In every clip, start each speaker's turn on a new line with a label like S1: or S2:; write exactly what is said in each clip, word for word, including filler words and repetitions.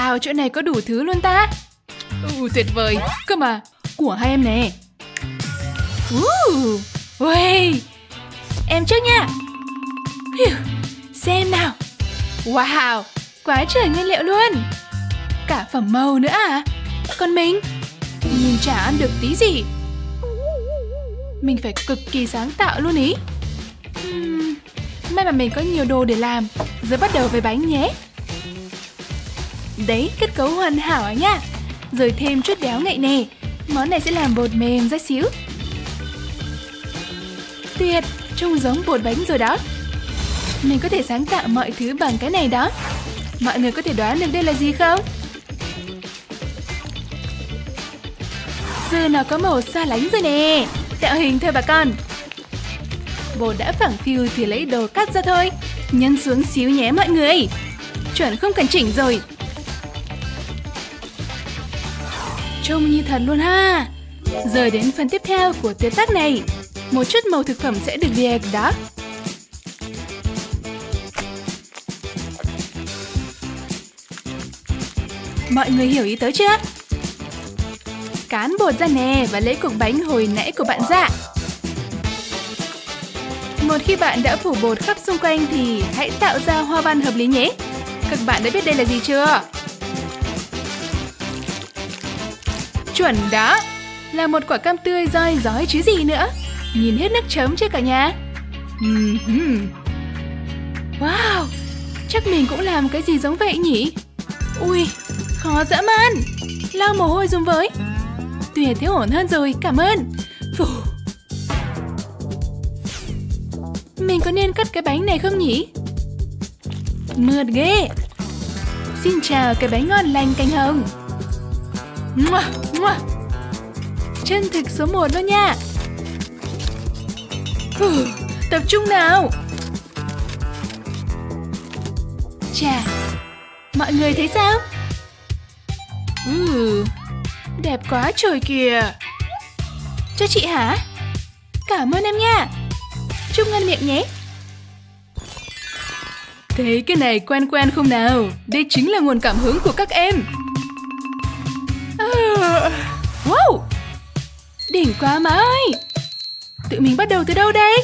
S1: Wow, chỗ này có đủ thứ luôn ta. Ừ, tuyệt vời. Cơ mà, của hai em nè. Uh, Uầy, em trước nha. Xem nào. Wow, quá trời nguyên liệu luôn. Cả phẩm màu nữa à? Còn mình, nhìn chả ăn được tí gì. Mình phải cực kỳ sáng tạo luôn ý. uhm, May mà mình có nhiều đồ để làm. Giờ bắt đầu với bánh nhé. Đấy, kết cấu hoàn hảo à nha. Rồi thêm chút béo ngậy nè. Món này sẽ làm bột mềm ra xíu. Tuyệt, trông giống bột bánh rồi đó. Mình có thể sáng tạo mọi thứ bằng cái này đó. Mọi người có thể đoán được đây là gì không? Giờ nó có màu xa lánh rồi nè. Tạo hình thôi bà con. Bột đã phẳng phiu thì lấy đồ cắt ra thôi. Nhân xuống xíu nhé mọi người. Chuẩn không cần chỉnh rồi. Trông như thật luôn ha. Giờ đến phần tiếp theo của tuyệt tác này. Một chút màu thực phẩm sẽ được liệt đó. Mọi người hiểu ý tớ chưa? Cán bột ra nè và lấy cục bánh hồi nãy của bạn ra. Một khi bạn đã phủ bột khắp xung quanh thì hãy tạo ra hoa văn hợp lý nhé. Các bạn đã biết đây là gì chưa? Chuẩn đó, là một quả cam tươi roi rói chứ gì nữa. Nhìn hết nước chấm chưa cả nhà? uhm. Wow, chắc mình cũng làm cái gì giống vậy nhỉ? Ui, khó dã man. Lau mồ hôi dùng với. Tuyệt, thế ổn hơn rồi, cảm ơn. Phù. Mình có nên cắt cái bánh này không nhỉ? Mượt ghê. Xin chào cái bánh ngon lành cành hồng. Mua, mua. Chân thực số một luôn nha. Phù. Tập trung nào. Chà, mọi người thấy sao? Ừ, đẹp quá trời kìa. Cho chị hả? Cảm ơn em nha. Chúc ngon miệng nhé. Thấy cái này quen quen không nào? Đây chính là nguồn cảm hứng của các em. à, Wow, đỉnh quá má ơi. Tụi mình bắt đầu từ đâu đây?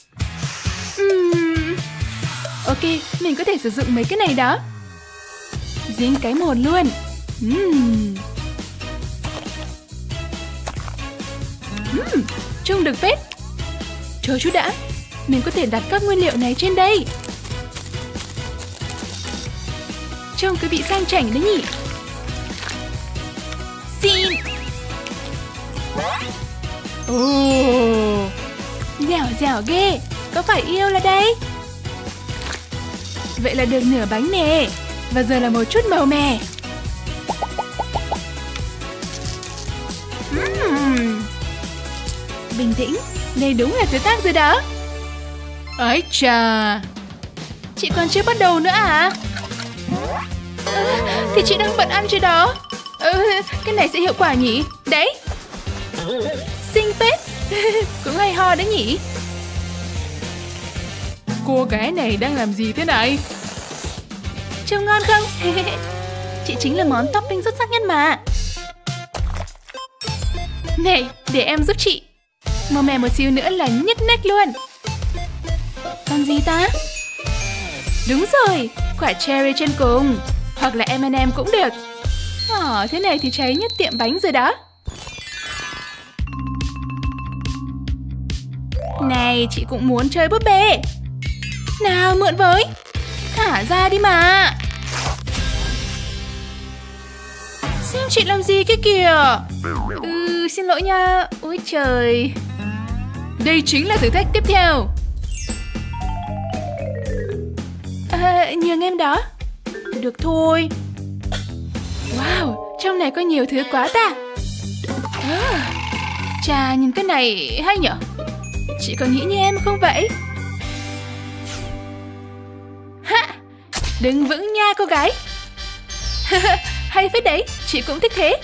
S1: uhm, Ok, mình có thể sử dụng mấy cái này đó. Dính cái một luôn. uhm. Uhm, trông được phết. Chờ chút đã. Mình có thể đặt các nguyên liệu này trên đây. Trông cứ bị sang chảnh đấy nhỉ. Xin. Ồ, dẻo dẻo ghê. Có phải yêu là đây? Vậy là được nửa bánh nè. Và giờ là một chút màu mè. uhm. Bình tĩnh, đây đúng là tuyệt tác rồi đó. Ấy chà, chị còn chưa bắt đầu nữa à? à Thì chị đang bận ăn chứ đó. ừ, Cái này sẽ hiệu quả nhỉ? Đấy, xinh phết. Cũng hay ho đấy nhỉ. Cô gái này đang làm gì thế này? Trông ngon không? Chị chính là món topping xuất sắc nhất mà. Này, để em giúp chị. Màu mè một xíu nữa là nhức nách luôn. Còn gì ta? Đúng rồi, quả cherry trên cùng. Hoặc là em and em cũng được. Ồ, thế này thì cháy nhất tiệm bánh rồi đó. Này, chị cũng muốn chơi búp bê. Nào, mượn với. Thả ra đi mà. Xem chị làm gì kia kìa. Ừ, xin lỗi nha. Ôi trời. Đây chính là thử thách tiếp theo. À, nhường em đó. Được thôi. Wow, trong này có nhiều thứ quá ta. à, Chà, nhìn cái này hay nhở. Chị có nghĩ như em không vậy? Ha, đứng vững nha cô gái. Hay phết đấy, chị cũng thích thế.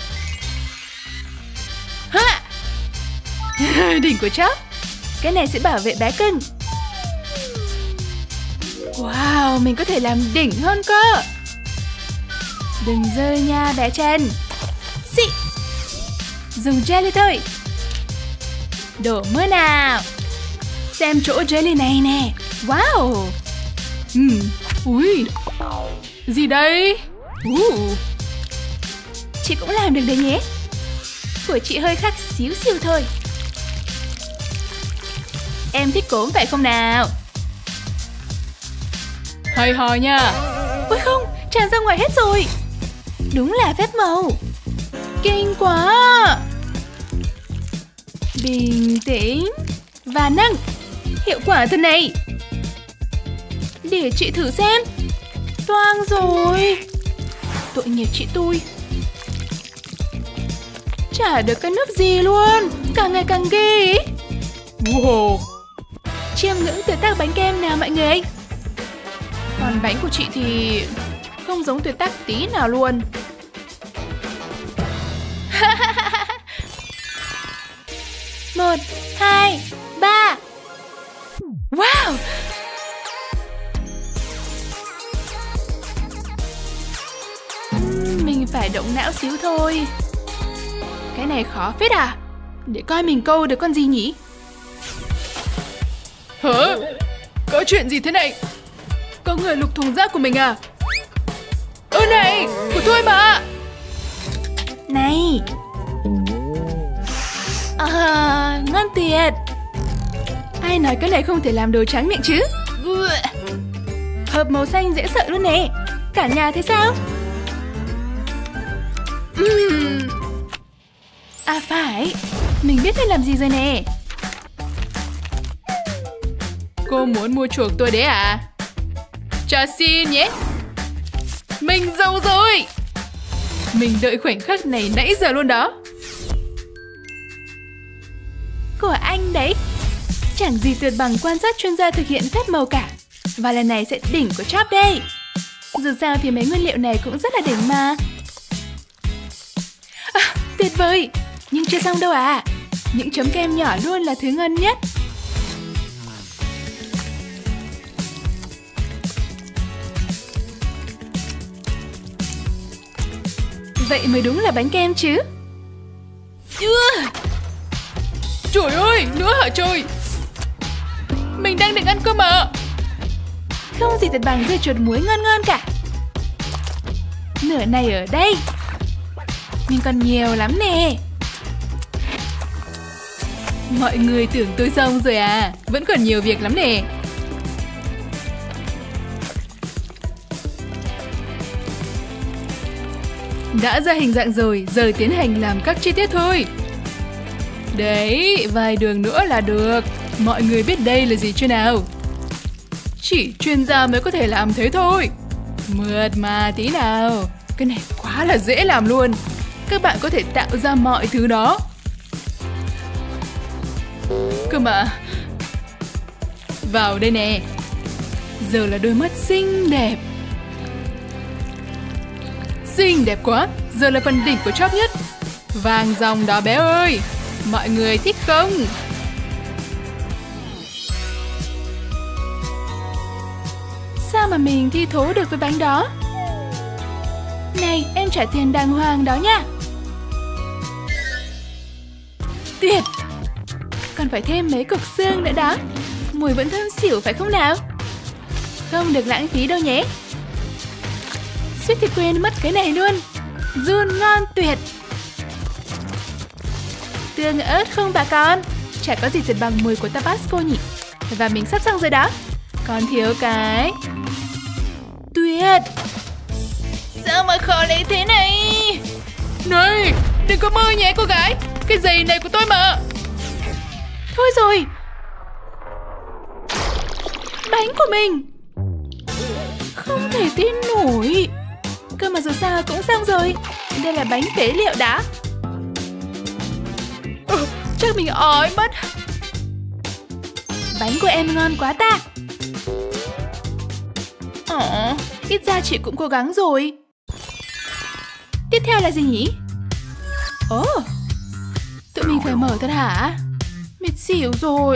S1: Ha. Đỉnh của chóp. Cái này sẽ bảo vệ bé cưng. Wow, mình có thể làm đỉnh hơn cơ. Đừng rơi nha bé Trần. Xị. Dùng jelly thôi. Đổ mưa nào. Xem chỗ jelly này nè. Wow. uhm. Ui. Gì đây? uh. Chị cũng làm được đấy nhé. Của chị hơi khác xíu xíu thôi. Em thích cốm phải không nào? Hay ho nha. Ôi không, tràn ra ngoài hết rồi. Đúng là phép màu. Kinh quá. Bình tĩnh. Và nâng. Hiệu quả thật này. Để chị thử xem. Toang rồi. Tội nghiệp chị tôi. Chả được cái nước gì luôn. Càng ngày càng ghê. Wow. Chiêm ngưỡng tuyệt tác bánh kem nào mọi người. Còn bánh của chị thì không giống tuyệt tác tí nào luôn. Một, hai, ba. Wow. Mình phải động não xíu thôi. Cái này khó phết à? Để coi mình câu được con gì nhỉ? Hả? Có chuyện gì thế này? Có người lục thùng rác của mình à? Ơ này, của tôi mà. Này. À, ngon tuyệt. Ai nói cái này không thể làm đồ trắng miệng chứ? Hộp màu xanh dễ sợ luôn nè. Cả nhà thấy sao? uhm. À phải, mình biết nên làm gì rồi nè. Cô muốn mua chuộc tôi đấy à? Cho xin nhé. Mình giàu rồi. Mình đợi khoảnh khắc này nãy giờ luôn đó. Của anh đấy. Chẳng gì tuyệt bằng quan sát chuyên gia thực hiện phép màu cả. Và lần này sẽ đỉnh của Chop đây. Dù sao thì mấy nguyên liệu này cũng rất là đỉnh mà. À, tuyệt vời. Nhưng chưa xong đâu à. Những chấm kem nhỏ luôn là thứ ngon nhất. Vậy mới đúng là bánh kem chứ. Trời ơi, nữa hả trời. Mình đang định ăn cơ mà. Không gì thật bằng dưa chuột muối ngon ngon cả. Nửa này ở đây. Nhưng còn nhiều lắm nè. Mọi người tưởng tôi xong rồi à? Vẫn còn nhiều việc lắm nè. Đã ra hình dạng rồi, giờ tiến hành làm các chi tiết thôi. Đấy, vài đường nữa là được. Mọi người biết đây là gì chưa nào? Chỉ chuyên gia mới có thể làm thế thôi. Mượt mà tí nào. Cái này quá là dễ làm luôn. Các bạn có thể tạo ra mọi thứ đó. Cơ mà. Vào đây nè. Giờ là đôi mắt xinh đẹp. Xinh đẹp quá. Giờ là phần đỉnh của Chop nhất. Vàng dòng đó bé ơi. Mọi người thích không? Sao mà mình thi thố được với bánh đó? Này, em trả tiền đàng hoàng đó nha. Tuyệt. Còn phải thêm mấy cục xương nữa đó. Mùi vẫn thơm xỉu phải không nào? Không được lãng phí đâu nhé. Suýt thì quên mất cái này luôn. Giun ngon tuyệt. Tương ớt không bà con? Chả có gì tuyệt bằng mùi của Tabasco nhỉ. Và mình sắp xong rồi đó. Còn thiếu cái tuyệt. Sao mà khó lấy thế này? Này, đừng có mơ nhé cô gái. Cái giày này của tôi mà. Thôi rồi. Bánh của mình. Không thể tin nổi. Cơ mà dù sao cũng xong rồi. Đây là bánh phế liệu đã. Ừ, chắc mình ói mất. Bánh của em ngon quá ta. Ồ, ít ra chị cũng cố gắng rồi. Tiếp theo là gì nhỉ? Ồ, tụi mình phải mở thật hả? Mệt xỉu rồi.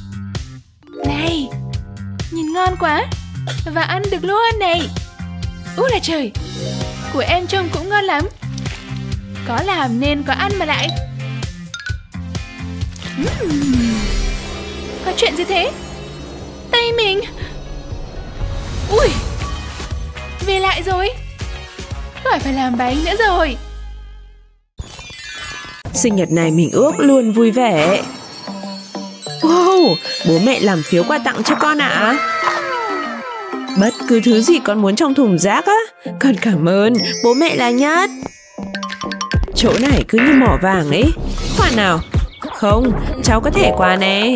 S1: Này, nhìn ngon quá. Và ăn được luôn này. Úi là trời, của em trông cũng ngon lắm. Có làm nên có ăn mà lại. uhm. Có chuyện gì thế? Tay mình. Ui, về lại rồi. Khỏi phải làm bánh nữa rồi.
S2: Sinh nhật này mình ước luôn vui vẻ. Wow, bố mẹ làm phiếu quà tặng cho con ạ. À? Bất cứ thứ gì con muốn trong thùng rác á. Con cảm ơn, bố mẹ là nhất. Chỗ này cứ như mỏ vàng ấy. Khoan nào. Không, cháu có thẻ quà nè.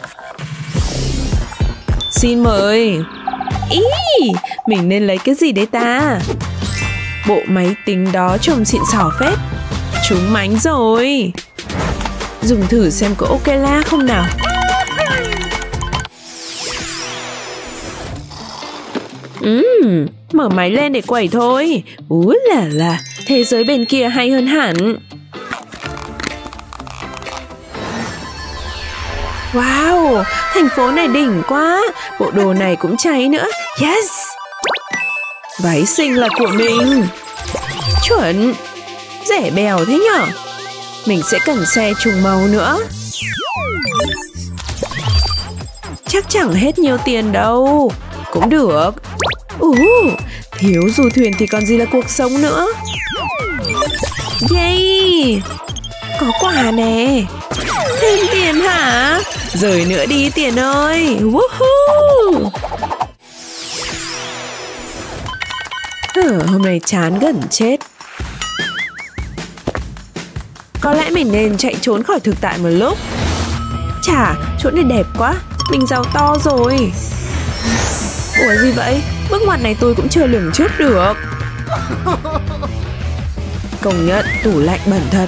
S2: Xin mời. Ý, mình nên lấy cái gì đấy ta? Bộ máy tính đó trông xịn xỏ phết. Trúng mánh rồi. Dùng thử xem có ok la không nào. Ừm, mở máy lên để quẩy thôi. Úi là là, thế giới bên kia hay hơn hẳn. Wow, thành phố này đỉnh quá. Bộ đồ này cũng cháy nữa. Yes. Váy xinh là của mình. Chuẩn. Rẻ bèo thế nhở. Mình sẽ cần xe trùng màu nữa. Chắc chẳng hết nhiều tiền đâu. Cũng được. Ú, thiếu du thuyền thì còn gì là cuộc sống nữa. Yay. Có quà nè. Thêm tiền hả? Rồi nữa đi tiền ơi. Woohoo. Ừ, hôm nay chán gần chết. Có lẽ mình nên chạy trốn khỏi thực tại một lúc. Chà, chỗ này đẹp quá. Mình giàu to rồi. Ủa gì vậy? Bước ngoặt này tôi cũng chưa lường trước được. Công nhận tủ lạnh bẩn thật.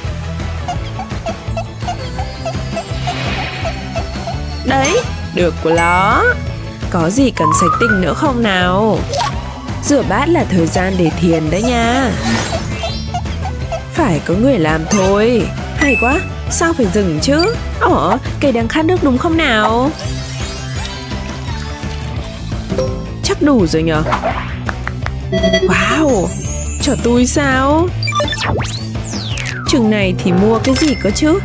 S2: Đấy, được của nó. Có gì cần sạch tinh nữa không nào? Rửa bát là thời gian để thiền đấy nha. Phải có người làm thôi. Hay quá, sao phải dừng chứ? Ủa, cây đang khát nước đúng không nào? Chắc đủ rồi nhở? Wow, cho tôi sao? Chừng này thì mua cái gì cơ chứ?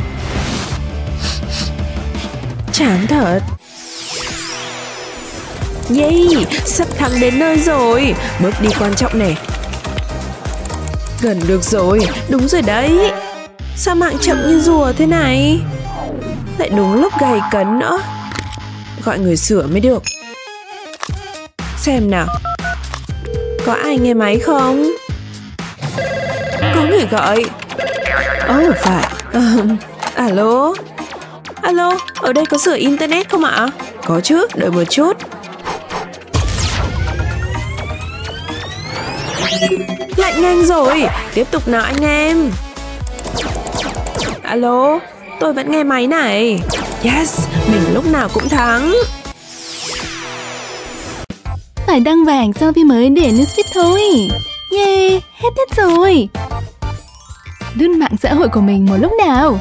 S2: Chán thật. Yay, sắp thắng đến nơi rồi. Bước đi quan trọng này. Gần được rồi, đúng rồi đấy. Sao mạng chậm như rùa thế này? Lại đúng lúc gay cấn nữa. Gọi người sửa mới được. Xem nào. Có ai nghe máy không? Có người gọi. Ồ oh, phải. uh, Alo. Alo, ở đây có sửa internet không ạ? Có chứ, đợi một chút. Lại nhanh rồi. Tiếp tục nào anh em. Alo, tôi vẫn nghe máy này. Yes, mình lúc nào cũng thắng.
S1: Phải đăng vàng sau khi mới để newsfeed thôi. Yeah, hết hết rồi. Lướt mạng xã hội của mình một lúc nào.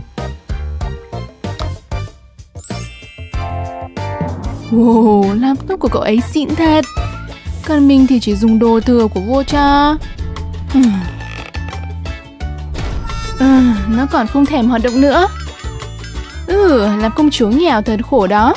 S1: Wow, laptop của cậu ấy xịn thật. Còn mình thì chỉ dùng đồ thừa của vô cha. À, nó còn không thèm hoạt động nữa. Ừ, làm công chúa nghèo thật khổ đó.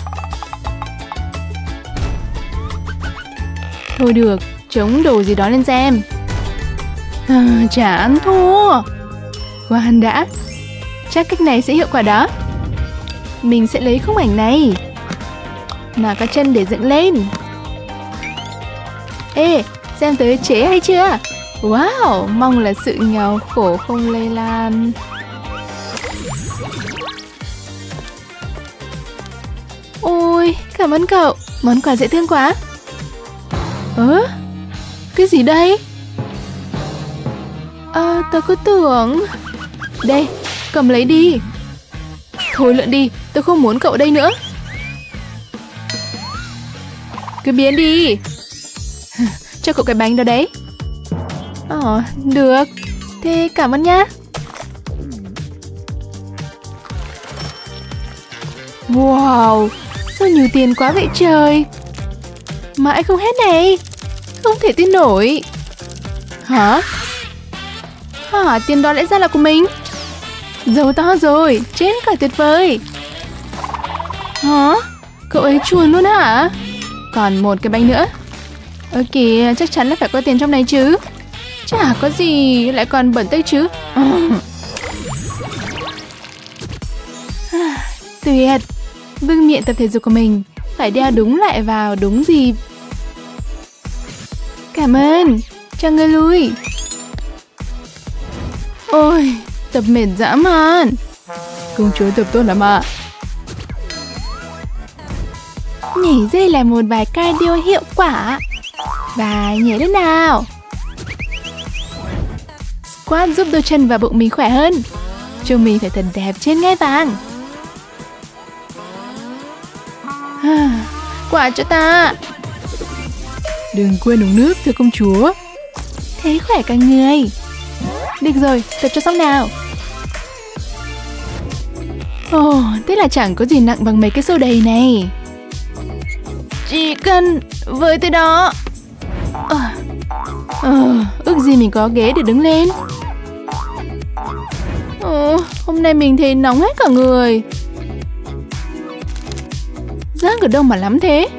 S1: Thôi được, chống đồ gì đó lên xem. À, chán thua. Khoan đã. Chắc cách này sẽ hiệu quả đó. Mình sẽ lấy khung ảnh này. Nào có chân để dựng lên. Ê, xem tớ chế hay chưa? Wow, mong là sự nghèo khổ không lây lan. Ôi, cảm ơn cậu. Món quà dễ thương quá. Ơ, à, cái gì đây? À, tớ cứ tưởng. Đây, cầm lấy đi. Thôi lượn đi, tớ không muốn cậu đây nữa. Cứ biến đi. Cho cậu cái bánh đó đấy. Ờ, được. Thế cảm ơn nhá. Wow, sao nhiều tiền quá vậy trời. Mãi không hết này. Không thể tin nổi. Hả? Hả, tiền đó lẽ ra là của mình. Giàu to rồi, chết cả tuyệt vời. Hả? Cậu ấy chuồn luôn hả? Còn một cái bánh nữa. Ơ kìa, chắc chắn là phải có tiền trong này chứ. Chả có gì, lại còn bẩn tay chứ. À, tuyệt. Vương miện tập thể dục của mình phải đeo đúng lại vào đúng dịp. Cảm ơn. Cho ngươi lui. Ôi, tập mệt dã man. Công chúa tập tốt lắm ạ. Nhảy dây là một bài cardio hiệu quả. Và nhảy lên nào. Squat giúp đôi chân và bụng mình khỏe hơn. Trông mình phải thật đẹp trên ngai vàng. Quả cho ta. Đừng quên uống nước thưa công chúa. Thế khỏe cả người. Được rồi, tập cho xong nào. Ồ, oh, thế là chẳng có gì nặng bằng mấy cái xô đầy này. Chỉ cần với tới đó. Ờ, à, ước gì mình có ghế để đứng lên. Ồ, hôm nay mình thấy nóng hết cả người. Rác ở đâu mà lắm thế?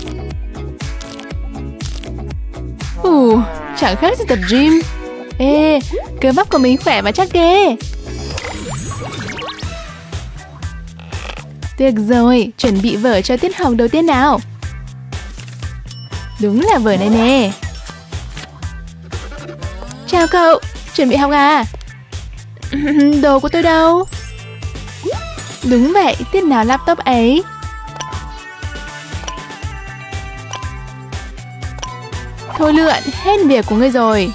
S1: Ồ, chẳng khác gì tập gym. Ê, cơ bắp của mình khỏe và chắc ghê. Được rồi, chuẩn bị vở cho tiết học đầu tiên nào. Đúng là vở này nè. Chào cậu, chuẩn bị học à? Đồ của tôi đâu? Đúng vậy, tiết nào laptop ấy? Thôi lượn, hết việc của ngươi rồi.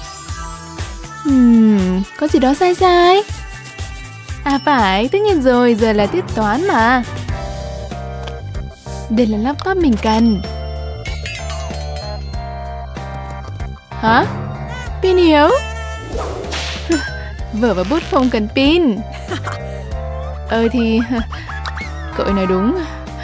S1: Hmm, có gì đó sai sai. À phải, tất nhiên rồi, giờ là tiết toán mà. Đây là laptop mình cần. Hả? Pin yếu? Vở và bút không cần pin. Ờ thì... Cậu ấy nói đúng.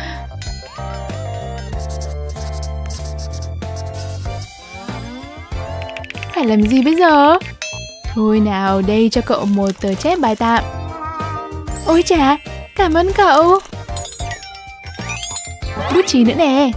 S1: Phải làm gì bây giờ? Thôi nào, đây cho cậu một tờ chép bài tạm. Ôi chà, cảm ơn cậu. Bút chì nữa nè.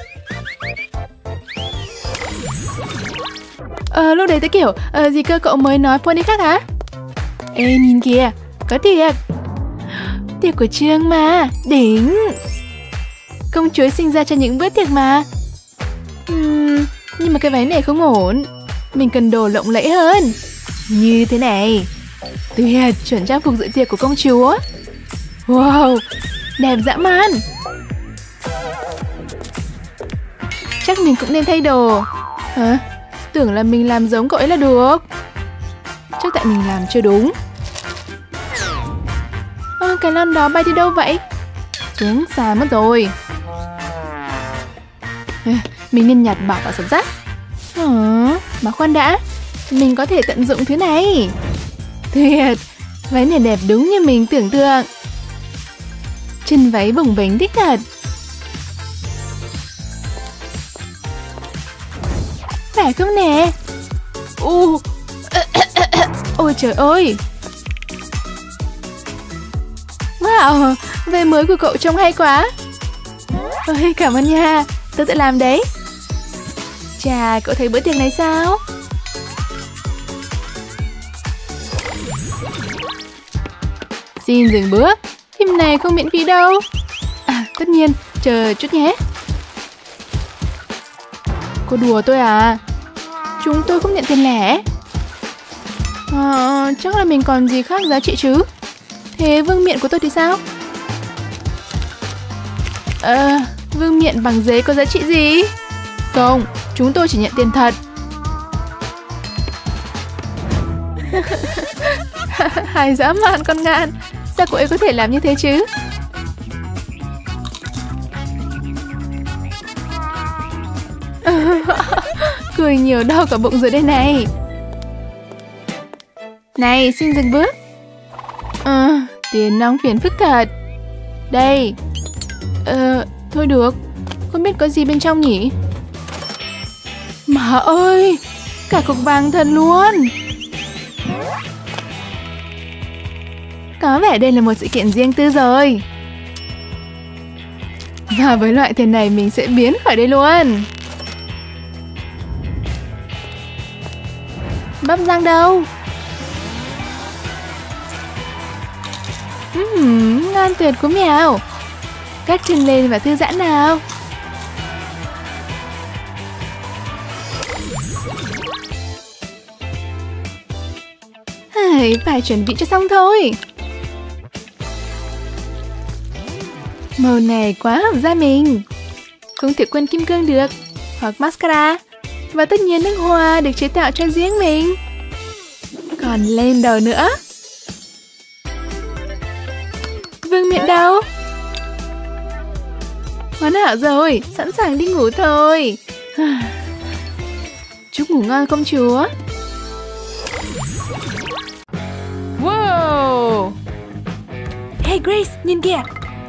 S1: Ờ, lúc đấy tôi kiểu, ờ, gì cơ, cậu mới nói pony khác hả? Ê, nhìn kìa, có tiệc. Tiệc của Trương mà, đỉnh. Công chúa sinh ra cho những bữa tiệc mà. uhm, Nhưng mà cái váy này không ổn. Mình cần đồ lộng lẫy hơn. Như thế này. Tuyệt, chuẩn trang phục dự tiệc của công chúa. Wow, đẹp dã man. Chắc mình cũng nên thay đồ. Hả? Tưởng là mình làm giống cậu ấy là được. Chắc tại mình làm chưa đúng. À, cái lon đó bay đi đâu vậy? Xuống xa mất rồi. À, mình nên nhặt bỏ vào sọt rác. À, mà khoan đã, mình có thể tận dụng thứ này. Tuyệt, váy này đẹp đúng như mình tưởng tượng. Chân váy bồng bềnh thích thật. Phải không nè? U, ôi trời ơi. Wow, váy mới của cậu trông hay quá. Ôi, cảm ơn nha, tôi tự làm đấy. Chà, cậu thấy bữa tiệc này sao? Xin dừng bước, phim này không miễn phí đâu. À, tất nhiên, chờ chút nhé. Cô đùa tôi à? Chúng tôi không nhận tiền lẻ. À, chắc là mình còn gì khác giá trị chứ. Thế vương miện của tôi thì sao? Ờ, vương miện bằng giấy có giá trị gì? Không, chúng tôi chỉ nhận tiền thật. Hài dã man con Ngạn. Sao cô ấy có thể làm như thế chứ? Cười nhiều đau cả bụng rồi đây này. Này, xin dừng bước. Ờ, tiền nong phiền phức thật. Đây. Ờ, thôi được. Không biết có gì bên trong nhỉ? Mà ơi, Cả cục vàng thật luôn. Có vẻ đây là một sự kiện riêng tư rồi. Và với loại tiền này mình sẽ biến khỏi đây luôn. Bắp rang đâu? Uhm, ngon tuyệt của mèo. Cắt chân lên và thư giãn nào. Phải chuẩn bị cho xong thôi. Màu này quá hợp da mình. Không thể quên kim cương được. Hoặc mascara. Và tất nhiên nước hoa được chế tạo cho riêng mình. Còn lên đầu nữa. Vương miện đâu? Hoàn hảo rồi. Sẵn sàng đi ngủ thôi. Chúc ngủ ngon công chúa. Wow. Hey Grace, nhìn kìa.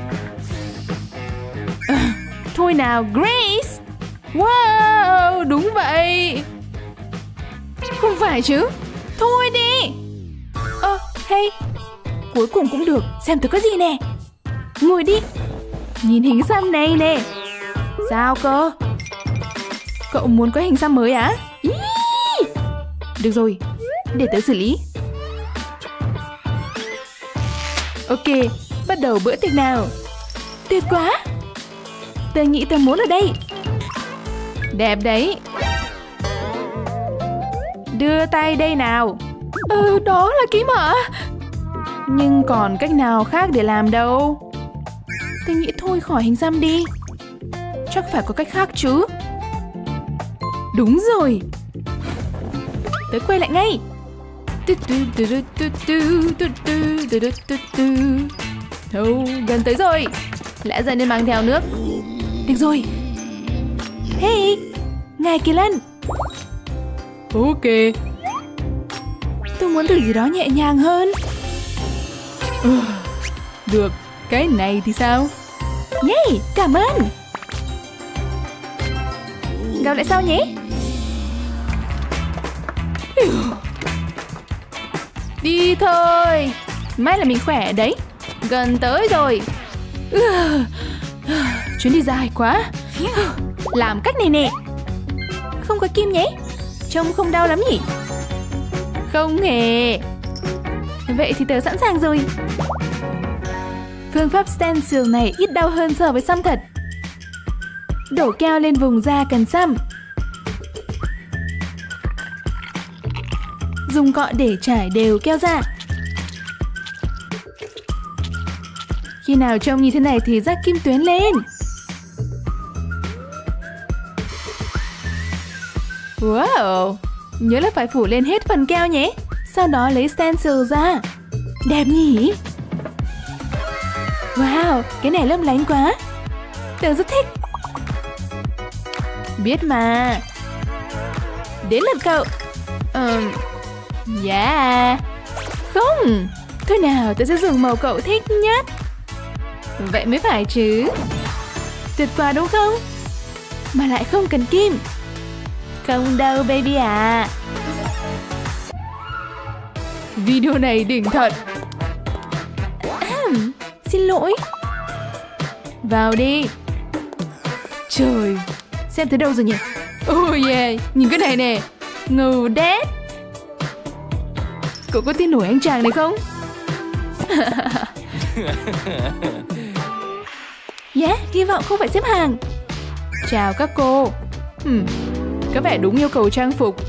S1: À, thôi nào Grace. Wow, đúng vậy. Không phải chứ. Thôi đi. Ơ, à, hey. Cuối cùng cũng được. Xem thử có gì nè. Ngồi đi. Nhìn hình xăm này nè. Sao cơ? Cậu muốn có hình xăm mới á? Ý. Được rồi, để tớ xử lý. Ok, bắt đầu bữa tiệc nào. Tuyệt quá. Tớ nghĩ tớ muốn ở đây. Đẹp đấy. Đưa tay đây nào. Ừ, đó là ký mã. Nhưng còn cách nào khác để làm đâu. Tớ nghĩ thôi khỏi hình xăm đi. Chắc phải có cách khác chứ. Đúng rồi. Tớ quay lại ngay. Đâu, gần tới rồi. Lẽ ra nên mang theo nước. Được rồi. Hey, ngài Kỳ Lân. Ok. Tôi muốn thử gì đó nhẹ nhàng hơn. Ừ, được, cái này thì sao? Nhé, cảm ơn. Gặp lại sau nhé. Đi thôi. May là mình khỏe đấy. Gần tới rồi. Chuyến đi dài quá. Làm cách này nè. Không có kim nhé. Trông không đau lắm nhỉ? Không hề. Vậy thì tớ sẵn sàng rồi. Phương pháp stencil này ít đau hơn so với xăm thật. Đổ keo lên vùng da cần xăm. Dùng cọ để trải đều keo ra. Khi nào trông như thế này thì rắc kim tuyến lên. Wow, nhớ là phải phủ lên hết phần keo nhé. Sau đó lấy stencil ra. Đẹp nhỉ? Wow, cái này lấp lánh quá. Tớ rất thích. Biết mà. Đến lượt cậu. um, Yeah. Không. Thôi nào, tớ sẽ dùng màu cậu thích nhất. Vậy mới phải chứ. Tuyệt quá đúng không? Mà lại không cần kim. Không đâu baby à. Video này đỉnh thật. À, xin lỗi. Vào đi. Trời, xem tới đâu rồi nhỉ? Oh yeah, nhìn cái này nè. Ngầu đét. Cậu có tin nổi anh chàng này không? Yeah, hy vọng không phải xếp hàng. Chào các cô. hmm, Có vẻ đúng yêu cầu trang phục.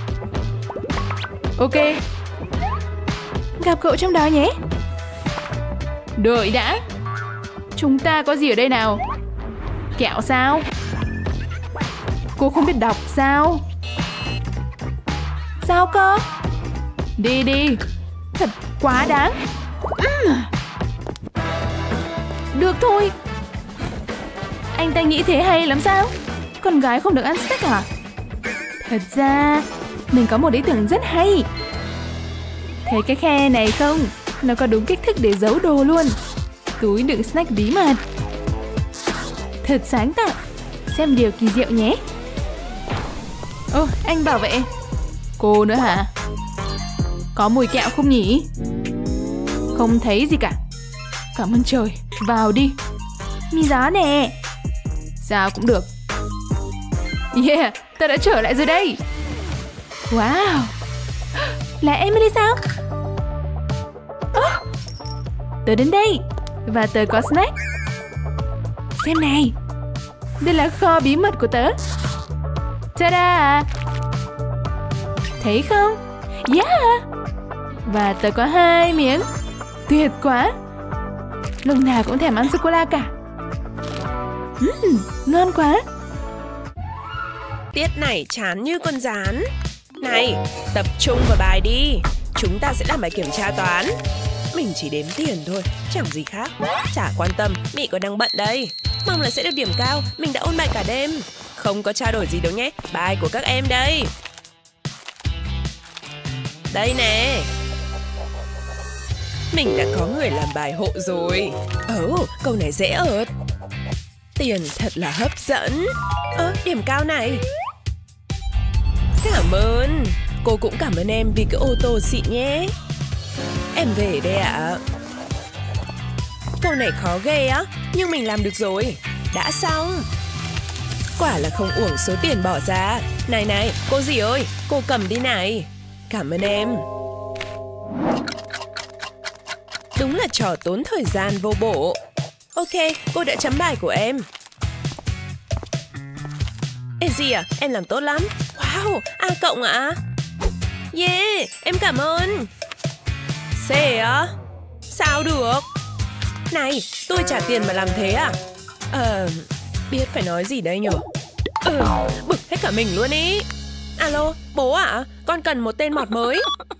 S1: Ok. Gặp cậu trong đó nhé. Đợi đã. Chúng ta có gì ở đây nào? Kẹo sao? Cô không biết đọc sao? Sao cơ? Đi đi. Thật quá đáng. uhm. Được thôi. Anh ta nghĩ thế hay lắm sao? Con gái không được ăn snack à? Thật ra mình có một ý tưởng rất hay. Thấy cái khe này không? Nó có đúng kích thước để giấu đồ luôn. Túi đựng snack bí mật. Thật sáng tạo. Xem điều kỳ diệu nhé. Ồ, anh bảo vệ. Cô nữa hả? Có mùi kẹo không nhỉ? Không thấy gì cả. Cảm ơn trời. Vào đi.
S3: Mì gió nè.
S1: Sao cũng được. Yeah, tớ đã trở lại rồi đây. Wow.
S3: Là Emily sao?
S1: Oh, tớ đến đây. Và tớ có snack. Xem này. Đây là kho bí mật của tớ. Ta-da. Thấy không? Yeah. Và tớ có hai miếng. Tuyệt quá. Lúc nào cũng thèm ăn sô-cô-la cả. uhm, Ngon quá.
S2: Tiết này chán như con gián. Này, tập trung vào bài đi. Chúng ta sẽ làm bài kiểm tra toán. Mình chỉ đếm tiền thôi, chẳng gì khác. Chả quan tâm, Mị còn đang bận đây. Mong là sẽ được điểm cao. Mình đã ôn bài cả đêm. Không có trao đổi gì đâu nhé. Bài của các em đây. Đây nè. Mình đã có người làm bài hộ rồi. Ồ, oh, câu này dễ ợt. Tiền thật là hấp dẫn. Ơ, à, điểm cao này. Cảm ơn. Cô cũng cảm ơn em vì cái ô tô xịn nhé. Em về đây ạ. À. Câu này khó ghê á. Nhưng mình làm được rồi. Đã xong. Quả là không uổng số tiền bỏ ra. Này này, cô dì ơi, cô cầm đi này. Cảm ơn em. Đúng là trò tốn thời gian vô bổ. Ok, cô đã chấm bài của em. Ê gì à, em làm tốt lắm. Wow, A cộng ạ. À? Yeah, em cảm ơn. C á? Sao được? Này, tôi trả tiền mà làm thế à? Ờ, biết phải nói gì đây nhở? Ừ, bực hết cả mình luôn ý. Alo, bố ạ? À? Con cần một tên mọt mới.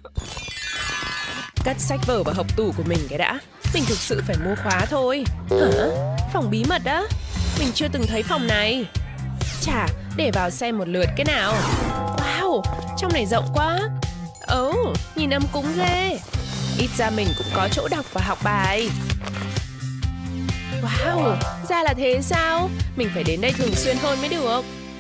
S2: Cất sách vở vào hộc tủ của mình cái đã. Mình thực sự phải mua khóa thôi. Hả? Phòng bí mật á? Mình chưa từng thấy phòng này. Chà, để vào xem một lượt cái nào. Wow, trong này rộng quá. Ồ, oh, nhìn ấm cúng ghê. Ít ra mình cũng có chỗ đọc và học bài. Wow, ra là thế sao? Mình phải đến đây thường xuyên hơn mới được.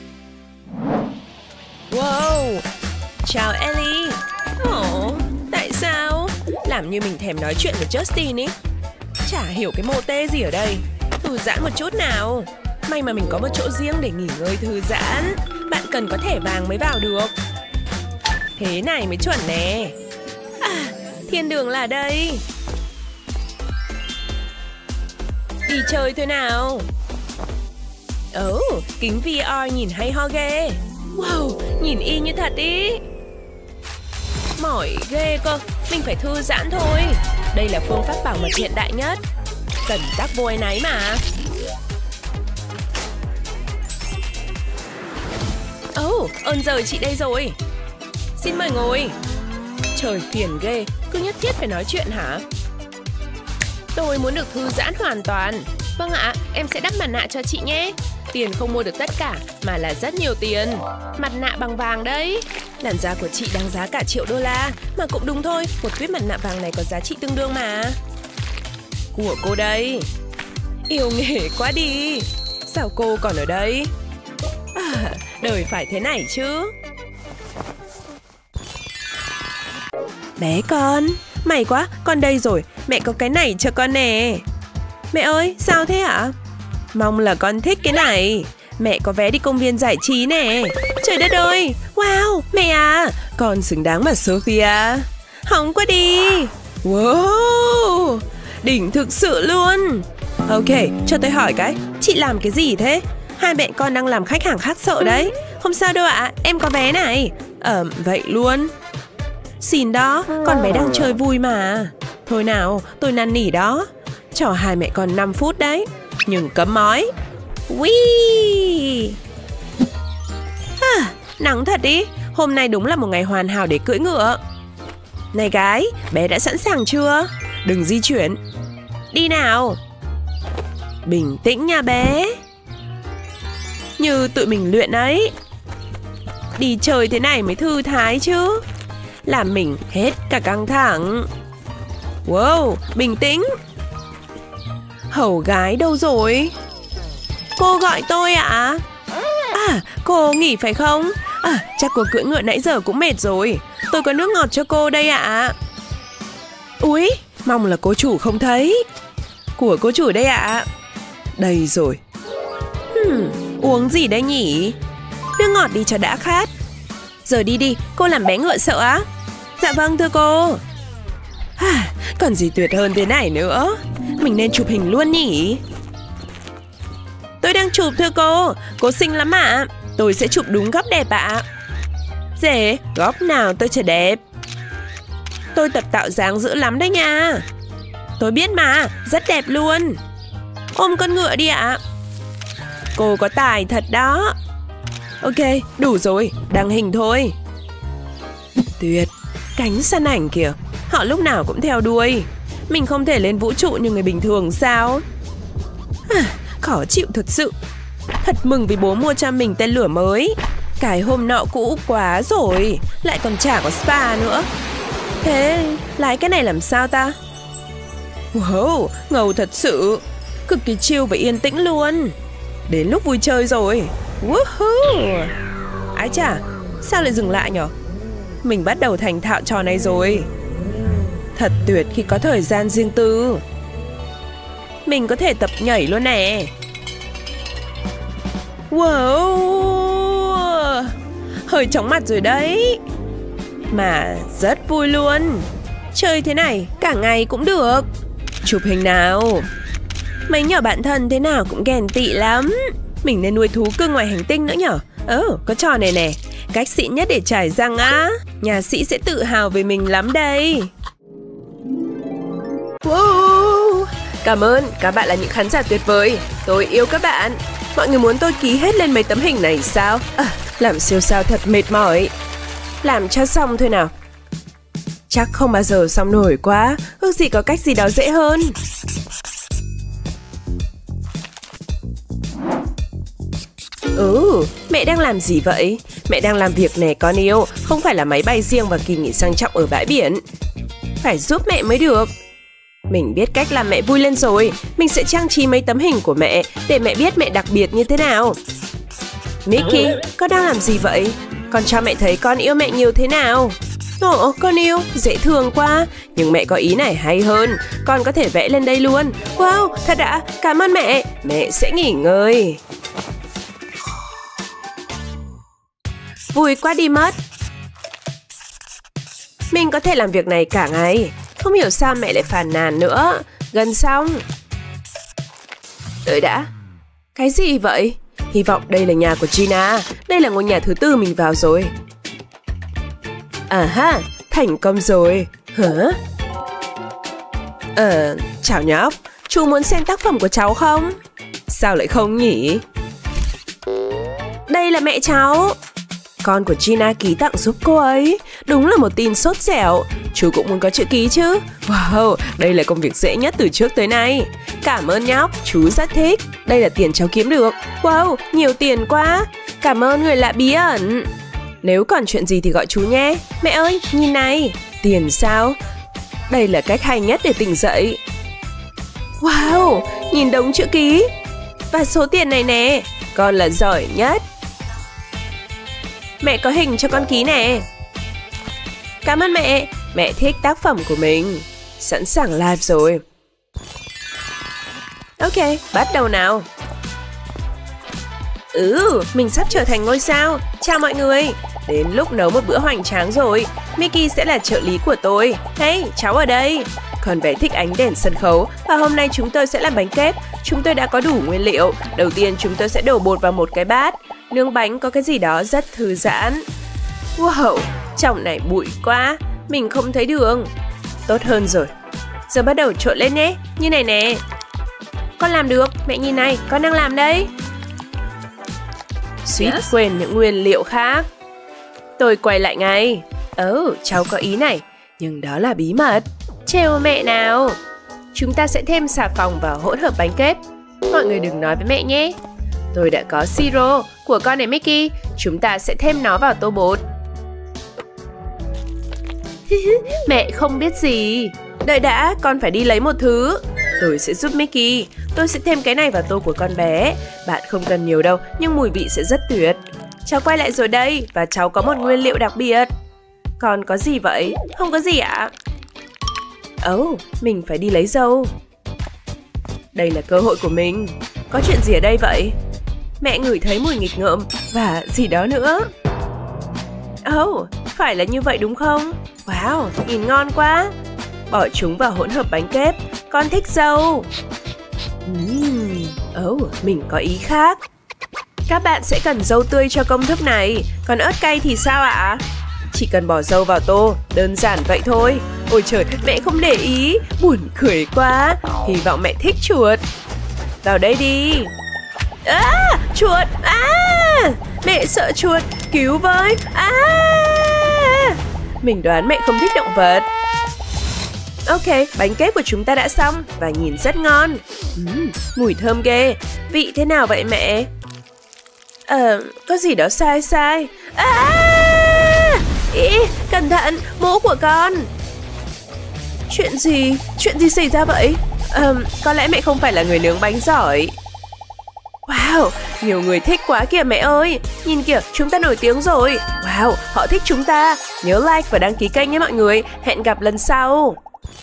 S2: Wow, chào Ellie. Ồ, oh, tại sao? Làm như mình thèm nói chuyện với Justin ý. Chả hiểu cái mô tê gì ở đây. Thư giãn một chút nào. May mà mình có một chỗ riêng để nghỉ ngơi thư giãn. Bạn cần có thẻ vàng mới vào được. Thế này mới chuẩn nè. À, thiên đường là đây. Đi chơi thôi nào. Ồ, oh, kính vê rờ nhìn hay ho ghê. Wow, nhìn y như thật ý. Mỏi ghê cơ. Mình phải thư giãn thôi. Đây là phương pháp bảo mật hiện đại nhất. Cần tắc vô áy náy mà. Ồ, oh, ơn giời chị đây rồi. Xin mời ngồi. Trời phiền ghê. Cứ nhất thiết phải nói chuyện hả? Tôi muốn được thư giãn hoàn toàn. Vâng ạ, em sẽ đắp mặt nạ cho chị nhé. Tiền không mua được tất cả, mà là rất nhiều tiền. Mặt nạ bằng vàng đấy. Làn da của chị đáng giá cả triệu đô la. Mà cũng đúng thôi, một tuyết mặt nạ vàng này có giá trị tương đương mà. Của cô đây. Yêu nghề quá đi. Sao cô còn ở đây? À, đời phải thế này chứ. Bé con, may quá, con đây rồi. Mẹ có cái này cho con nè. Mẹ ơi, sao thế hả? Mong là con thích cái này. Mẹ có vé đi công viên giải trí nè. Trời đất ơi, wow, mẹ à, con xứng đáng mà Sophia. Hóng quá đi. Wow, đỉnh thực sự luôn. Ok, cho tôi hỏi cái, chị làm cái gì thế? Hai mẹ con đang làm khách hàng khác sợ đấy. Không sao đâu ạ, à, em có vé này. Ờ, vậy luôn. Xin đó, con bé đang chơi vui mà. Thôi nào, tôi năn nỉ đó. Cho hai mẹ con năm phút đấy. Nhưng cấm mói. Whee! À, nắng thật đi. Hôm nay đúng là một ngày hoàn hảo để cưỡi ngựa. Này gái, bé đã sẵn sàng chưa? Đừng di chuyển. Đi nào. Bình tĩnh nha bé. Như tụi mình luyện ấy. Đi chơi thế này mới thư thái chứ. Làm mình hết cả căng thẳng. Wow, bình tĩnh. Hầu gái đâu rồi? Cô gọi tôi ạ? À? À, cô nghỉ phải không? À, chắc cô cưỡi ngựa nãy giờ cũng mệt rồi. Tôi có nước ngọt cho cô đây ạ. À. Úi, mong là cô chủ không thấy. Của cô chủ đây ạ. À. Đây rồi. Hmm, uống gì đây nhỉ? Nước ngọt đi cho đã khát. Giờ đi đi, cô làm bé ngựa sợ á? Dạ vâng thưa cô. À, còn gì tuyệt hơn thế này nữa. Mình nên chụp hình luôn nhỉ? Tôi đang chụp thưa cô. Cô xinh lắm ạ. À. Tôi sẽ chụp đúng góc đẹp ạ. À. Dễ, góc nào tôi chả đẹp. Tôi tập tạo dáng dữ lắm đấy nha. Tôi biết mà, rất đẹp luôn. Ôm con ngựa đi ạ. À. Cô có tài thật đó. Ok, đủ rồi, đăng hình thôi. Tuyệt, cánh săn ảnh kìa. Họ lúc nào cũng theo đuôi. Mình không thể lên vũ trụ như người bình thường sao? À, khó chịu thật sự. Thật mừng vì bố mua cho mình tên lửa mới. Cái hôm nọ cũ quá rồi, lại còn chả có spa nữa. Thế lái cái này làm sao ta? Wow, ngầu thật sự. Cực kỳ chill và yên tĩnh luôn. Đến lúc vui chơi rồi. Woohoo. Ái chà, sao lại dừng lại nhở? Mình bắt đầu thành thạo trò này rồi. Thật tuyệt khi có thời gian riêng tư. Mình có thể tập nhảy luôn nè. Wow, hơi chóng mặt rồi đấy. Mà rất vui luôn. Chơi thế này cả ngày cũng được. Chụp hình nào. Mấy nhỏ bạn thân thế nào cũng ghen tị lắm. Mình nên nuôi thú cưng ngoài hành tinh nữa nhở. Ơ, oh, có trò này nè. Cách xịn nhất để trải răng á. Nhà sĩ sẽ tự hào về mình lắm đây. Wow. Cảm ơn, các bạn là những khán giả tuyệt vời. Tôi yêu các bạn. Mọi người muốn tôi ký hết lên mấy tấm hình này sao? À, làm siêu sao thật mệt mỏi. Làm cho xong thôi nào. Chắc không bao giờ xong nổi quá. Ước gì có cách gì đó dễ hơn. Ừ, mẹ đang làm gì vậy? Mẹ đang làm việc nè con yêu. Không phải là máy bay riêng và kỳ nghỉ sang trọng ở bãi biển. Phải giúp mẹ mới được. Mình biết cách làm mẹ vui lên rồi. Mình sẽ trang trí mấy tấm hình của mẹ để mẹ biết mẹ đặc biệt như thế nào. Mickey, con đang làm gì vậy? Con cho mẹ thấy con yêu mẹ nhiều thế nào. Ồ, con yêu, dễ thương quá. Nhưng mẹ có ý này hay hơn. Con có thể vẽ lên đây luôn. Wow, thật đã, cảm ơn mẹ. Mẹ sẽ nghỉ ngơi. Vui quá đi mất. Mình có thể làm việc này cả ngày. Không hiểu sao mẹ lại phàn nàn nữa. Gần xong. Đợi đã. Cái gì vậy? Hy vọng đây là nhà của Gina. Đây là ngôi nhà thứ tư mình vào rồi. À ha, thành công rồi. Hả? Ờ, chào nhóc. Chú muốn xem tác phẩm của cháu không? Sao lại không nhỉ? Đây là mẹ cháu. Con của Gina ký tặng giúp cô ấy. Đúng là một tin sốt dẻo. Chú cũng muốn có chữ ký chứ. Wow, đây là công việc dễ nhất từ trước tới nay. Cảm ơn nhóc, chú rất thích. Đây là tiền cháu kiếm được. Wow, nhiều tiền quá. Cảm ơn người lạ bí ẩn. Nếu còn chuyện gì thì gọi chú nhé. Mẹ ơi, nhìn này. Tiền sao? Đây là cách hay nhất để tỉnh dậy. Wow, nhìn đống chữ ký. Và số tiền này nè. Con là giỏi nhất. Mẹ có hình cho con ký nè. Cảm ơn mẹ. Mẹ thích tác phẩm của mình. Sẵn sàng live rồi. Ok, bắt đầu nào. Ừ, mình sắp trở thành ngôi sao. Chào mọi người. Đến lúc nấu một bữa hoành tráng rồi. Mickey sẽ là trợ lý của tôi. Hey, cháu ở đây. Con bé thích ánh đèn sân khấu. Và hôm nay chúng tôi sẽ làm bánh kép. Chúng tôi đã có đủ nguyên liệu. Đầu tiên chúng tôi sẽ đổ bột vào một cái bát. Nướng bánh có cái gì đó rất thư giãn. Wow, trong này bụi quá. Mình không thấy đường. Tốt hơn rồi. Giờ bắt đầu trộn lên nhé. Như này nè. Con làm được. Mẹ nhìn này, con đang làm đây. Suýt yes. quên những nguyên liệu khác. Tôi quay lại ngay. Ồ, oh, cháu có ý này. Nhưng đó là bí mật. Trêu mẹ nào. Chúng ta sẽ thêm xà phòng vào hỗn hợp bánh kép. Mọi người đừng nói với mẹ nhé. Tôi đã có siro của con này Mickey. Chúng ta sẽ thêm nó vào tô bột. Mẹ không biết gì. Đợi đã, con phải đi lấy một thứ. Tôi sẽ giúp Mickey. Tôi sẽ thêm cái này vào tô của con bé. Bạn không cần nhiều đâu, nhưng mùi vị sẽ rất tuyệt. cháu quay lại rồi đây và cháu có một nguyên liệu đặc biệt. Còn có gì vậy? Không có gì ạ? Ồ, oh, mình phải đi lấy dâu. Đây là cơ hội của mình. Có chuyện gì ở đây vậy? Mẹ ngửi thấy mùi nghịch ngợm và gì đó nữa. Ồ, oh, phải là như vậy đúng không? Wow, nhìn ngon quá. Bỏ chúng vào hỗn hợp bánh kép. Con thích dâu. Ừm, ồ, oh, mình có ý khác. Các bạn sẽ cần dâu tươi cho công thức này. Còn ớt cay thì sao ạ? Chỉ cần bỏ dâu vào tô, đơn giản vậy thôi. Ôi trời, mẹ không để ý. Buồn cười quá. Hy vọng mẹ thích chuột. Vào đây đi. À, chuột. À, mẹ sợ chuột. Cứu với. À, mình đoán mẹ không thích động vật. Ok, bánh kép của chúng ta đã xong và nhìn rất ngon. uhm, Mùi thơm ghê. Vị thế nào vậy mẹ? Ờ, có gì đó sai sai. À, ý, cẩn thận, mũ của con. Chuyện gì? Chuyện gì xảy ra vậy? Ờ, có lẽ mẹ không phải là người nướng bánh giỏi. Wow, nhiều người thích quá kìa mẹ ơi. Nhìn kìa, chúng ta nổi tiếng rồi. Wow, họ thích chúng ta. Nhớ like và đăng ký kênh nhé mọi người. Hẹn gặp lần sau.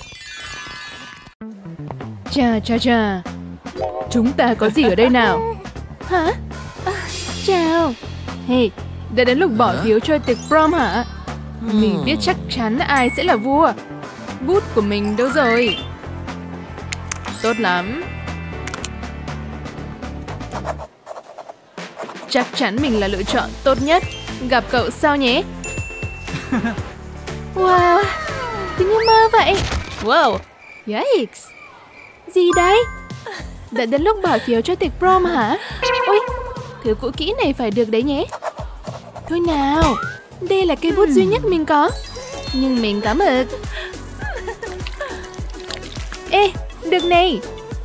S1: Chà chà chà, chúng ta có gì ở đây nào?
S3: Hả? À, chào.
S1: Hey, đã đến lúc bỏ phiếu cho tiệc prom hả? Mình biết chắc chắn ai sẽ là vua. Bút của mình đâu rồi? Tốt lắm. Chắc chắn mình là lựa chọn tốt nhất. Gặp cậu sau nhé.
S3: Wow, cứ như mơ vậy.
S1: Wow, yikes.
S3: Gì đấy?
S1: Đã đến lúc bỏ phiếu cho tiệc prom hả? Ôi, thứ cũ kỹ này phải được đấy nhé. Thôi nào, đây là cây bút duy nhất mình có. Nhưng mình có mực.
S3: Ê, được này.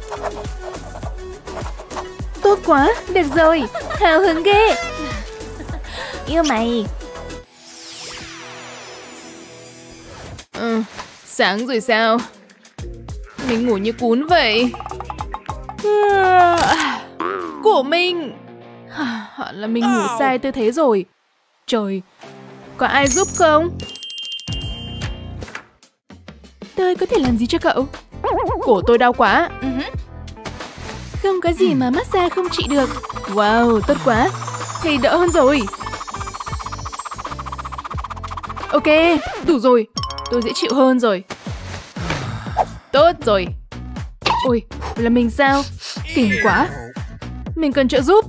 S1: Tốt quá, được rồi.
S3: Hào hứng ghê. Yêu mày.
S1: Ừ, sáng rồi sao? Mình ngủ như cún vậy. Của mình. Hẳn là mình ngủ sai tư thế rồi. Trời, có ai giúp không?
S3: Tôi có thể làm gì cho cậu?
S1: Cổ tôi đau quá.
S3: Không có gì mà massage không trị được.
S1: Wow, tốt quá. Thì đỡ hơn rồi. Ok, đủ rồi. Tôi dễ chịu hơn rồi. Tốt rồi. Ôi, là mình sao? Kinh quá. Mình cần trợ giúp.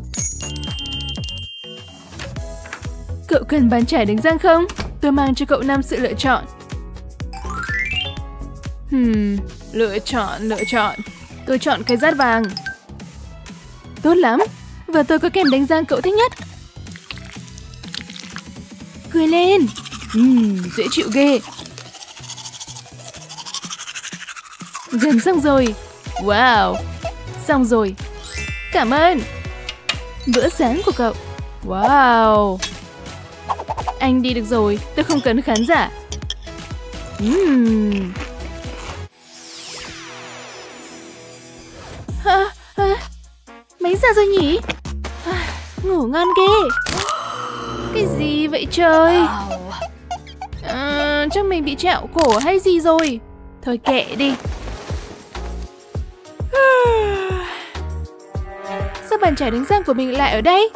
S1: Cậu cần bàn chải đánh răng không? Tôi mang cho cậu năm sự lựa chọn. Hmm, lựa chọn, lựa chọn. Tôi chọn cái dát vàng. Tốt lắm. Và tôi có kem đánh răng cậu thích nhất.
S3: Cười lên.
S1: Uhm, dễ chịu ghê. Gần xong rồi. Wow, xong rồi. Cảm ơn. Bữa sáng của cậu. Wow. Anh đi được rồi, tôi không cần khán giả. Uhm.
S3: À, à, mấy giờ rồi nhỉ? À, ngủ ngon ghê.
S1: Cái gì vậy trời? À, chắc mình bị trẹo cổ hay gì rồi. Thôi kệ đi. Sao bàn chải đánh răng của mình lại ở đây?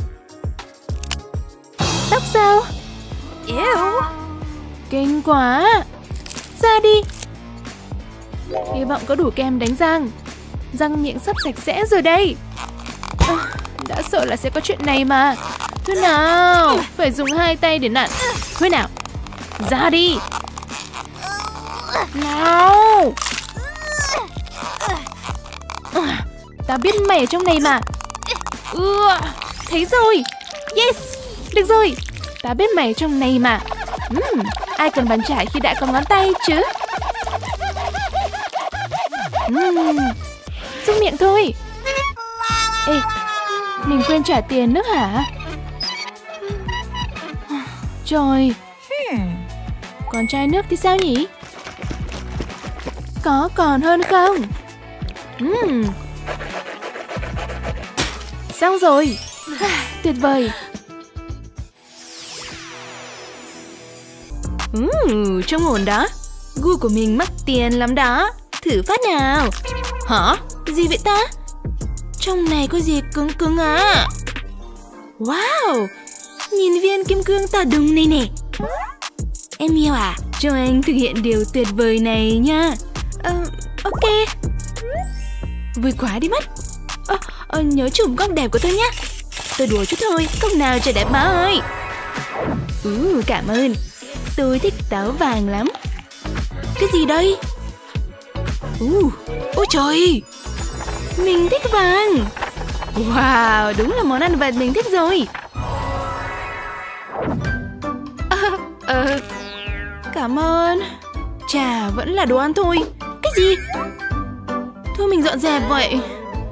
S3: Tóc sao?
S1: Ew. Kinh quá. Ra đi. Hy vọng có đủ kem đánh răng. Răng miệng sắp sạch sẽ rồi đây. À, đã sợ là sẽ có chuyện này mà. Thôi nào, phải dùng hai tay để nặn. Thôi nào, ra đi. Nào. À, ta biết mày ở trong này mà. Ừ, thấy rồi. Yes, được rồi. Ta biết mày ở trong này mà. uhm, Ai cần bàn chải khi đã có ngón tay chứ. uhm, Xúc miệng thôi. Ê, mình quên trả tiền nữa hả? Trời. Còn chai nước thì sao nhỉ? Có còn hơn không? uhm. Xong rồi. Tuyệt vời. Ừ, trông ổn đó. Gu của mình mắc tiền lắm đó. Thử phát nào. Hả? Gì vậy ta? Trong này có gì cứng cứng à? Wow, nhìn viên kim cương to đùng này nè. Em yêu à, cho anh thực hiện điều tuyệt vời này nha. Ờ, ok. Vui quá đi mất. Ờ, ờ, nhớ chùm góc đẹp của tôi nhé. Tôi đùa chút thôi, góc nào trời đẹp má ơi. Ừ, cảm ơn. Tôi thích táo vàng lắm. Cái gì đây? Uh, ôi trời, mình thích vàng. Wow, đúng là món ăn vặt mình thích rồi. À, à, cảm ơn. Chà, vẫn là đồ ăn thôi. Cái gì? Thôi mình dọn dẹp vậy.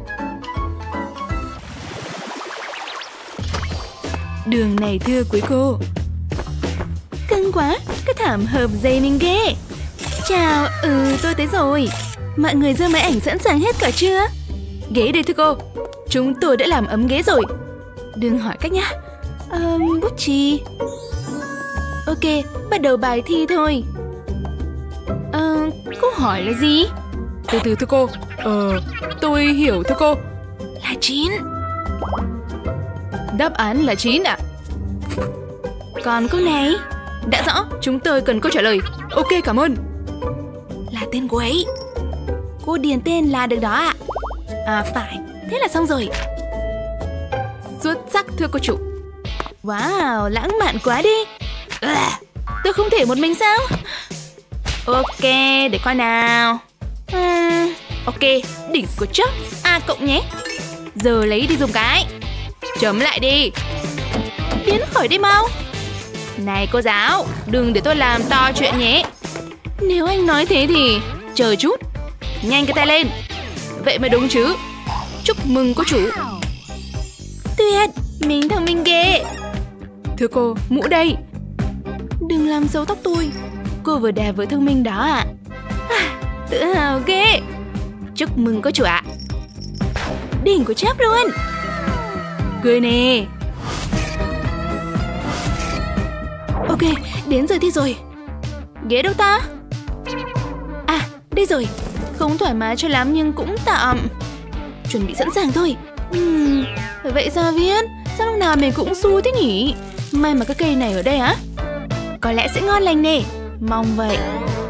S1: Đường này thưa quý cô. Cưng quá, cái thảm hợp dây mình ghê. Chào, ừ tôi tới rồi. Mọi người giơ máy ảnh sẵn sàng hết cả chưa? Ghế đây thưa cô. Chúng tôi đã làm ấm ghế rồi. Đừng hỏi cách nhá. um, Bút chì. Ok, bắt đầu bài thi thôi. uh, Câu hỏi là gì? Từ từ thưa cô. Ờ, tôi hiểu thưa cô. Là chín. Đáp án là chín ạ. Còn câu này? Đã rõ, chúng tôi cần câu trả lời. Ok, cảm ơn. Là tên cô ấy. Cô điền tên là được đó ạ. À phải, thế là xong rồi. Xuất sắc thưa cô chủ. Wow, lãng mạn quá đi. À, tôi không thể một mình sao? Ok, để coi nào. uhm, Ok, đỉnh của chớp A cộng nhé. Giờ lấy đi dùng cái. Chấm lại đi. Biến khỏi đi mau. Này cô giáo, đừng để tôi làm to chuyện nhé. Nếu anh nói thế thì chờ chút. Nhanh cái tay lên. Vậy mới đúng chứ. Chúc mừng cô chủ. Tuyệt, mình thông minh ghê. Thưa cô, mũ đây. Đừng làm xấu tóc tôi. Cô vừa đẹp vừa thông minh đó ạ. À, tự hào ghê. Chúc mừng cô chủ ạ. Đỉnh của chớp luôn. Cười nè. Ok, đến giờ thi rồi. Ghế đâu ta? À, đây rồi. Không thoải mái cho lắm nhưng cũng tạm. Chuẩn bị sẵn sàng thôi. uhm, Vậy sao viết? Sao lúc nào mình cũng xui thế nhỉ? May mà cái cây này ở đây á. Có lẽ sẽ ngon lành nè. Mong vậy.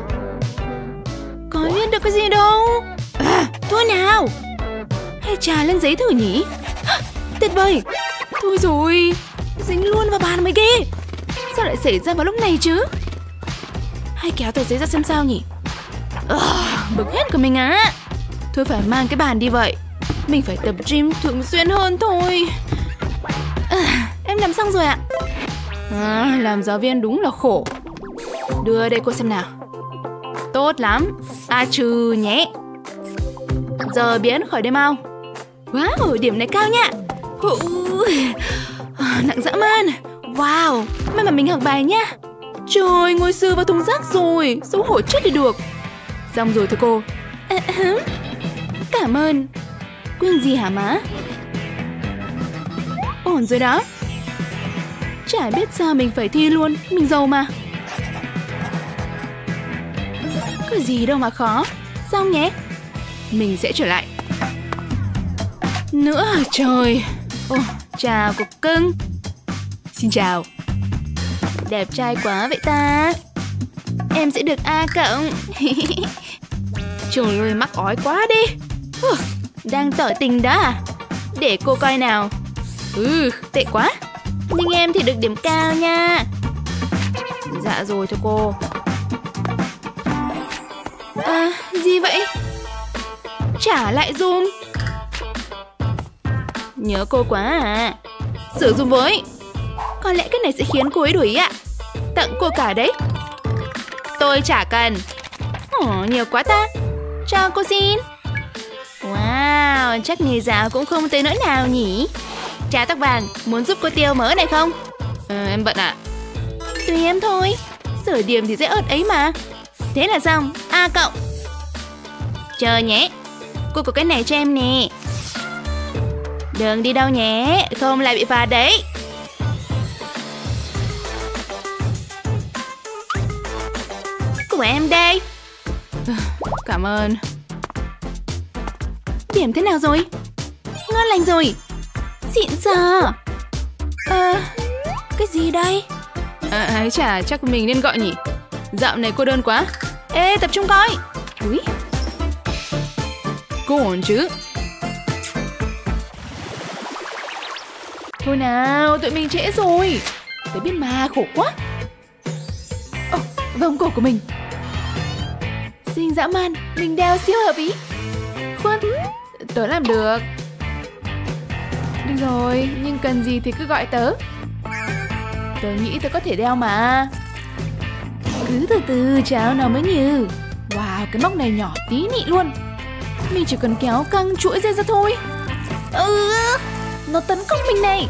S1: Có viết được cái gì đâu. À, thôi nào. Hay trà lên giấy thử nhỉ? Tuyệt vời. Thôi rồi, dính luôn vào bàn mới ghê. Sao lại xảy ra vào lúc này chứ? Hay kéo tờ giấy ra xem sao nhỉ? À, bực hết cả mình á. Thôi phải mang cái bàn đi vậy. Mình phải tập gym thường xuyên hơn thôi. À, em làm xong rồi ạ. À, làm giáo viên đúng là khổ. Đưa đây cô xem nào. Tốt lắm. A trừ nhé. Giờ biến khỏi đây mau. Wow, điểm này cao nha. À, nặng dã man. Wow, may mà mình học bài nhá. Trời, ngồi sừ vào thùng rác rồi. Xấu hổ chết đi được. Xong rồi thưa cô. À, à, cảm ơn. Quên gì hả má? Ổn rồi đó. Chả biết sao mình phải thi luôn. Mình giàu mà. Có gì đâu mà khó. Xong nhé. Mình sẽ trở lại. Nữa hả trời. Ồ, chào cục cưng. Xin chào. Đẹp trai quá vậy ta. Em sẽ được A cộng. Trời ơi, mắc ói quá đi. Đang tỏ tình đó à? Để cô coi nào. Ừ, tệ quá. Nhưng em thì được điểm cao nha. Dạ rồi thưa cô. À, gì vậy? Trả lại dùm. Nhớ cô quá à. Sử dụng với. Có lẽ cái này sẽ khiến cô ấy đổi ý ạ. Tặng cô cả đấy. Tôi chả cần. Ồ, nhiều quá ta. Cho cô xin. Wow, chắc nghề giáo cũng không tới nỗi nào nhỉ. Chà tóc vàng, muốn giúp cô tiêu mỡ này không? Ờ, em bận ạ. Tùy em thôi. Sửa điểm thì dễ ớt ấy mà. Thế là xong, A cộng. Chờ nhé. Cô có cái này cho em nè. Đừng đi đâu nhé, không lại bị phạt đấy.
S3: của em đây.
S1: Cảm ơn.
S3: Điểm thế nào rồi? Ngon lành rồi. Xịn sò. À, cái gì đây?
S1: À, ấy chà, chắc mình nên gọi nhỉ. Dạo này cô đơn quá.
S3: Ê, tập trung coi.
S1: Úi. Cô ổn chứ?
S3: Thôi nào, tụi mình trễ rồi. Tớ biết mà, khổ quá. Ồ, vòng cổ của mình. Xinh dã man, mình đeo siêu hợp ý. Khoan,
S1: tớ làm được.
S3: Được rồi, nhưng cần gì thì cứ gọi tớ. Tớ nghĩ tớ có thể đeo mà. Cứ từ từ cháo nào mới nhừ. Wow, cái móc này nhỏ tí nị luôn. Mình chỉ cần kéo căng chuỗi dây ra thôi. Ừ, nó tấn công mình này.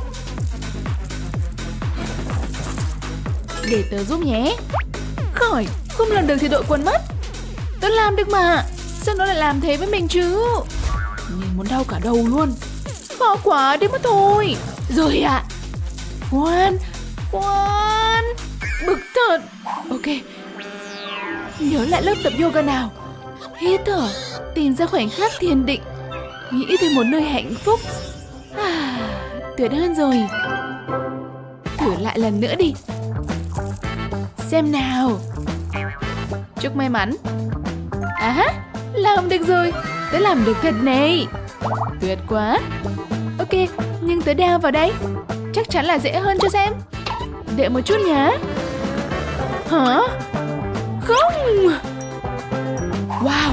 S3: Để tớ giúp nhé. Khỏi, không làm được thì đội quần mất. Tớ làm được mà. Sao nó lại làm thế với mình chứ? Mình muốn đau cả đầu luôn. Khó quá đi mất thôi. Rồi ạ. À. Khoan, khoan. Bực thật. Ok. Nhớ lại lớp tập yoga nào. Hít thở, tìm ra khoảnh khắc thiền định. Nghĩ về một nơi hạnh phúc. À, tuyệt hơn rồi. Thử lại lần nữa đi. Xem nào. Chúc may mắn. À, làm được rồi. Tớ làm được thật này. Tuyệt quá. Ok, nhưng tớ đeo vào đây. Chắc chắn là dễ hơn cho xem. Đợi một chút nhé. Hả? Không. Wow.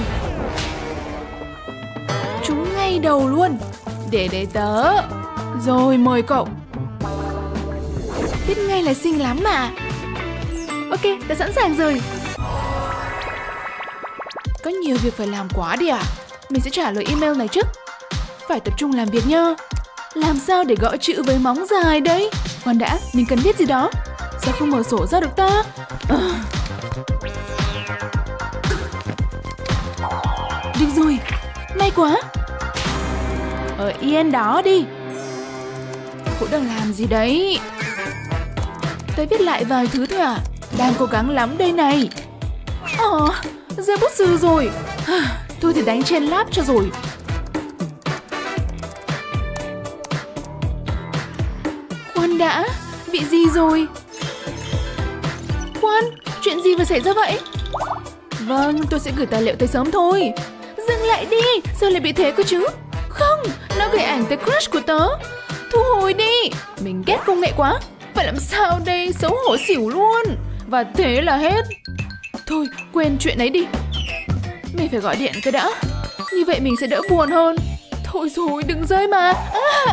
S3: Trúng ngay đầu luôn. Để để tớ. Rồi mời cậu. Biết ngay là xinh lắm mà. Ok, tớ sẵn sàng rồi. Có nhiều việc phải làm quá đi à? Mình sẽ trả lời email này trước. Phải tập trung làm việc nhá. Làm sao để gõ chữ với móng dài đấy? Khoan đã, mình cần biết gì đó. Sao không mở sổ ra được ta? À. Được rồi, may quá. Ở yên đó đi. Cậu đang làm gì đấy? Tôi viết lại vài thứ thôi à? Đang cố gắng lắm đây này. Ờ, à, rơi bút sư rồi. Thôi thì đánh trên lab cho rồi. Khoan đã, bị gì rồi? Khoan, chuyện gì vừa xảy ra vậy? Vâng, tôi sẽ gửi tài liệu tới sớm thôi. Dừng lại đi, sao lại bị thế cơ chứ? Không, nó gửi ảnh tới crush của tớ. Thu hồi đi, mình ghét công nghệ quá. Phải làm sao đây, xấu hổ xỉu luôn. Và thế là hết. Thôi, quên chuyện ấy đi. Mình phải gọi điện cái đã. Như vậy mình sẽ đỡ buồn hơn. Thôi rồi, đừng rơi mà. À.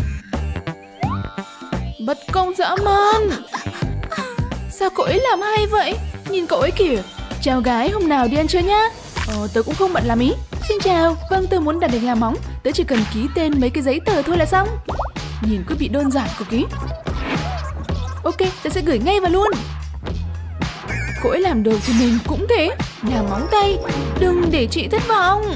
S3: Bất công dã man. Sao cậu ấy làm hay vậy? Nhìn cậu ấy kìa. Chào gái, hôm nào đi ăn chơi nhá. Ờ, tớ cũng không bận làm ý. Xin chào, vâng tớ muốn đặt lịch làm móng. Tớ chỉ cần ký tên mấy cái giấy tờ thôi là xong. Nhìn cứ bị đơn giản cực kỳ. Ok, tớ sẽ gửi ngay vào luôn. Cậu ấy làm được thì mình cũng thế. Làm móng tay, đừng để chị thất vọng.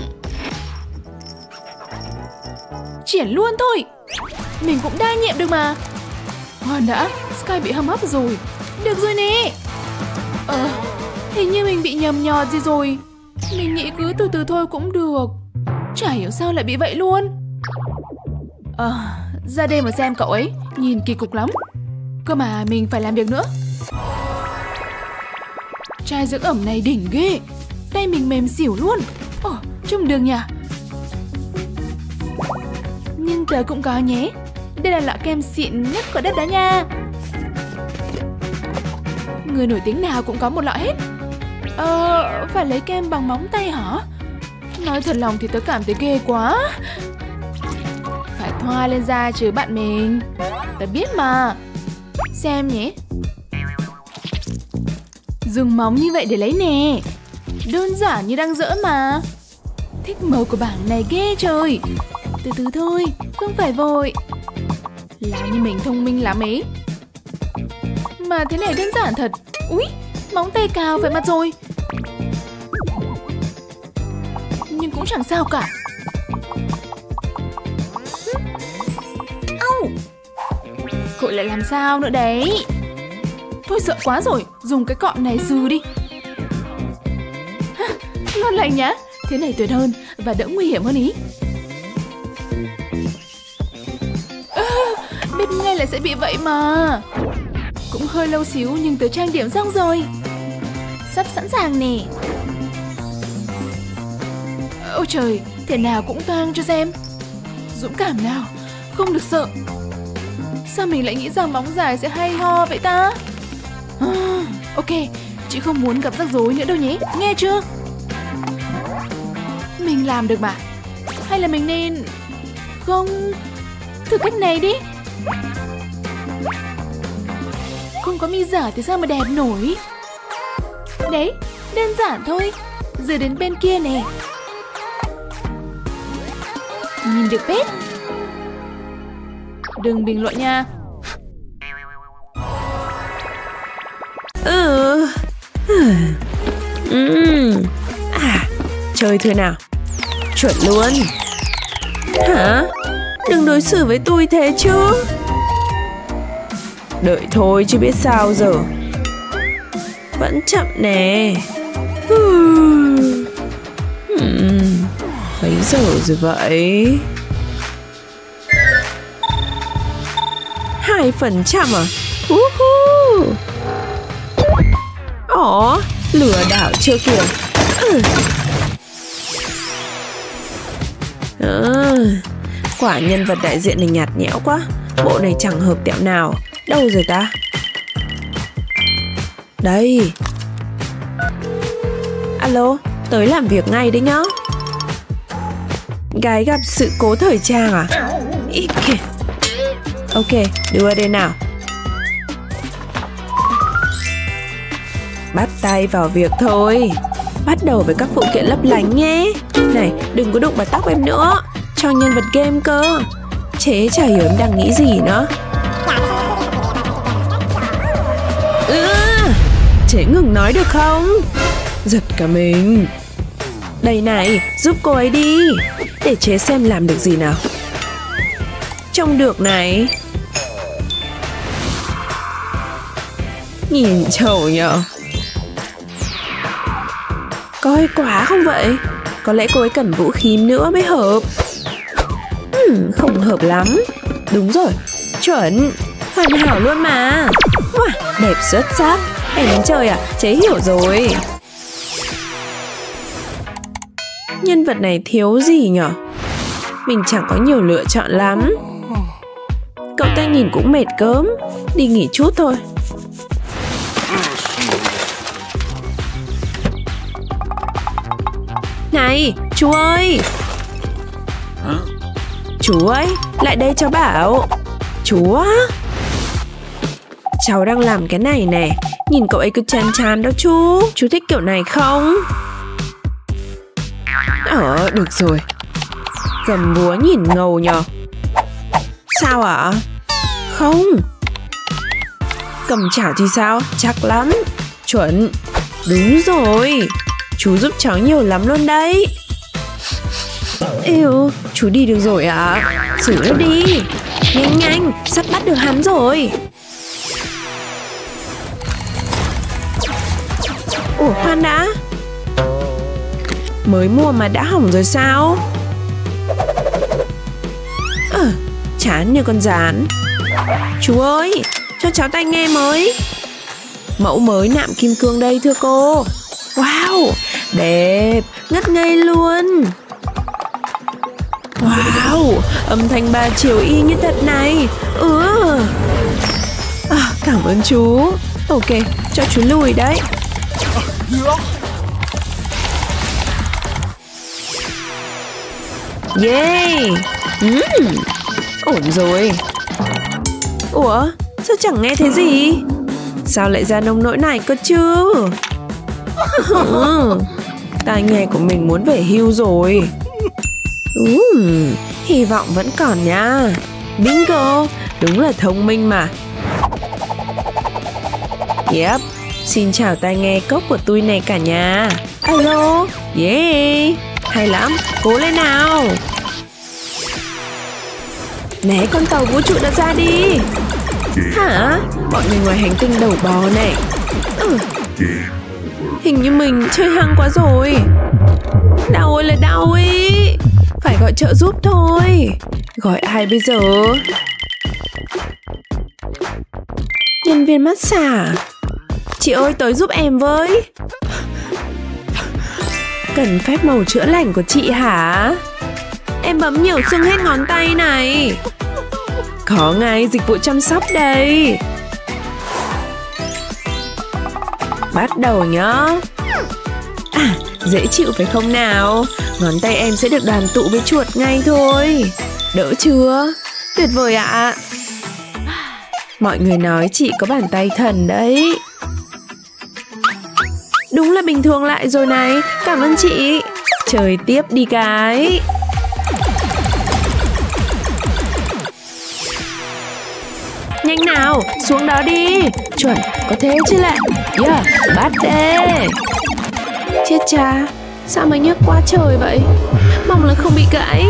S3: Triển luôn thôi. Mình cũng đa nhiệm được mà. Khoan đã, Sky bị hâm hấp rồi. Được rồi nè. Ờ, hình như mình bị nhầm nhọt gì rồi. Mình nghĩ cứ từ từ thôi cũng được. Chả hiểu sao lại bị vậy luôn. Ờ, ra đây mà xem cậu ấy. Nhìn kỳ cục lắm. Cơ mà mình phải làm việc nữa. Chai dưỡng ẩm này đỉnh ghê. Tay mình mềm xỉu luôn. Ồ, trông được nhỉ. Nhưng tớ cũng có nhé. Đây là loại kem xịn nhất của đất đó nha. Người nổi tiếng nào cũng có một lọ hết. Ờ, phải lấy kem bằng móng tay hả? Nói thật lòng thì tớ cảm thấy ghê quá. Phải thoa lên da chứ bạn mình. Tớ biết mà. Xem nhé. Dùng móng như vậy để lấy nè. Đơn giản như đang giỡn mà. Thích màu của bảng này ghê trời. Từ từ thôi, không phải vội. Làm như mình thông minh lắm ấy. Mà thế này đơn giản thật. Úi, móng tay cào phải mặt rồi. Nhưng cũng chẳng sao cả. Au. Cậu lại làm sao nữa đấy? Thôi sợ quá rồi, dùng cái cọ này xừ đi. ngon lành nhá. Thế này tuyệt hơn và đỡ nguy hiểm hơn ý. À, biết ngay là sẽ bị vậy mà. Cũng hơi lâu xíu nhưng tớ trang điểm xong rồi. Sắp sẵn sàng nè. Ôi trời, thế nào cũng toang cho xem. Dũng cảm nào, không được sợ. Sao mình lại nghĩ rằng móng dài sẽ hay ho vậy ta? À, ok, chị không muốn gặp rắc rối nữa đâu nhé, nghe chưa? Mình làm được mà. Hay là mình nên... Không... Thử cách này đi. Không có mi giả thì sao mà đẹp nổi. Đấy, đơn giản thôi. Giờ đến bên kia nè. Nhìn được phết. Đừng bình luận nha.
S2: Ừ. Ừ. À, chơi thôi nào. Chuẩn luôn. Hả? Đừng đối xử với tôi thế chứ. Đợi thôi chứ biết sao giờ. Vẫn chậm nè. Hmm. Mấy giờ rồi vậy? Hai phần trăm à? Uh-huh. Ồ, lừa đảo chưa kìa. Ừ. À, quả nhân vật đại diện này nhạt nhẽo quá. Bộ này chẳng hợp tẹo nào. Đâu rồi ta? Đây. Alo, tới làm việc ngay đấy nhá. Gái gặp sự cố thời trang à? Ý kìa. Ok, đưa đây nào. Bắt tay vào việc thôi. Bắt đầu với các phụ kiện lấp lánh nhé. Này, đừng có đụng vào tóc em nữa. Cho nhân vật game cơ. Chế chả hiểu em đang nghĩ gì nữa. Ừ, chế ngừng nói được không? Giật cả mình. Đây này, giúp cô ấy đi. Để chế xem làm được gì nào. Trông được này. Nhìn trầu nhở. Coi quá không vậy? Có lẽ cô ấy cần vũ khí nữa mới hợp. Hmm, không hợp lắm. Đúng rồi, chuẩn. Hoàn hảo luôn mà. Wow, đẹp xuất sắc. Em đến chơi à? Chế hiểu rồi. Nhân vật này thiếu gì nhở? Mình chẳng có nhiều lựa chọn lắm. Cậu ta nhìn cũng mệt cớm. Đi nghỉ chút thôi. Này, chú ơi. Chú ơi, lại đây cháu bảo. Chú á. Cháu đang làm cái này nè. Nhìn cậu ấy cứ chán chán đó chú. Chú thích kiểu này không? Ờ, được rồi. Cầm búa nhìn ngầu nhờ. Sao ạ? Không. Cầm chảo thì sao? Chắc lắm. Chuẩn. Đúng rồi. Chú giúp cháu nhiều lắm luôn đấy. Yêu, chú đi được rồi ạ. À? Xử nó đi. Nhanh nhanh, sắp bắt được hắn rồi. Ủa khoan đã. Mới mua mà đã hỏng rồi sao? Ờ, à, chán như con gián. Chú ơi, cho cháu tai nghe mới. Mẫu mới nạm kim cương đây thưa cô. Wow, đẹp, ngất ngây luôn. Wow, âm thanh ba chiều y như thật này. Ừ. À, cảm ơn chú. Ok, cho chú lùi đấy. Yeah. uhm, Ổn rồi. Ủa, sao chẳng nghe thấy gì? Sao lại ra nông nỗi này cơ chứ? Tai nghe của mình muốn về hưu rồi. uhm, Hy vọng vẫn còn nha. Bingo, đúng là thông minh mà. Yep, xin chào tai nghe cốc của tôi này cả nhà. Alo, yeah, hay lắm, cố lên nào. Né con tàu vũ trụ đã ra đi. Hả? Bọn người ngoài hành tinh đầu bò này. Ừ. Hình như mình chơi hăng quá rồi. Đau ơi là đau ý. Phải gọi trợ giúp thôi. Gọi ai bây giờ? Nhân viên massage. Chị ơi, tới giúp em với. Cần phép màu chữa lành của chị hả? Em bấm nhiều sưng hết ngón tay này. Có ngay dịch vụ chăm sóc đây. Bắt đầu nhá. À, dễ chịu phải không nào? Ngón tay em sẽ được đoàn tụ với chuột ngay thôi. Đỡ chưa? Tuyệt vời ạ. À. Mọi người nói chị có bàn tay thần đấy. Đúng là bình thường lại rồi này. Cảm ơn chị. Chơi tiếp đi cái. Nhanh nào, xuống đó đi. Chuẩn, có thế chứ lại. Yeah, bắt đê. Chết cha, sao mà nhức quá trời vậy? Mong là không bị gãy.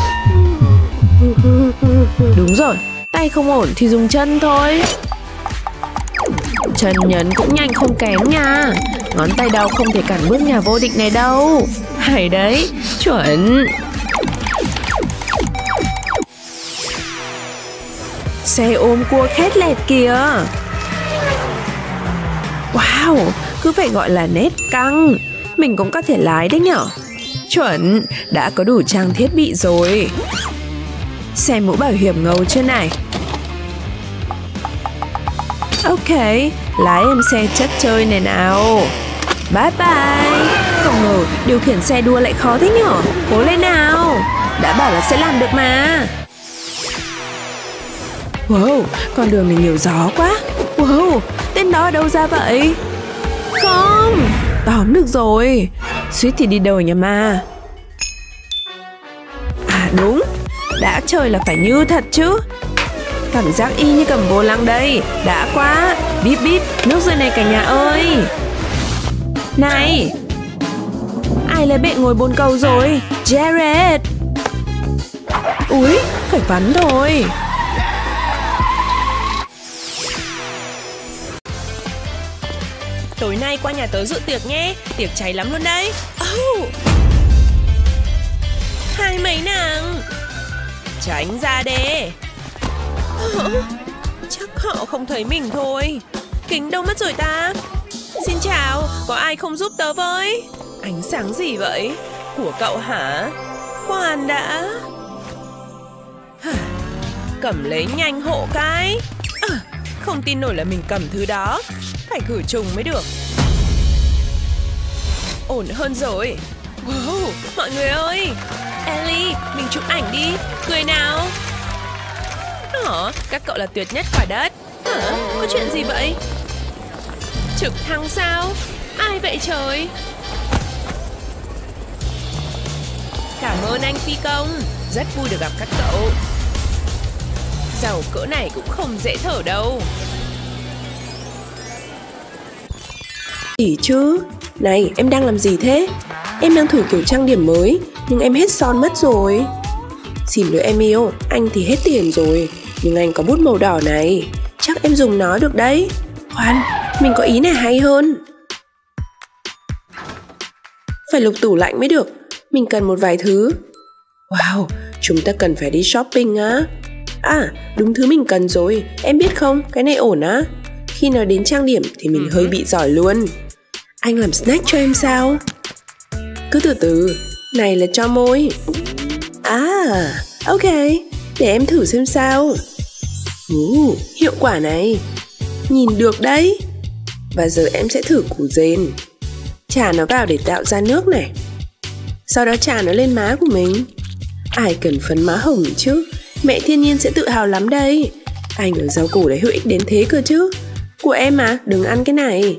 S2: Đúng rồi, tay không ổn thì dùng chân thôi. Chân nhấn cũng nhanh không kém nha. Ngón tay đau không thể cản bước nhà vô địch này đâu. Hay đấy, chuẩn. Xe ôm cua khét lẹt kìa. Wow, cứ phải gọi là nét căng. Mình cũng có thể lái đấy nhở. Chuẩn, đã có đủ trang thiết bị rồi. Xem mũ bảo hiểm ngầu chưa này. Ok, lái em xe chất chơi này nào. Bye bye. Không ngờ điều khiển xe đua lại khó thế nhở. Cố lên nào. Đã bảo là sẽ làm được mà. Wow, con đường này nhiều gió quá. Wow, tên đó ở đâu ra vậy? Không, tóm được rồi. Suýt thì đi đâu nhà ma. À đúng, đã chơi là phải như thật chứ. Cảm giác y như cầm vô lăng đây. Đã quá. Bíp bíp, nước rơi này cả nhà ơi. Này, ai lấy bệ ngồi bồn cầu rồi? Jared. Úi, phải vắn thôi. Tối nay qua nhà tớ dự tiệc nhé. Tiệc cháy lắm luôn đấy. Oh. Hai mấy nàng. Tránh ra đê. Oh. Chắc họ không thấy mình thôi. Kính đâu mất rồi ta? Xin chào, có ai không giúp tớ với? Ánh sáng gì vậy? Của cậu hả? Khoan đã. Cầm lấy nhanh hộ cái. À, không tin nổi là mình cầm thứ đó. Phải khử trùng mới được. Ổn hơn rồi. Wow, mọi người ơi. Ellie, mình chụp ảnh đi. Cười nào. Hả? Các cậu là tuyệt nhất quả đất. Hả? Có chuyện gì vậy? Trực thăng sao? Ai vậy trời? Cảm ơn anh phi công. Rất vui được gặp các cậu. Giàu cỡ này cũng không dễ thở đâu. Gì chứ? Này, em đang làm gì thế? Em đang thử kiểu trang điểm mới, nhưng em hết son mất rồi. Xin lỗi em yêu, anh thì hết tiền rồi. Nhưng anh có bút màu đỏ này. Chắc em dùng nó được đấy. Khoan, mình có ý này hay hơn. Phải lục tủ lạnh mới được. Mình cần một vài thứ. Wow, chúng ta cần phải đi shopping á. À, đúng thứ mình cần rồi. Em biết không, cái này ổn á. Khi nói đến trang điểm thì mình hơi bị giỏi luôn. Anh làm snack cho em sao? Cứ từ từ. Này là cho môi. À, ok. Để em thử xem sao. uh, Hiệu quả này. Nhìn được đấy. Và giờ em sẽ thử củ dền. Chà nó vào để tạo ra nước này. Sau đó chà nó lên má của mình. Ai cần phấn má hồng chứ. Mẹ thiên nhiên sẽ tự hào lắm đây. Anh ở rau củ đấy hữu ích đến thế cơ chứ. Của em mà, đừng ăn cái này.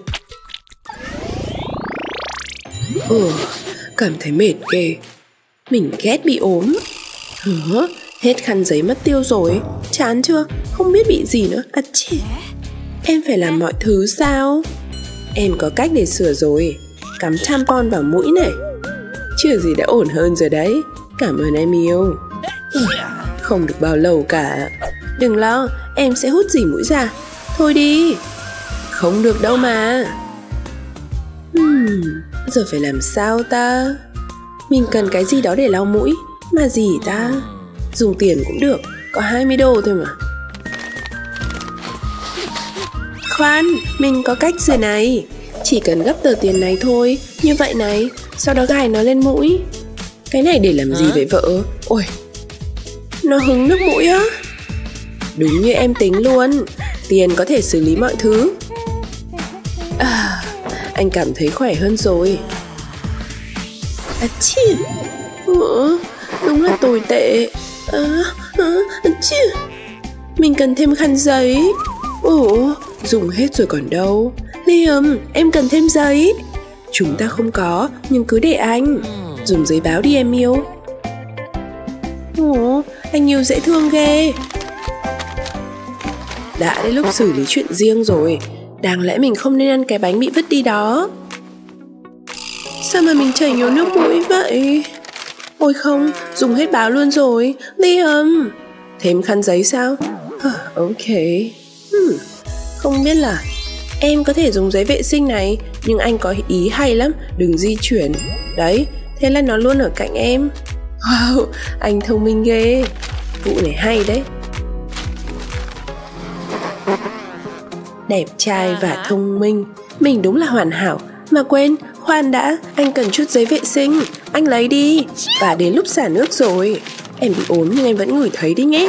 S2: Ừ, cảm thấy mệt ghê. Mình ghét bị ốm. Hả? Hết khăn giấy mất tiêu rồi. Chán chưa? Không biết bị gì nữa. À chê. Em phải làm mọi thứ sao? Em có cách để sửa rồi. Cắm tampon vào mũi này. Chưa gì đã ổn hơn rồi đấy. Cảm ơn em yêu. Ừ, không được bao lâu cả. Đừng lo, em sẽ hút dỉ mũi ra. Thôi đi. Không được đâu mà. Hmm, giờ phải làm sao ta? Mình cần cái gì đó để lau mũi. Mà gì ta? Dùng tiền cũng được, có hai mươi đô thôi mà. Khoan, mình có cách rồi này. Chỉ cần gấp tờ tiền này thôi, như vậy này, sau đó gài nó lên mũi. Cái này để làm gì vậy vợ? Ôi, nó hứng nước mũi á. Đúng như em tính luôn, tiền có thể xử lý mọi thứ. À, anh cảm thấy khỏe hơn rồi. À chi, Ủa, đúng là tồi tệ. À, à, à, chi. Mình cần thêm khăn giấy. Ủa, dùng hết rồi còn đâu. Liam, em cần thêm giấy. Chúng ta không có, nhưng cứ để anh. Dùng giấy báo đi em yêu. Ủa, anh yêu dễ thương ghê. Đã đến lúc xử lý chuyện riêng rồi. Đáng lẽ mình không nên ăn cái bánh bị vứt đi đó. Sao mà mình chảy nhiều nước mũi vậy? Ôi không, dùng hết báo luôn rồi. Liam, thêm khăn giấy sao? Ok. hmm, Không biết là em có thể dùng giấy vệ sinh này, nhưng anh có ý hay lắm, đừng di chuyển. Đấy, thế là nó luôn ở cạnh em. Wow, anh thông minh ghê. Vụ này hay đấy. Đẹp trai và thông minh, mình đúng là hoàn hảo. Mà quên, khoan đã, anh cần chút giấy vệ sinh. Anh lấy đi. Và đến lúc xả nước rồi. Em bị ốm nhưng em vẫn ngửi thấy đi nhé.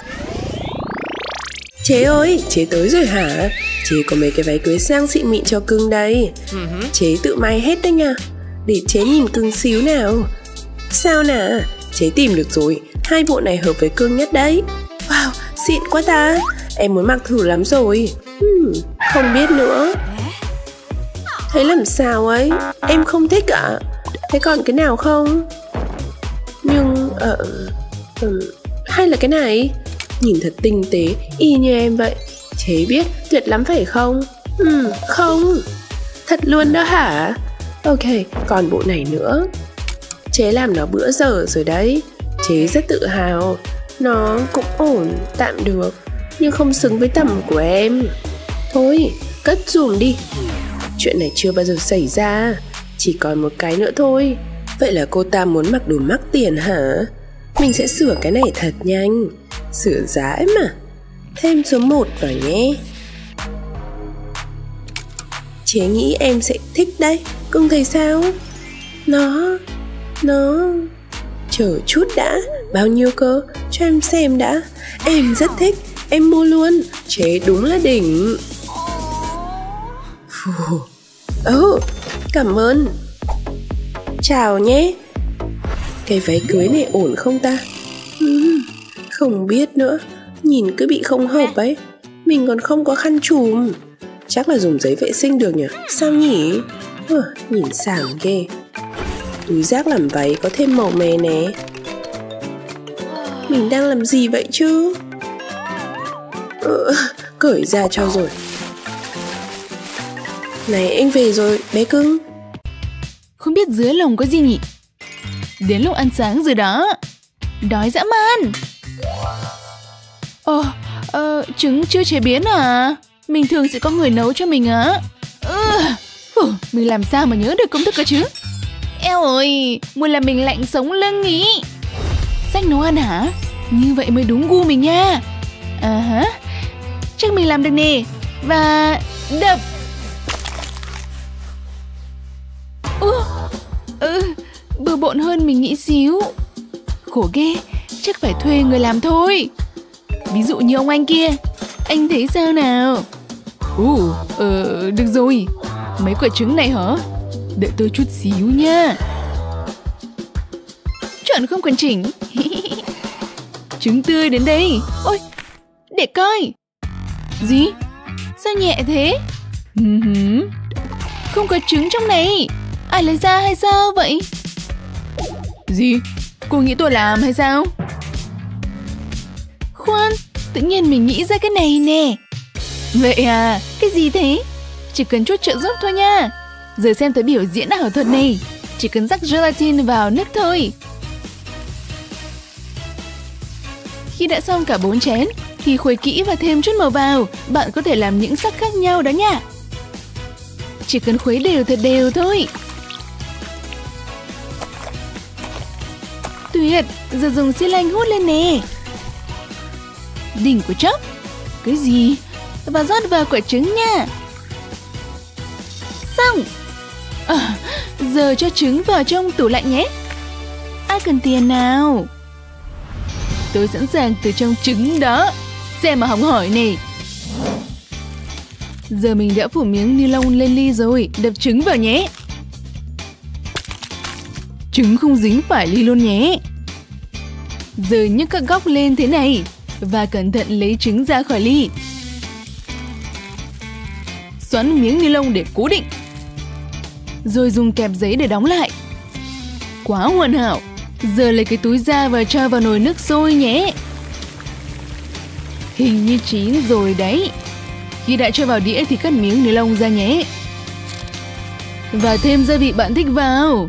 S2: Chế ơi, chế tới rồi hả? Chế có mấy cái váy cưới sang xịn mịn cho cưng đây. Chế tự may hết đấy nha. Để chế nhìn cưng xíu nào. Sao nè, chế tìm được rồi. Hai bộ này hợp với cưng nhất đấy. Wow, xịn quá ta. Em muốn mặc thử lắm rồi. hmm, Không biết nữa. Thấy làm sao ấy? Em không thích ạ. Thế còn cái nào không? Nhưng uh, uh, hay là cái này? Nhìn thật tinh tế, y như em vậy. Chế biết, tuyệt lắm phải không? Ừ, không. Thật luôn đó hả? Ok, còn bộ này nữa. Chế làm nó bữa giờ rồi đấy. Chế rất tự hào. Nó cũng ổn, tạm được, nhưng không xứng với tầm của em. Thôi, cất giùm đi. Chuyện này chưa bao giờ xảy ra. Chỉ còn một cái nữa thôi. Vậy là cô ta muốn mặc đồ mắc tiền hả? Mình sẽ sửa cái này thật nhanh. Sửa giá mà. Thêm số một vào nhé. Chế nghĩ em sẽ thích đấy. Cưng thấy sao? Nó Nó Chờ chút đã. Bao nhiêu cơ? Cho em xem đã. Em rất thích. Em mua luôn. Chế đúng là đỉnh. Phù. Oh, cảm ơn. Chào nhé. Cái váy cưới này ổn không ta? uhm, Không biết nữa. Nhìn cứ bị không hợp ấy. Mình còn không có khăn chùm. Chắc là dùng giấy vệ sinh được nhỉ? Sao nhỉ? uh, Nhìn sảng ghê. Túi rác làm váy có thêm màu mè nè. Mình đang làm gì vậy chứ? uh, Cởi ra cho rồi. Này, anh về rồi bé cưng.
S3: Không biết dưới lồng có gì nhỉ? Đến lúc ăn sáng rồi đó. Đói dã man. Ồ, ờ, trứng chưa chế biến à? Mình thường sẽ có người nấu cho mình á. Ừ, mình làm sao mà nhớ được công thức cơ chứ? Eo ơi, muốn làm mình lạnh sống lưng ý. Sách nấu ăn hả? Như vậy mới đúng gu mình nha. À hả, chắc mình làm được nè. Và đập. Ừ, ừ, bừa bộn hơn mình nghĩ xíu. Khổ ghê, chắc phải thuê người làm thôi. Ví dụ như ông anh kia. Anh thấy sao nào? Ồ, ờ, được rồi. Mấy quả trứng này hả? Đợi tôi chút xíu nha. Chuẩn không cần chỉnh. Trứng tươi đến đây. Ôi, để coi. Gì? Sao nhẹ thế? Không có trứng trong này. Ai lấy ra hay sao vậy? Gì? Cô nghĩ tôi làm hay sao? Khoan, tự nhiên mình nghĩ ra cái này nè. Vậy à, cái gì thế? Chỉ cần chút trợ giúp thôi nha. Giờ xem tới biểu diễn ảo thuật này. Chỉ cần rắc gelatin vào nước thôi. Khi đã xong cả bốn chén thì khuấy kỹ và thêm chút màu vào. Bạn có thể làm những sắc khác nhau đó nha. Chỉ cần khuấy đều thật đều thôi. Tuyệt, giờ dùng xi lanh hút lên nè. Đỉnh của chốc. Cái gì? Và rót vào quả trứng nha. Xong. À, giờ cho trứng vào trong tủ lạnh nhé. Ai cần tiền nào? Tôi sẵn sàng từ trong trứng đó. Xem mà hỏng hỏi nè. Giờ mình đã phủ miếng ni lông lên ly rồi. Đập trứng vào nhé. Trứng không dính phải ly luôn nhé. Giờ nhấc các góc lên thế này. Và cẩn thận lấy trứng ra khỏi ly. Xoắn miếng ni lông để cố định. Rồi dùng kẹp giấy để đóng lại. Quá hoàn hảo. Giờ lấy cái túi ra và cho vào nồi nước sôi nhé. Hình như chín rồi đấy. Khi đã cho vào đĩa thì cắt miếng ni lông ra nhé. Và thêm gia vị bạn thích vào.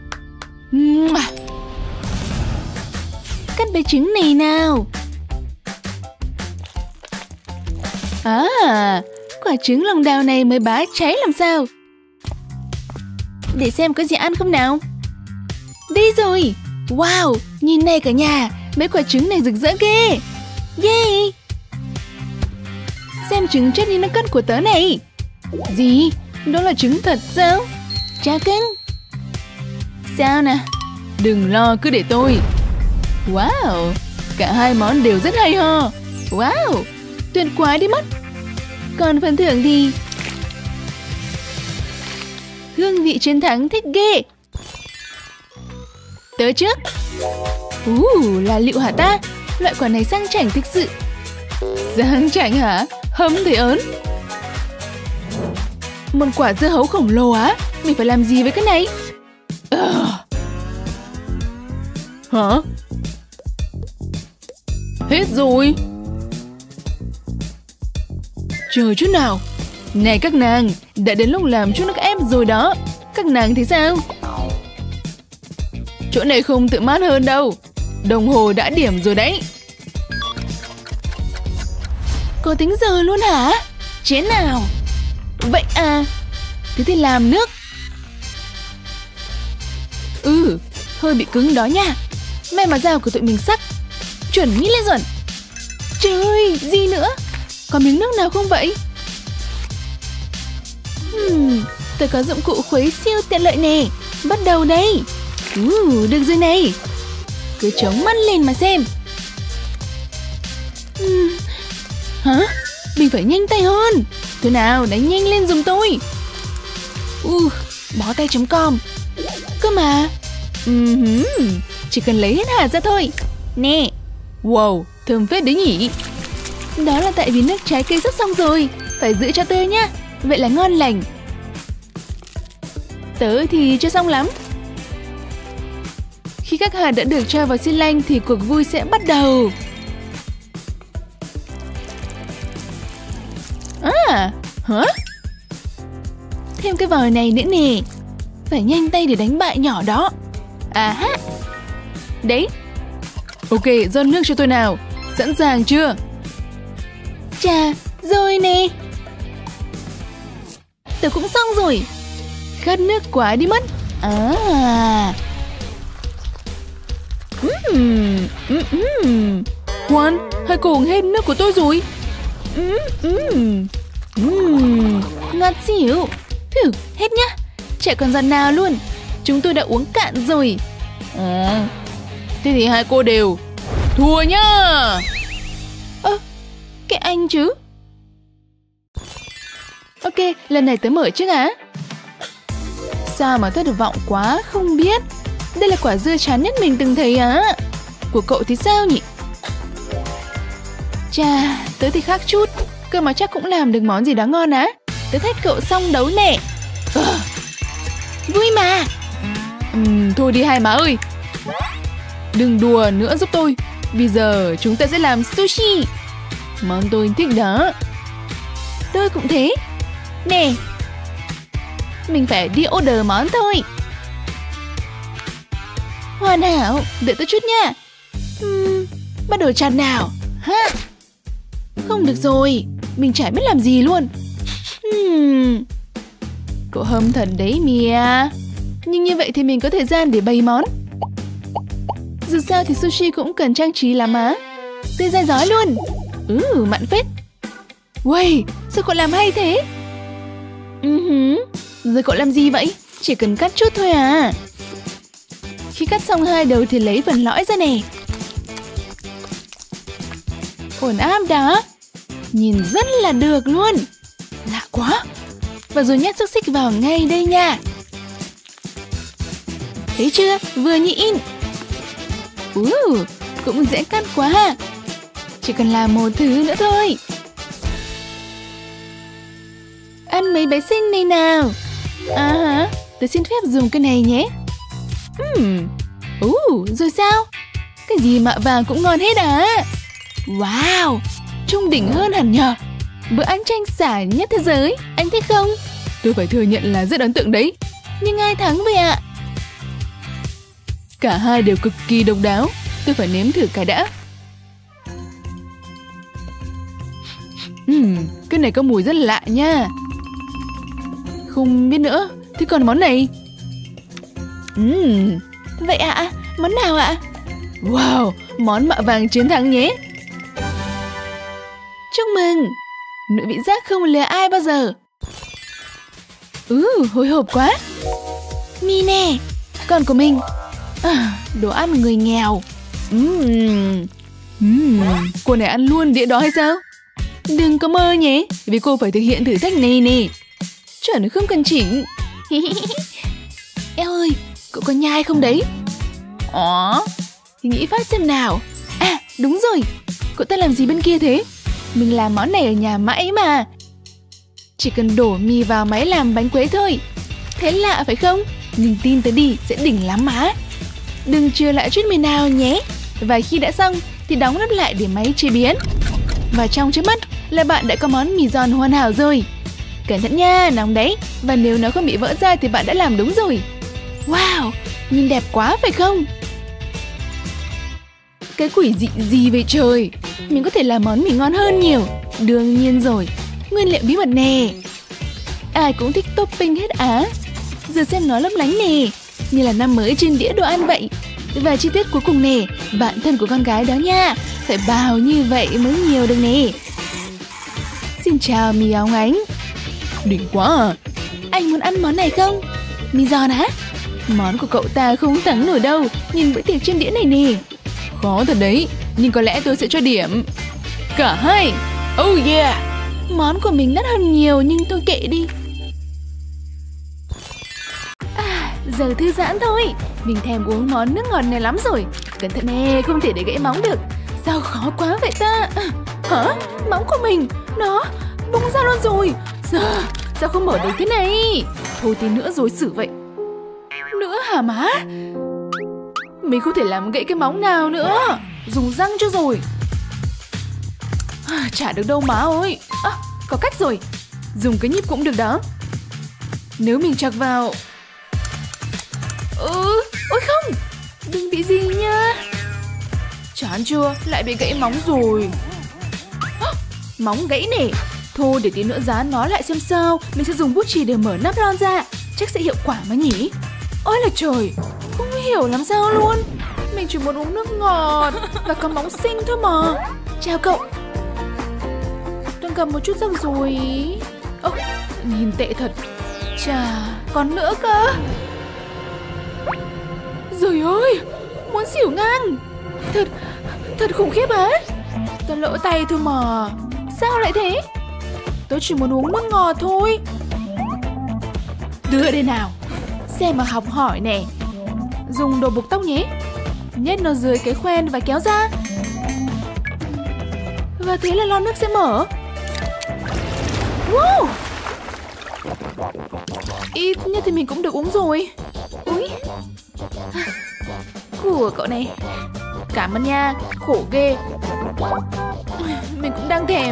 S3: Cắt bé trứng này nào. À, quả trứng lòng đào này mới bá cháy làm sao. Để xem có gì ăn không nào. Đây rồi. Wow, nhìn này cả nhà. Mấy quả trứng này rực rỡ ghê. Yeah. Xem trứng chất như nước cất của tớ này. Gì? Đó là trứng thật sao? Cha cưng. Sao nè? Đừng lo, cứ để tôi. Wow, cả hai món đều rất hay ho. Wow, tuyệt quá đi mất. Còn phần thưởng thì hương vị chiến thắng thích ghê. Tớ trước. Uh, là liệu hả ta? Loại quả này sang chảnh thực sự. Sang chảnh hả? Hấm thấy ớn. Một quả dưa hấu khổng lồ á. Mình phải làm gì với cái này? Uh. Hả? Hết rồi. Chờ chút nào. Này các nàng, đã đến lúc làm chút nước ép rồi đó. Các nàng thấy sao? Chỗ này không tự mát hơn đâu. Đồng hồ đã điểm rồi đấy. Có tính giờ luôn hả? Chế nào? Vậy à? Thế thì làm nước. Ừ, hơi bị cứng đó nha. May mà dao của tụi mình sắc. Chuẩn nghĩ lên chuẩn. Trời ơi, gì nữa? Có miếng nước nào không vậy? Hmm, tôi có dụng cụ khuấy siêu tiện lợi nè. Bắt đầu đây. Uh, được rồi này. Cứ chống mắt lên mà xem. Hmm. Hả? Mình phải nhanh tay hơn. Thôi nào, đánh nhanh lên giùm tôi. Uh, bó tay chấm com. Cơ mà. Uh-huh. Chỉ cần lấy hết hạt ra thôi. Nè. Wow, thơm phết đấy nhỉ. Đó là tại vì nước trái cây sắp xong rồi. Phải giữ cho tươi nhá. Vậy là ngon lành. Tớ thì chưa xong lắm. Khi các hạt đã được cho vào xi lanh thì cuộc vui sẽ bắt đầu. À, hả? Thêm cái vòi này nữa nè. Phải nhanh tay để đánh bại nhỏ đó. À ha. Đấy. Ok, rót nước cho tôi nào. Sẵn sàng chưa? Chà, rồi nè. Tớ cũng xong rồi. Khát nước quá đi mất. À. Uhm, uhm, uhm. Khoan, hai cô uống hết nước của tôi rồi. Uhm, uhm. Uhm, ngọt xỉu. Thử, hết nhá. Chả còn giọt nào luôn. Chúng tôi đã uống cạn rồi. À, thế thì hai cô đều thua nhá. Ơ, à, cái anh chứ. Ok, lần này tớ mở trước á. Sao mà thất vọng quá, không biết. Đây là quả dưa chán nhất mình từng thấy á. Của cậu thì sao nhỉ? Chà, tớ thì khác chút. Cơ mà chắc cũng làm được món gì đó ngon á. Tớ thách cậu xong đấu nè. À, vui mà. uhm, Thôi đi hai má ơi. Đừng đùa nữa giúp tôi. Bây giờ chúng ta sẽ làm sushi. Món tôi thích đó. Tôi cũng thế. Nè, mình phải đi order món thôi. Hoàn hảo, đợi tôi chút nha. uhm, Bắt đầu chặt nào. Ha. Không được rồi, mình chả biết làm gì luôn. uhm. Cậu hâm thật đấy Mia. Nhưng như vậy thì mình có thời gian để bày món. Dù sao thì sushi cũng cần trang trí lắm á. Tươi dai rói luôn. Ừ, mặn phết. Uầy, sao cậu làm hay thế? Uh-huh. Giờ cậu làm gì vậy? Chỉ cần cắt chút thôi à. Khi cắt xong hai đầu thì lấy phần lõi ra nè. Ổn áp đó. Nhìn rất là được luôn. Lạ quá. Và rồi nhét xúc xích vào ngay đây nha. Thấy chưa? Vừa như in. Uh, cũng dễ cắt quá. Chỉ cần làm một thứ nữa thôi. Ăn mấy bé xinh này nào. À hả, tớ xin phép dùng cái này nhé. Hmm. Uh, rồi sao? Cái gì mạ vàng cũng ngon hết à. Wow, trung đỉnh hơn hẳn nhờ. Bữa ăn chanh xả nhất thế giới, anh thấy không? Tôi phải thừa nhận là rất ấn tượng đấy. Nhưng ai thắng vậy ạ? Cả hai đều cực kỳ độc đáo. Tôi phải nếm thử cái đã. Uhm, cái này có mùi rất lạ nha. Không biết nữa. Thế còn món này? Uhm, vậy ạ? À? Món nào ạ? À? Wow, món mạ vàng chiến thắng nhé. Chúc mừng. Nữ vị giác không lừa ai bao giờ. Ừ, hồi hộp quá. Mi nè, con của mình. À, đồ ăn người nghèo. Uhm. Uhm. Cô này ăn luôn đĩa đó hay sao? Đừng có mơ nhé, vì cô phải thực hiện thử thách này nè. Chuẩn không cần chỉnh. Eo ơi, cậu có nhai không đấy? Ồ, thì nghĩ phát xem nào. À, đúng rồi. Cậu ta làm gì bên kia thế? Mình làm món này ở nhà mãi mà. Chỉ cần đổ mì vào máy làm bánh quế thôi. Thế lạ phải không? Nhưng tin tớ đi, sẽ đỉnh lắm má. Đừng chừa lại chút mì nào nhé. Và khi đã xong thì đóng nắp lại để máy chế biến. Và trong chớp mắt là bạn đã có món mì giòn hoàn hảo rồi. Cẩn thận nha, nóng đấy. Và nếu nó không bị vỡ ra thì bạn đã làm đúng rồi. Wow, nhìn đẹp quá phải không? Cái quỷ dị gì vậy trời? Mình có thể làm món mì ngon hơn nhiều. Đương nhiên rồi. Nguyên liệu bí mật nè. Ai cũng thích topping hết á. Giờ xem nó lấp lánh nè, như là năm mới trên đĩa đồ ăn vậy. Và chi tiết cuối cùng nè, bạn thân của con gái đó nha. Phải bao như vậy mới nhiều được nè. Xin chào mì áo ánh. Đỉnh quá à. Anh muốn ăn món này không? Mì giòn hả? Món của cậu ta không thắng nổi đâu. Nhìn bữa tiệc trên đĩa này nè. Khó thật đấy, nhưng có lẽ tôi sẽ cho điểm cả hai. Oh yeah. Món của mình đắt hơn nhiều nhưng tôi kệ đi. À, giờ thư giãn thôi. Mình thèm uống món nước ngọt này lắm rồi. Cẩn thận nè, không thể để gãy móng được. Sao khó quá vậy ta? Hả? Móng của mình nó bung ra luôn rồi. Giờ sao không mở được thế này? Thôi tí nữa rồi xử vậy. Nữa hả má? Mình không thể làm gãy cái móng nào nữa. Dùng răng cho rồi. À, chả được đâu má ơi. À, có cách rồi. Dùng cái nhíp cũng được đó. Nếu mình chọc vào. Ừ, ôi không. Đừng bị gì nha. Chán chưa, lại bị gãy móng rồi. À, móng gãy nè. Thôi để tí nữa dán nó lại xem sao. Mình sẽ dùng bút chì để mở nắp lon ra. Chắc sẽ hiệu quả mà nhỉ. Ôi là trời, không hiểu làm sao luôn. Mình chỉ muốn uống nước ngọt và có móng xinh thôi mà. Chào cậu. Đang cầm một chút răng rồi. Ơ, nhìn tệ thật. Chà, còn nữa cơ. Trời ơi, muốn xỉu ngang. Thật, thật khủng khiếp á. Tao lỡ tay thôi mà. Sao lại thế? Tớ chỉ muốn uống nước ngọt thôi. Đưa đây nào. Xem mà học hỏi nè. Dùng đồ buộc tóc nhé. Nhét nó dưới cái khoen và kéo ra. Và thế là lon nước sẽ mở. Wow. Ít nhất thì mình cũng được uống rồi. Úi. Của cậu này. Cảm ơn nha. Khổ ghê. Mình cũng đang thèm.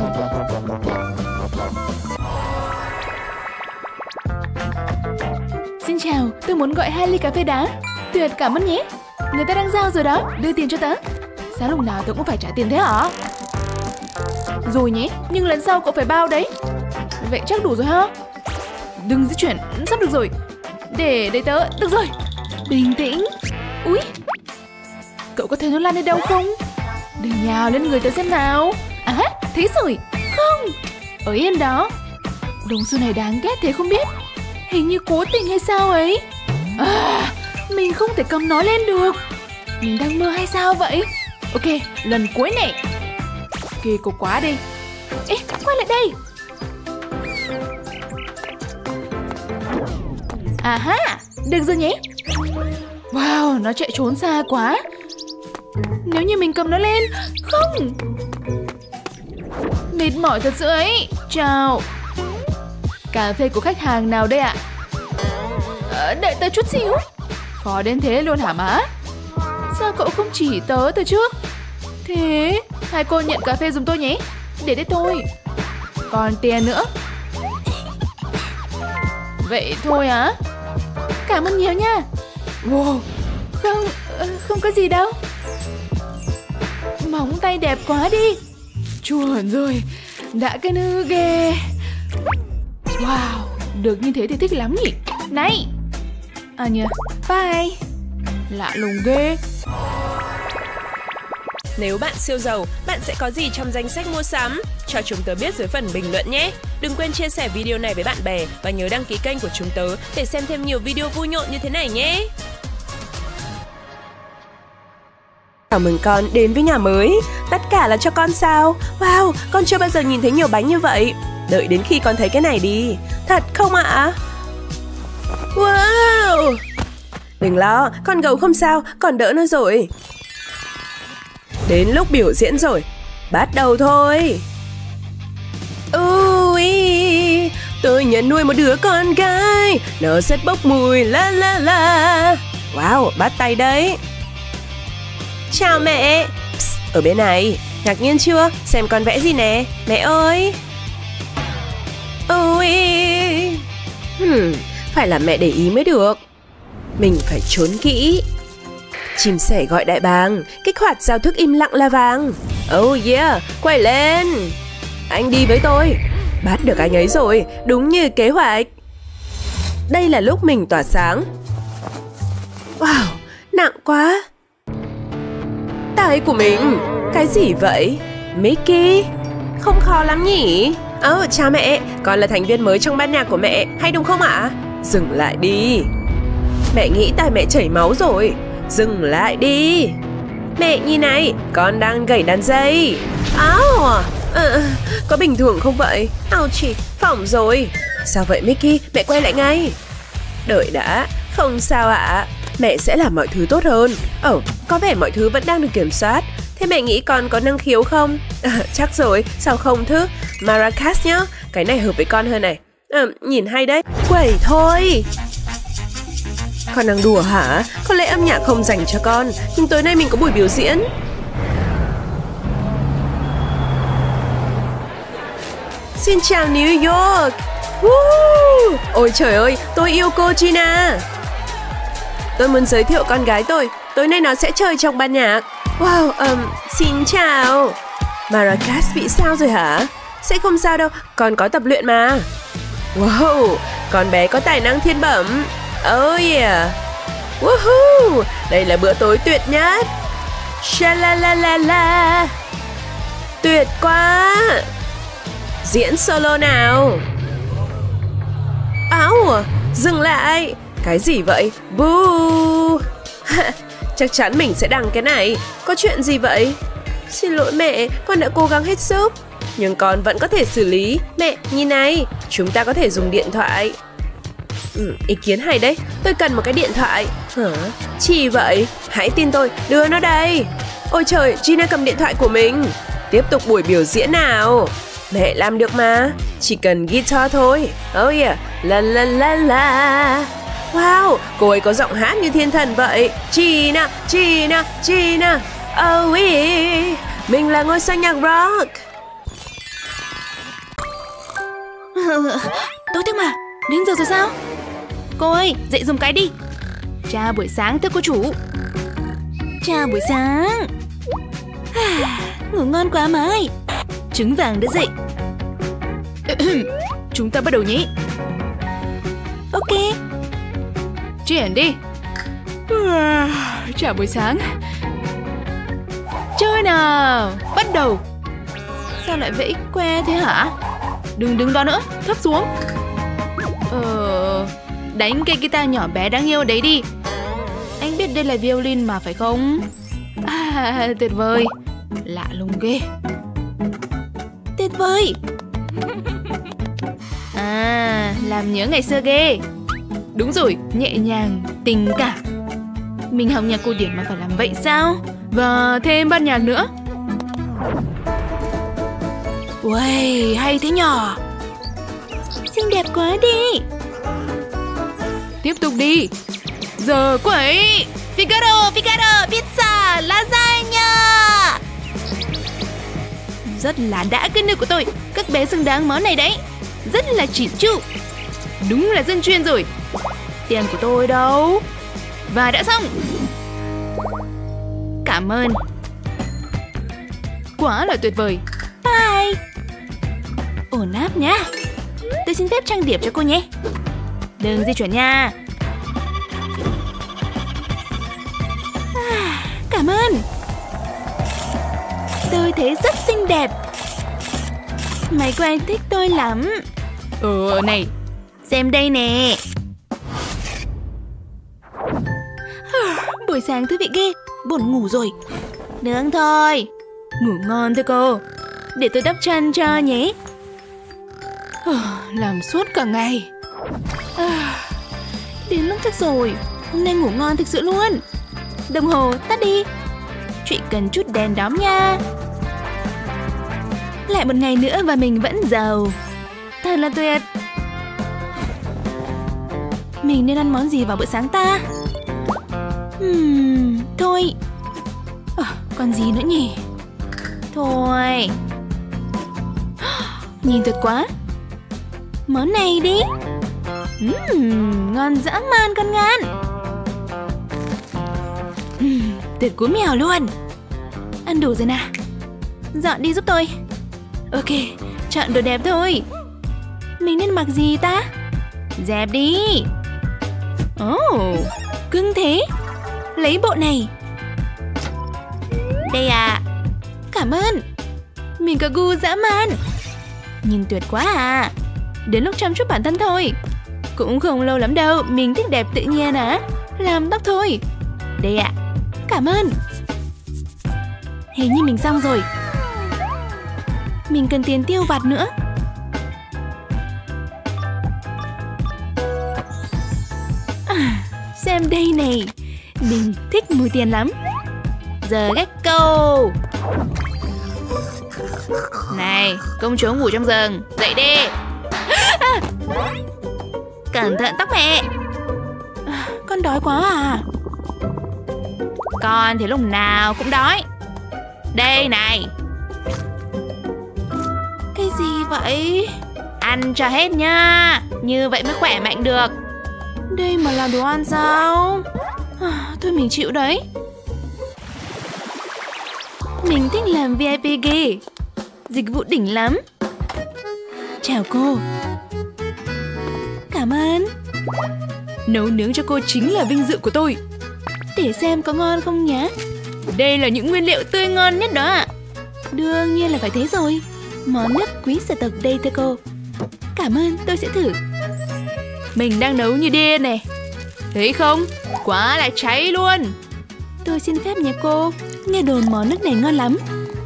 S3: Xin chào, tôi muốn gọi hai ly cà phê đá. Tuyệt, cảm ơn nhé. Người ta đang giao rồi đó, đưa tiền cho tớ. Sao lúc nào tớ cũng phải trả tiền thế hả? Rồi nhé, nhưng lần sau cậu phải bao đấy. Vậy chắc đủ rồi ha? đừng di chuyển, sắp được rồi. Để để tớ, được rồi. Bình tĩnh. Úi, cậu có thấy nó lan đến đâu không? Đừng nhào lên người tớ xem nào. À, thấy rồi. Không, ở yên đó. Đồng xu này đáng ghét thế không biết. Hình như cố tình hay sao ấy. À, mình không thể cầm nó lên được. Mình đang mơ hay sao vậy? Ok, lần cuối này. Kỳ cục quá đi. Ê, quay lại đây. À ha, được rồi nhé. Wow, nó chạy trốn xa quá. Nếu như mình cầm nó lên. Không, mệt mỏi thật sự ấy. Chào. Cà phê của khách hàng nào đây ạ? À, đợi tớ chút xíu. Khó đến thế luôn hả má? Sao cậu không chỉ tớ từ trước? Thế hai cô nhận cà phê giùm tôi nhé. Để đấy tôi. Còn tiền nữa. Vậy thôi á? Cảm ơn nhiều nha. Wow, không, không có gì đâu. Móng tay đẹp quá đi. Chuẩn rồi, đã cái nư ghê. Wow, được như thế thì thích lắm nhỉ. Này. À nhờ, bye. Lạ lùng ghê.
S2: Nếu bạn siêu giàu, bạn sẽ có gì trong danh sách mua sắm? Cho chúng tớ biết dưới phần bình luận nhé. Đừng quên chia sẻ video này với bạn bè và nhớ đăng ký kênh của chúng tớ để xem thêm nhiều video vui nhộn như thế này nhé. Chào mừng con đến với nhà mới. Tất cả là cho con sao? Wow, con chưa bao giờ nhìn thấy nhiều bánh như vậy. Đợi đến khi con thấy cái này đi. Thật không ạ? Wow. Đừng lo, con gấu không sao, con đỡ nó rồi. Đến lúc biểu diễn rồi. Bắt đầu thôi. Ui, tôi nhận nuôi một đứa con gái. Nó rất bốc mùi la la la. Wow, bắt tay đấy. Chào mẹ. Psst, ở bên này. Ngạc nhiên chưa? Xem con vẽ gì nè. Mẹ ơi. Ui. Hmm, phải là mẹ để ý mới được. Mình phải trốn kỹ. Chim sẻ gọi đại bàng. Kích hoạt giao thức im lặng là vàng. Oh yeah, quay lên. Anh đi với tôi. Bắt được anh ấy rồi, đúng như kế hoạch. Đây là lúc mình tỏa sáng. Wow, nặng quá. Tay của mình. Cái gì vậy? Mickey. Không khó lắm nhỉ? Ồ, oh, chào mẹ. Con là thành viên mới trong ban nhạc của mẹ, hay đúng không ạ? Dừng lại đi. Mẹ nghĩ tai mẹ chảy máu rồi. Dừng lại đi. Mẹ nhìn này, con đang gảy đàn dây. Áo à, có bình thường không vậy? Áo chỉ, phỏng rồi. Sao vậy Mickey? Mẹ quay lại ngay. Đợi đã, không sao ạ. À. Mẹ sẽ làm mọi thứ tốt hơn. Ồ, oh, có vẻ mọi thứ vẫn đang được kiểm soát. Thế mẹ nghĩ con có năng khiếu không? À, chắc rồi, sao không thứ? Maracas nhá, cái này hợp với con hơn này. À, nhìn hay đấy. Quẩy thôi. Con đang đùa hả? Có lẽ âm nhạc không dành cho con. Nhưng tối nay mình có buổi biểu diễn. Xin chào New York. Woo! Ôi trời ơi, tôi yêu cô Gina. Tôi muốn giới thiệu con gái tôi. Tối nay nó sẽ chơi trong ban nhạc. Wow, um, xin chào. Maracas bị sao rồi hả? Sẽ không sao đâu, con có tập luyện mà. Wow, con bé có tài năng thiên bẩm. Oh yeah. Woohoo, đây là bữa tối tuyệt nhất. Shalalalala. Tuyệt quá. Diễn solo nào. Áo, dừng lại. Cái gì vậy? Boo. Chắc chắn mình sẽ đăng cái này. Có chuyện gì vậy? Xin lỗi mẹ, con đã cố gắng hết sức. Nhưng con vẫn có thể xử lý. Mẹ, nhìn này, chúng ta có thể dùng điện thoại. Ừ, ý kiến hay đấy. Tôi cần một cái điện thoại. Hả? Chi vậy? Hãy tin tôi, đưa nó đây. Ôi trời, Gina cầm điện thoại của mình. Tiếp tục buổi biểu diễn nào. Mẹ làm được mà. Chỉ cần guitar thôi. Oh yeah, la la la la. Wow, cô ấy có giọng hát như thiên thần vậy. Gina, Gina, Gina. Oh yeah, mình là ngôi sao nhạc rock.
S3: Tối thức mà, đến giờ rồi sao? Cô ơi, dậy dùng cái đi. Chào buổi sáng thưa cô chủ. Chào buổi sáng. Ngủ ngon quá Mai. Trứng vàng đã dậy. Chúng ta bắt đầu nhé. Ok.
S1: Chuyển đi. Chào buổi sáng. Chơi nào. Bắt đầu. Sao lại vẫy que thế hả? Đừng đứng đó nữa, thấp xuống. Ờ... Đánh cây guitar nhỏ bé đáng yêu đấy đi. Anh biết đây là violin mà phải không? À, tuyệt vời. Lạ lùng ghê.
S3: Tuyệt vời.
S1: À, làm nhớ ngày xưa ghê. Đúng rồi, nhẹ nhàng, tình cảm. Mình học nhạc cổ điển mà phải làm vậy sao? Và thêm ban nhạc nữa.
S3: Uầy, hay thế nhỏ. Xinh đẹp quá đi.
S1: Tiếp tục đi. Giờ quẩy.
S3: Figaro, Figaro, pizza, lasagna.
S1: Rất là đã cái nơi của tôi. Các bé xứng đáng món này đấy. Rất là chỉn chu. Đúng là dân chuyên rồi. Tiền của tôi đâu? Và đã xong. Cảm ơn. Quá là tuyệt vời.
S3: Bye. Ổn áp nhá. Tôi xin phép trang điểm cho cô nhé.
S1: Đừng di chuyển nha.
S3: À, cảm ơn. Tôi thấy rất xinh đẹp. Mấy cô anh thích tôi lắm.
S1: Ờ này,
S3: xem đây nè. Buổi sáng thú vị ghê. Buồn ngủ rồi. Nướng thôi.
S1: Ngủ ngon thôi cô.
S3: Để tôi đắp chân cho nhé.
S1: Làm suốt cả ngày.
S3: À, đến lúc thức rồi. Hôm nay ngủ ngon thực sự luôn. Đồng hồ tắt đi. Chị cần chút đèn đóm nha. Lại một ngày nữa và mình vẫn giàu. Thật là tuyệt. Mình nên ăn món gì vào bữa sáng ta? Hmm, thôi. À, còn gì nữa nhỉ? Thôi. Nhìn tuyệt quá. Món này đi. Uhm, ngon dã man con ngan. Uhm, tuyệt cú mèo luôn. Ăn đủ rồi nè. Dọn đi giúp tôi. Ok, chọn đồ đẹp thôi. Mình nên mặc gì ta? Dẹp đi. Oh, cưng thế. Lấy bộ này. Đây à. Cảm ơn. Mình có gu dã man. Nhìn tuyệt quá à. Đến lúc chăm chút bản thân thôi. Cũng không lâu lắm đâu. Mình thích đẹp tự nhiên à. Làm tóc thôi. Đây ạ. Cảm ơn. Hình như mình xong rồi. Mình cần tiền tiêu vặt nữa. À, xem đây này. Mình thích mùi tiền lắm. Giờ gác câu. Này, công chúa ngủ trong giường. Dậy đi. À, cẩn thận tóc mẹ. À, con đói quá à. Con thì lúc nào cũng đói. Đây này. Cái gì vậy? Ăn cho hết nha. Như vậy mới khỏe mạnh được. Đây mà là đồ ăn sao? À, thôi mình chịu đấy. Mình thích làm vi ai pi ghê. Dịch vụ đỉnh lắm. Chào cô. Cảm ơn.
S1: Nấu nướng cho cô chính là vinh dự của tôi.
S3: Để xem có ngon không nhá.
S1: Đây là những nguyên liệu tươi ngon nhất đó ạ.
S3: Đương nhiên là phải thế rồi. Món nước quý sở tộc đây thưa cô. Cảm ơn, tôi sẽ thử.
S1: Mình đang nấu như điên này. Thấy không? Quá là cháy luôn.
S3: Tôi xin phép nha cô. Nghe đồn món nước này ngon lắm.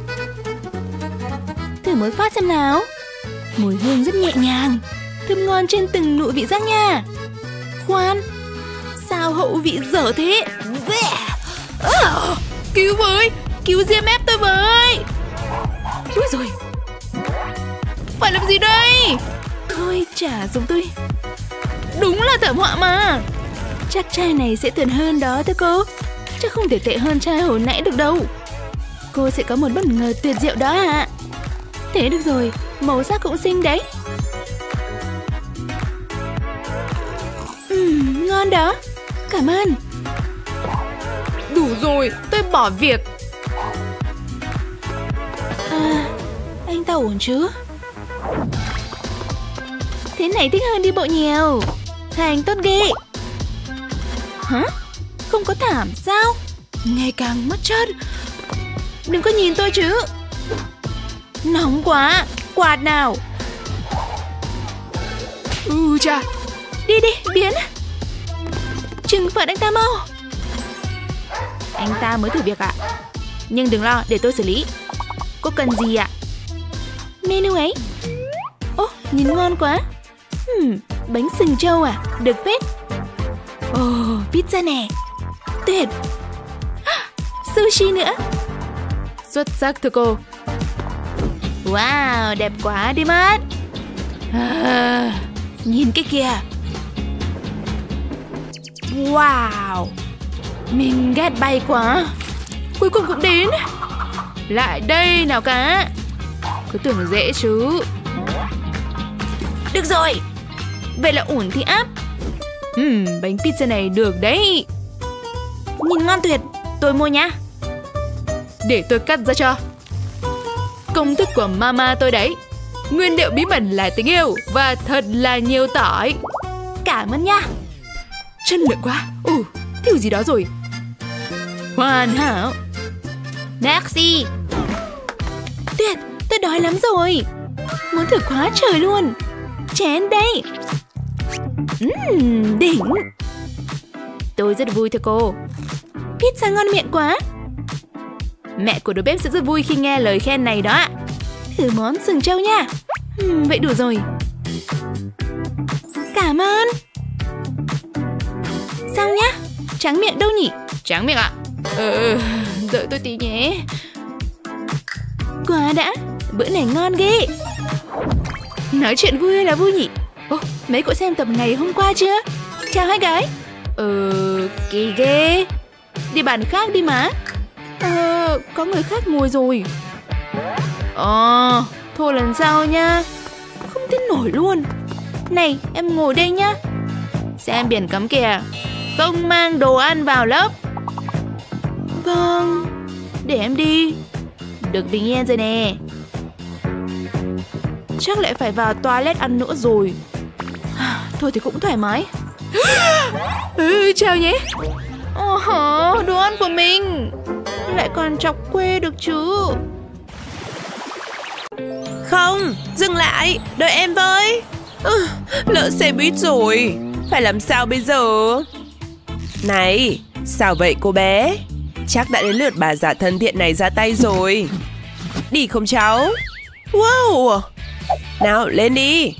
S3: Thử một phát xem nào. Mùi hương rất nhẹ nhàng, thơm ngon trên từng nụ vị giác nha. Khoan, sao hậu vị dở thế?
S1: À, cứu với, cứu giê em ép tôi với. Úi rồi, phải làm gì đây?
S3: Thôi trả dùng tôi.
S1: Đúng là thảm họa mà.
S3: Chắc chai này sẽ tuyệt hơn đó thưa cô. Chắc không thể tệ hơn chai hồi nãy được đâu. Cô sẽ có một bất ngờ tuyệt diệu đó ạ. À. Thế được rồi, màu sắc cũng xinh đấy. Uhm, ngon đó. Cảm ơn.
S1: Đủ rồi, tôi bỏ việc.
S3: À, anh ta ổn chứ? Thế này thích hơn đi bộ nhiều. Thành tốt ghê. Hả? Không có thảm sao? Ngày càng mất chất. Đừng có nhìn tôi chứ. Nóng quá. Quạt nào.
S1: Ừ chà.
S3: Đi đi, biến. Trừng phạt anh ta mau. Anh ta mới thử việc ạ. À? Nhưng đừng lo, để tôi xử lý. Có cần gì ạ? À? Menu ấy. Ô, nhìn ngon quá. hmm, Bánh sừng trâu à? Được phết. Ồ, oh, pizza nè. Tuyệt. Sushi nữa.
S1: Xuất sắc thưa cô.
S3: Wow, đẹp quá đi mất. à, Nhìn cái kìa. Wow, mình ghét bay quá. Cuối cùng cũng đến. Lại đây nào cá.
S1: Cứ tưởng là dễ chứ.
S3: Được rồi. Vậy là ổn thì áp.
S1: uhm, Bánh pizza này được đấy.
S3: Nhìn ngon tuyệt. Tôi mua nha.
S1: Để tôi cắt ra cho. Công thức của mama tôi đấy. Nguyên liệu bí mật là tình yêu và thật là nhiều tỏi.
S3: Cảm ơn nha.
S1: Chất lượng quá. Ồ, uh, thiếu gì đó rồi. Hoàn hảo.
S3: Merci. Tuyệt, tôi đói lắm rồi. Muốn thử quá trời luôn. Chén đây. uhm, Đỉnh. Tôi rất vui thưa cô. Pizza ngon miệng quá.
S1: Mẹ của đầu bếp sẽ rất vui khi nghe lời khen này đó ạ.
S3: Thử món sừng trâu nha. uhm, Vậy đủ rồi. Cảm ơn. Xong nhá. Tráng miệng đâu nhỉ?
S1: Tráng miệng ạ. Ờ, đợi tôi tí nhé.
S3: Quá đã. Bữa này ngon ghê.
S1: Nói chuyện vui là vui nhỉ.
S3: Ô, mấy cậu xem tập ngày hôm qua chưa? Chào hai gái.
S1: Ờ, kỳ ghê.
S3: Đi bàn khác đi má. Ờ, có người khác ngồi rồi.
S1: Ờ,
S3: thôi lần sau nha. Không tin nổi luôn. Này, em ngồi đây nhá.
S1: Xem biển cấm kìa. Không mang đồ ăn vào lớp.
S3: Vâng, để em đi.
S1: Được bình yên rồi nè.
S3: Chắc lại phải vào toilet ăn nữa rồi. Thôi thì cũng thoải mái.
S1: ừ, Chào nhé.
S3: Ồ, đồ ăn của mình lại còn chọc quê được chứ.
S2: Không, dừng lại, đợi em với. ừ, Lỡ xe buýt rồi. Phải làm sao bây giờ? Này, sao vậy cô bé? Chắc đã đến lượt bà già thân thiện này ra tay rồi. Đi không cháu? Wow. Nào, lên đi.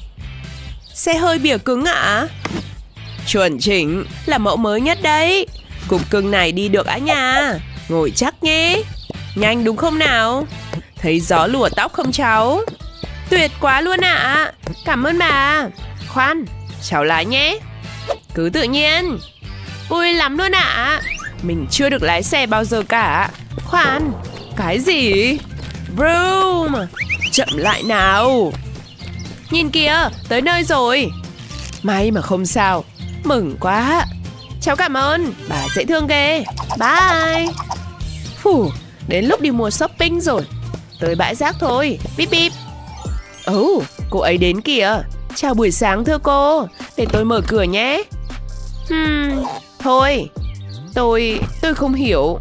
S2: Xe hơi bìa cứng ạ? À? Chuẩn chỉnh, là mẫu mới nhất đấy. Cục cưng này đi được á nha. Ngồi chắc nhé. Nhanh đúng không nào? Thấy gió lùa tóc không cháu? Tuyệt quá luôn ạ. À. Cảm ơn bà. Khoan, cháu lái nhé. Cứ tự nhiên. Vui lắm luôn ạ. À. Mình chưa được lái xe bao giờ cả. Khoan, cái gì? Vroom. Chậm lại nào. Nhìn kìa, tới nơi rồi. May mà không sao. Mừng quá. Cháu cảm ơn, bà dễ thương ghê. Bye. Phù, đến lúc đi mua shopping rồi. Tới bãi rác thôi. Bíp bíp. Ồ, oh, cô ấy đến kìa. Chào buổi sáng thưa cô. Để tôi mở cửa nhé. Hmm, thôi. Tôi, tôi không hiểu.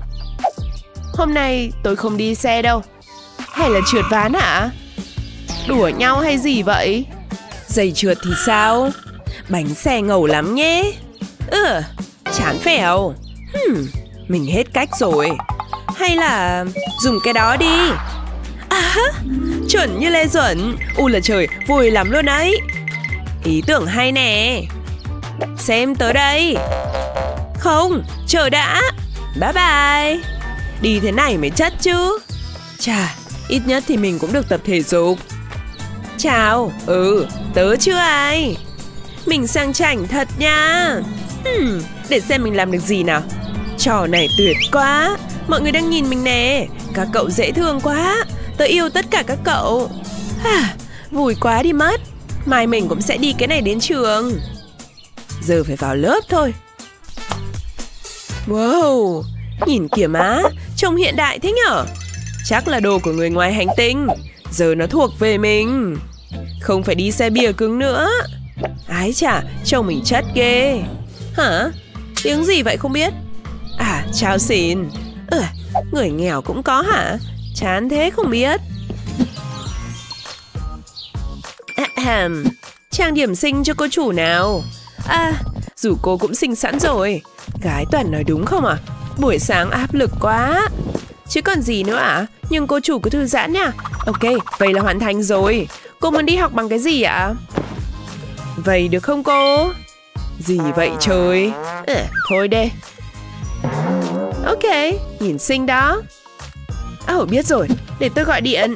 S2: Hôm nay tôi không đi xe đâu. Hay là trượt ván hả? Đùa nhau hay gì vậy? Giày trượt thì sao? Bánh xe ngầu lắm nhé. Ừ, chán phèo. hmm, Mình hết cách rồi. Hay là dùng cái đó đi. À, chuẩn như Lê Duẩn. U là trời, vui lắm luôn đấy. Ý tưởng hay nè. Xem tới đây. Không, chờ đã. Bye bye. Đi thế này mới chất chứ. Chà, ít nhất thì mình cũng được tập thể dục. Chào. Ừ, tớ chưa ai. Mình sang chảnh thật nha. hmm, Để xem mình làm được gì nào. Trò này tuyệt quá. Mọi người đang nhìn mình nè. Các cậu dễ thương quá. Tớ yêu tất cả các cậu. à, Vui quá đi mất. Mai mình cũng sẽ đi cái này đến trường. Giờ phải vào lớp thôi. Wow, nhìn kìa má. Trông hiện đại thế nhở. Chắc là đồ của người ngoài hành tinh. Giờ nó thuộc về mình. Không phải đi xe bìa cứng nữa. Ái chà, trông mình chất ghê. Hả? Tiếng gì vậy không biết? À, chào xin. Ừ, người nghèo cũng có hả? Chán thế không biết. Ahem. Trang điểm xinh cho cô chủ nào. À, dù cô cũng xinh sẵn rồi. Gái toàn nói đúng không à? Buổi sáng áp lực quá. Chứ còn gì nữa ạ? À? Nhưng cô chủ cứ thư giãn nha. Ok, vậy là hoàn thành rồi. Cô muốn đi học bằng cái gì ạ? À? Vậy được không cô? Gì vậy trời? À, thôi đê. Ok, nhìn xinh đó. Ồ, oh, biết rồi, để tôi gọi điện.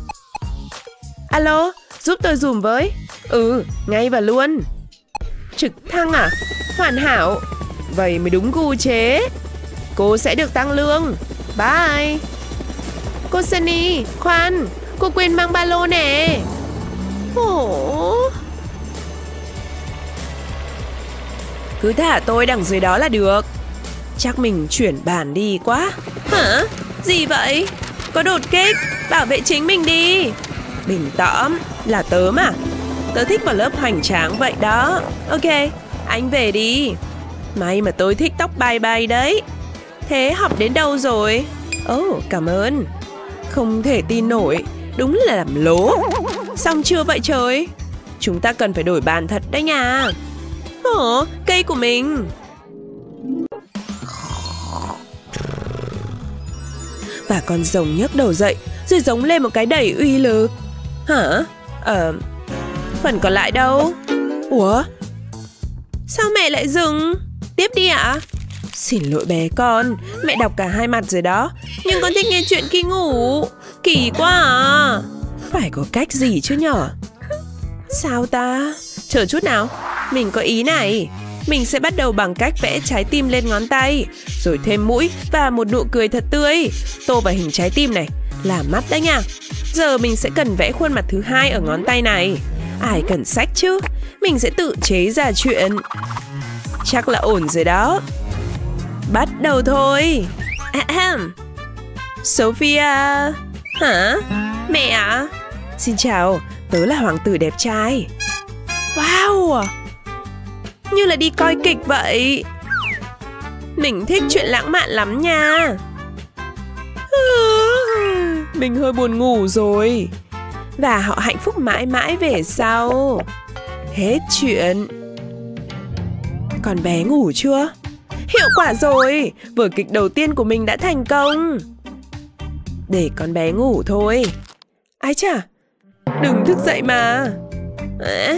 S2: Alo, giúp tôi dùm với. Ừ, ngay và luôn. Trực thăng à? Hoàn hảo. Vậy mới đúng gu chế. Cô sẽ được tăng lương. Bye. Cô Sunny, khoan, cô quên mang ba lô nè. Ồ. Cứ thả tôi đằng dưới đó là được. Chắc mình chuyển bàn đi quá. Hả? Gì vậy? Có đột kích. Bảo vệ chính mình đi. Bình tĩnh. Là tớ mà. Tớ thích vào lớp hoành tráng vậy đó. Ok, anh về đi. May mà tôi thích tóc bay bay đấy. Thế học đến đâu rồi? Ồ, oh, cảm ơn. Không thể tin nổi. Đúng là làm lố. Xong chưa vậy trời? Chúng ta cần phải đổi bàn thật đấy nha. Ồ, cây của mình. Và con rồng nhấc đầu dậy, rồi giống lên một cái đầy uy lực. Hả? Ờ, phần còn lại đâu? Ủa? Sao mẹ lại dừng? Tiếp đi ạ. À? Xin lỗi bé con, mẹ đọc cả hai mặt rồi đó. Nhưng con thích nghe chuyện khi ngủ. Kỳ quá à. Phải có cách gì chứ nhở? Sao ta? Chờ chút nào, mình có ý này. Mình sẽ bắt đầu bằng cách vẽ trái tim lên ngón tay, rồi thêm mũi và một nụ cười thật tươi. Tô vào hình trái tim này là mắt đấy nha. Giờ mình sẽ cần vẽ khuôn mặt thứ hai ở ngón tay này. Ai cần sách chứ? Mình sẽ tự chế ra chuyện. Chắc là ổn rồi đó. Bắt đầu thôi. Ahem. Sophia. Hả? Mẹ à? Xin chào, tớ là hoàng tử đẹp trai. Wow, như là đi coi kịch vậy. Mình thích chuyện lãng mạn lắm nha. Mình hơi buồn ngủ rồi. Và họ hạnh phúc mãi mãi về sau. Hết chuyện. Con bé ngủ chưa? Hiệu quả rồi. Vở kịch đầu tiên của mình đã thành công. Để con bé ngủ thôi. Ái chà, đừng thức dậy mà. À,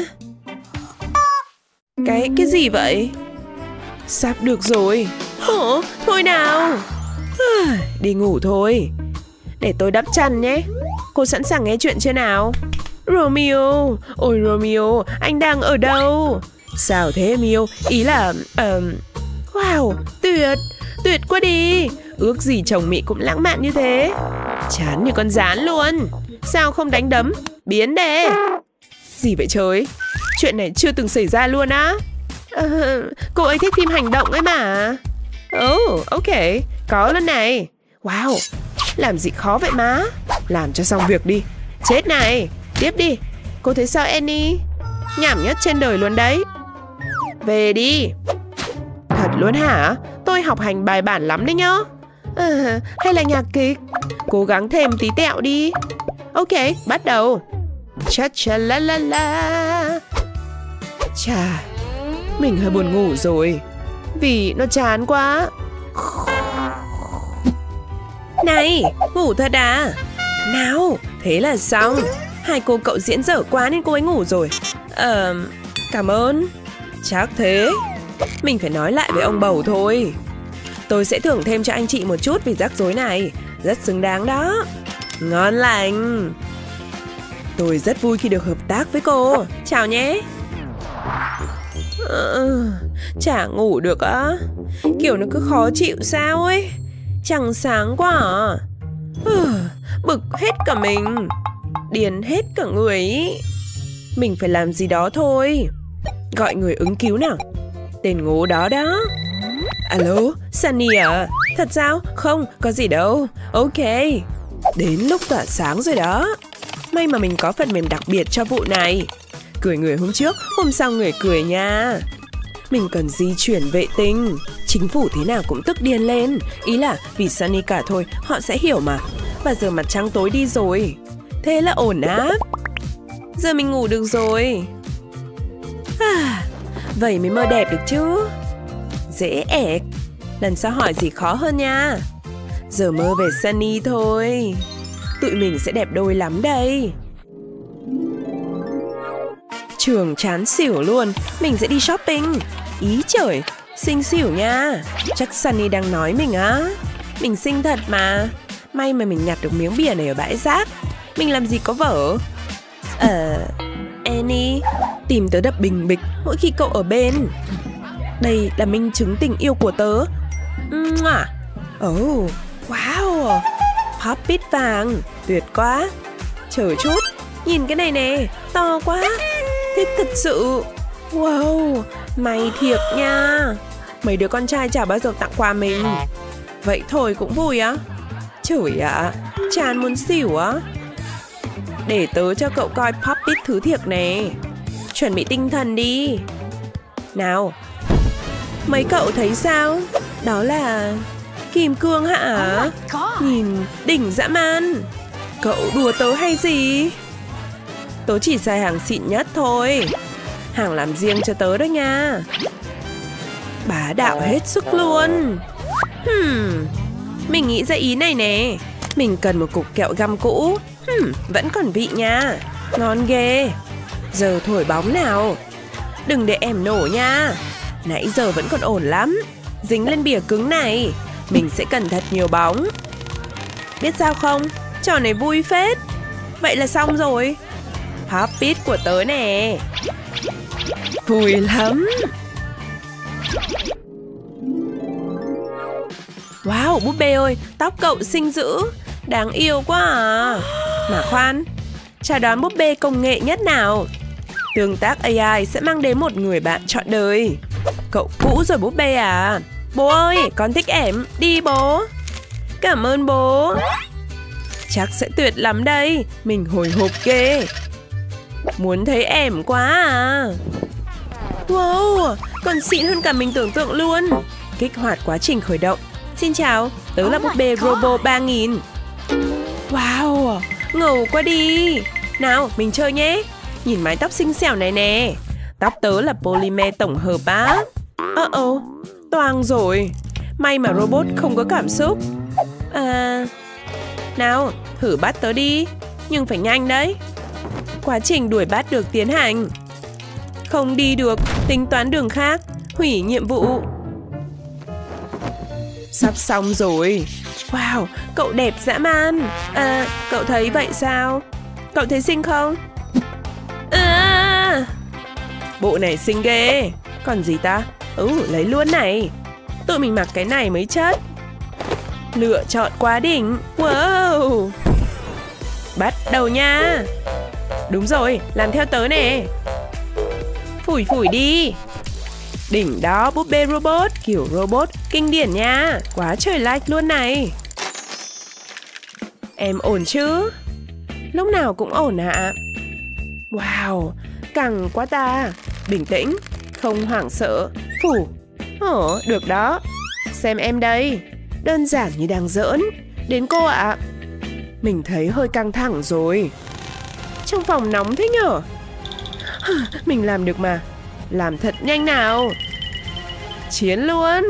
S2: Cái, cái gì vậy? Sắp được rồi. Ồ, thôi nào. À, đi ngủ thôi. Để tôi đắp chăn nhé. Cô sẵn sàng nghe chuyện chưa nào? Romeo, ôi Romeo, anh đang ở đâu? Sao thế Mio? Ý là... Uh, wow, tuyệt, tuyệt quá đi. Ước gì chồng mị cũng lãng mạn như thế. Chán như con gián luôn. Sao không đánh đấm? Biến đê. Gì vậy trời? Chuyện này chưa từng xảy ra luôn á. À, cô ấy thích phim hành động ấy mà. Oh, ok, có lần này. Wow, làm gì khó vậy má? Làm cho xong việc đi. Chết này, tiếp đi. Cô thấy sao Annie? Nhảm nhất trên đời luôn đấy. Về đi. Thật luôn hả? Tôi học hành bài bản lắm đấy nhá. À, hay là nhạc kịch? Cố gắng thêm tí tẹo đi. Ok, bắt đầu. Cha cha la la la. Chà, mình hơi buồn ngủ rồi. Vì nó chán quá. Này, ngủ thật à? Nào, thế là xong. Hai cô cậu diễn dở quá nên cô ấy ngủ rồi. Ờ, cảm ơn. Chắc thế. Mình phải nói lại với ông bầu thôi. Tôi sẽ thưởng thêm cho anh chị một chút vì rắc rối này. Rất xứng đáng đó. Ngon lành. Tôi rất vui khi được hợp tác với cô. Chào nhé. Ờ, chả ngủ được á. Kiểu nó cứ khó chịu sao ấy. Chẳng sáng quá à. Ờ, bực hết cả mình. Điên hết cả người ý. Mình phải làm gì đó thôi. Gọi người ứng cứu nào. Tên ngố đó đó. Alo, Sunny à? Thật sao? Không, có gì đâu. Ok. Đến lúc tỏa sáng rồi đó. May mà mình có phần mềm đặc biệt cho vụ này. cười người hôm trước, hôm sau người cười nha. Mình cần di chuyển vệ tinh. Chính phủ thế nào cũng tức điên lên. Ý là vì Sunny cả thôi, họ sẽ hiểu mà. Và giờ mặt trăng tối đi rồi. Thế là ổn áp. Giờ mình ngủ được rồi. À, vậy mới mơ đẹp được chứ. Dễ ẹc. Lần sau hỏi gì khó hơn nha. Giờ mơ về Sunny thôi. Tụi mình sẽ đẹp đôi lắm đây. Trường chán xỉu luôn. Mình sẽ đi shopping. Ý trời, xinh xỉu nha. Chắc Sunny đang nói mình á. Mình xinh thật mà. May mà mình nhặt được miếng bìa này ở bãi rác. Mình làm gì có vở. Ờ... Annie, tìm tớ đập bình bịch mỗi khi cậu ở bên. Đây là minh chứng tình yêu của tớ. Oh, wow. Pop-it vàng, tuyệt quá. Chờ chút, nhìn cái này nè, to quá. Thích thật sự. Wow, may thiệt nha. Mấy đứa con trai chả bao giờ tặng quà mình. Vậy thôi cũng vui á. Trời ạ, à, chán muốn xỉu á. Để tớ cho cậu coi pop-it thứ thiệt nè. Chuẩn bị tinh thần đi. Nào. Mấy cậu thấy sao? Đó là... kim cương hả? Oh, nhìn đỉnh dã man. Cậu đùa tớ hay gì? Tớ chỉ xài hàng xịn nhất thôi. Hàng làm riêng cho tớ đó nha. Bá đạo hết sức luôn. Hmm, mình nghĩ ra ý này nè. Mình cần một cục kẹo găm cũ. Hmm, vẫn còn vị nha. Ngon ghê. Giờ thổi bóng nào. Đừng để em nổ nha. Nãy giờ vẫn còn ổn lắm. Dính lên bìa cứng này. Mình sẽ cần thật nhiều bóng. Biết sao không? Trò này vui phết. Vậy là xong rồi. Pop-it của tớ nè. Vui lắm. Wow, búp bê ơi, tóc cậu xinh dữ. Đáng yêu quá à. Mà khoan, chào đón búp bê công nghệ nhất nào. Tương tác a i sẽ mang đến một người bạn trọn đời. Cậu cũ rồi búp bê à? Bố ơi, con thích em. Đi bố. Cảm ơn bố. Chắc sẽ tuyệt lắm đây. Mình hồi hộp ghê. Muốn thấy em quá à. Wow, còn xịn hơn cả mình tưởng tượng luôn. Kích hoạt quá trình khởi động. Xin chào, tớ là búp bê Robo ba nghìn. Wow, ngầu quá đi. Nào, mình chơi nhé. Nhìn mái tóc xinh xẻo này nè. Tóc tớ là polymer tổng hợp á. Uh oh, toang rồi. May mà robot không có cảm xúc. À, nào, thử bắt tớ đi. Nhưng phải nhanh đấy. Quá trình đuổi bắt được tiến hành. Không đi được, tính toán đường khác. Hủy nhiệm vụ. Sắp xong rồi. Wow, cậu đẹp dã man. À, cậu thấy vậy sao? Cậu thấy xinh không? À, bộ này xinh ghê. Còn gì ta? Ừ, lấy luôn này. Tụi mình mặc cái này mới chất. Lựa chọn quá đỉnh. Wow. Bắt đầu nha. Đúng rồi, làm theo tớ nè. Phủi phủi đi. Đỉnh đó, búp bê robot. Kiểu robot kinh điển nha. Quá trời like luôn này. Em ổn chứ? Lúc nào cũng ổn ạ. Wow, căng quá ta. Bình tĩnh, không hoảng sợ. Phủ. Ồ, được đó. Xem em đây. Đơn giản như đang giỡn. Đến cô ạ. Mình thấy hơi căng thẳng rồi. Trong phòng nóng thế nhở? Mình làm được mà. Làm thật nhanh nào. Chiến luôn.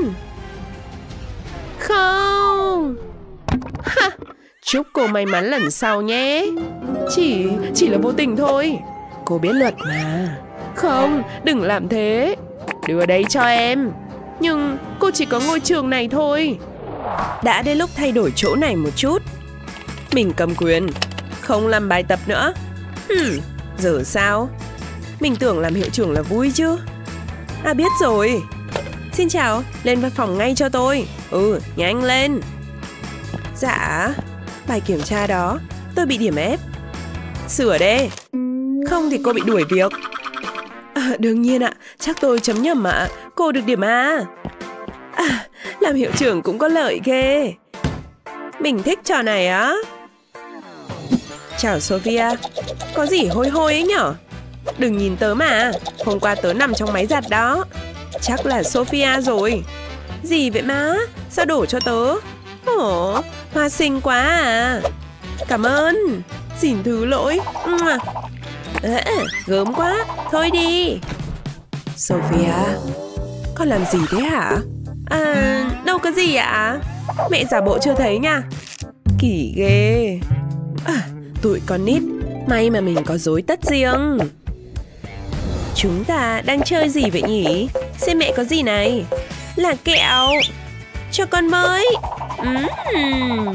S2: Không. Ha, chúc cô may mắn lần sau nhé. Chỉ, chỉ là vô tình thôi. Cô biết luật mà. Không, đừng làm thế. Đưa đây cho em. Nhưng cô chỉ có ngôi trường này thôi. Đã đến lúc thay đổi chỗ này một chút. Mình cầm quyền. Không làm bài tập nữa. Hmm, giờ sao? Mình tưởng làm hiệu trưởng là vui chứ. À, biết rồi. Xin chào, lên văn phòng ngay cho tôi. Ừ, nhanh lên. Dạ. Bài kiểm tra đó, tôi bị điểm ép. Sửa đây. Không thì cô bị đuổi việc. À, đương nhiên ạ, chắc tôi chấm nhầm ạ. Cô được điểm A. À, làm hiệu trưởng cũng có lợi ghê. Mình thích trò này á. Chào Sophia. Có gì hôi hôi ấy nhở? Đừng nhìn tớ mà. Hôm qua tớ nằm trong máy giặt đó. Chắc là Sophia rồi. Gì vậy má? Sao đổ cho tớ? Ồ, hoa xinh quá à. Cảm ơn. Xin thứ lỗi. À, gớm quá. Thôi đi. Sophia, con làm gì thế hả? À, đâu có gì ạ. Mẹ giả bộ chưa thấy nha. Kỳ ghê. À, tụi con nít. May mà mình có rối tất riêng. Chúng ta đang chơi gì vậy nhỉ? Xem mẹ có gì này. Là kẹo. Cho con mới. uhm.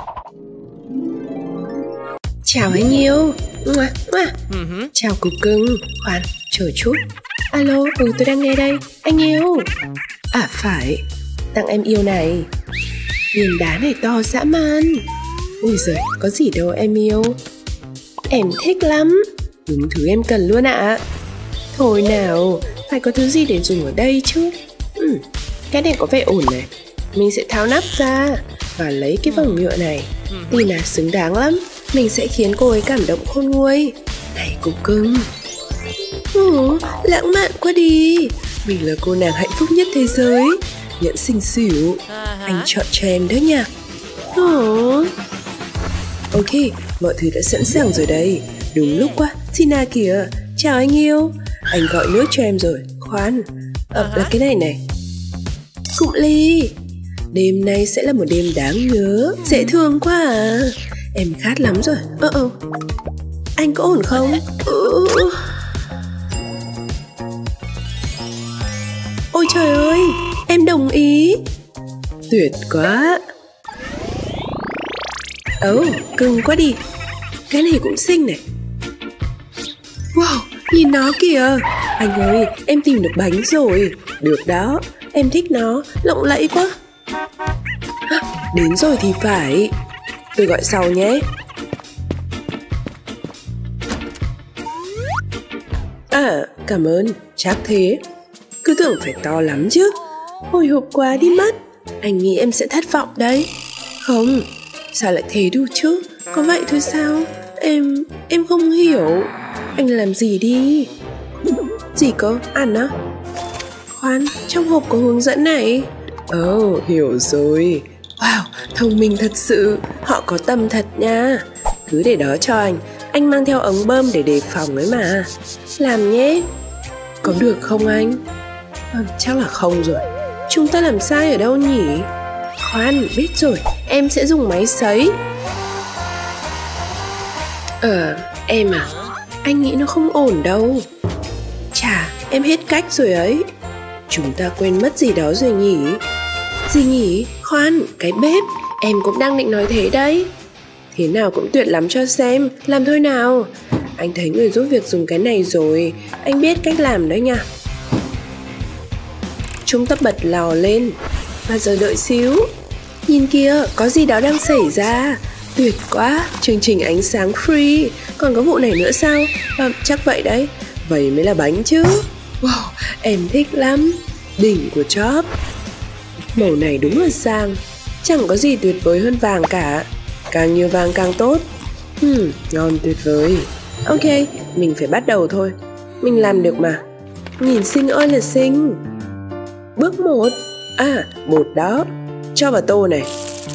S4: Chào anh yêu. Ngoà, ngoà. Uh-huh. Chào cục cưng. Khoan, chờ chút. Alo, ừ tôi đang nghe đây. Anh yêu. À phải, tặng em yêu này. Viên đá này to dã man. Ui giời, có gì đâu em yêu. Em thích lắm. Đúng thứ em cần luôn ạ. À. Thôi nào, phải có thứ gì để dùng ở đây chứ. ừ, Cái này có vẻ ổn này. Mình sẽ tháo nắp ra và lấy cái vòng nhựa này. Tina xứng đáng lắm. Mình sẽ khiến cô ấy cảm động khôn nguôi. Này cục cưng. Ồ, lãng mạn quá đi. Mình là cô nàng hạnh phúc nhất thế giới. Nhẫn xinh xỉu. Anh chọn cho em đó nha. Ồ. Ok, mọi thứ đã sẵn sàng rồi đây. Đúng lúc quá, Tina kìa. Chào anh yêu. Anh gọi nước cho em rồi. Khoan, à, là cái này này. Cụm ly. Đêm nay sẽ là một đêm đáng nhớ. Dễ thương quá à. Em khát lắm rồi. Ơ ờ, ờ. Anh có ổn không? Ừ. Ôi trời ơi, em đồng ý. Tuyệt quá. Ồ, oh, cưng quá đi. Cái này cũng xinh này. Wow, nhìn nó kìa. Anh ơi, em tìm được bánh rồi. Được đó, em thích nó, lộng lẫy quá. Đến rồi thì phải. Tôi gọi sau nhé. À, cảm ơn, chắc thế. Cứ tưởng phải to lắm chứ. Hồi hộp quá đi mất. Anh nghĩ em sẽ thất vọng đấy. Không, sao lại thế được chứ? Có vậy thôi sao? Em, em không hiểu. Anh làm gì đi? Gì cơ? Ăn á? Khoan, trong hộp có hướng dẫn này. Ồ, oh, hiểu rồi. Wow, thông minh thật sự. Họ có tâm thật nha. Cứ để đó cho anh. Anh mang theo ống bơm để đề phòng ấy mà. Làm nhé. Có được không anh? À, chắc là không rồi. Chúng ta làm sai ở đâu nhỉ? Khoan, biết rồi. Em sẽ dùng máy sấy. Ờ, em à, anh nghĩ nó không ổn đâu. Chà, em hết cách rồi ấy. Chúng ta quên mất gì đó rồi nhỉ? Gì nhỉ? Khoan, cái bếp. Em cũng đang định nói thế đấy. Thế nào cũng tuyệt lắm cho xem. Làm thôi nào. Anh thấy người giúp việc dùng cái này rồi. Anh biết cách làm đấy nha. Chúng ta bật lò lên. Và giờ đợi xíu. Nhìn kìa, có gì đó đang xảy ra. Tuyệt quá, chương trình ánh sáng free. Còn có vụ này nữa sao? À, chắc vậy đấy. Vậy mới là bánh chứ. Wow, em thích lắm. Đỉnh của job. Màu này đúng là sang. Chẳng có gì tuyệt vời hơn vàng cả. Càng nhiều vàng càng tốt. Hmm, ngon tuyệt vời. Ok, mình phải bắt đầu thôi. Mình làm được mà. Nhìn xinh ơi là xinh. Bước một. À, bột đó. Cho vào tô này.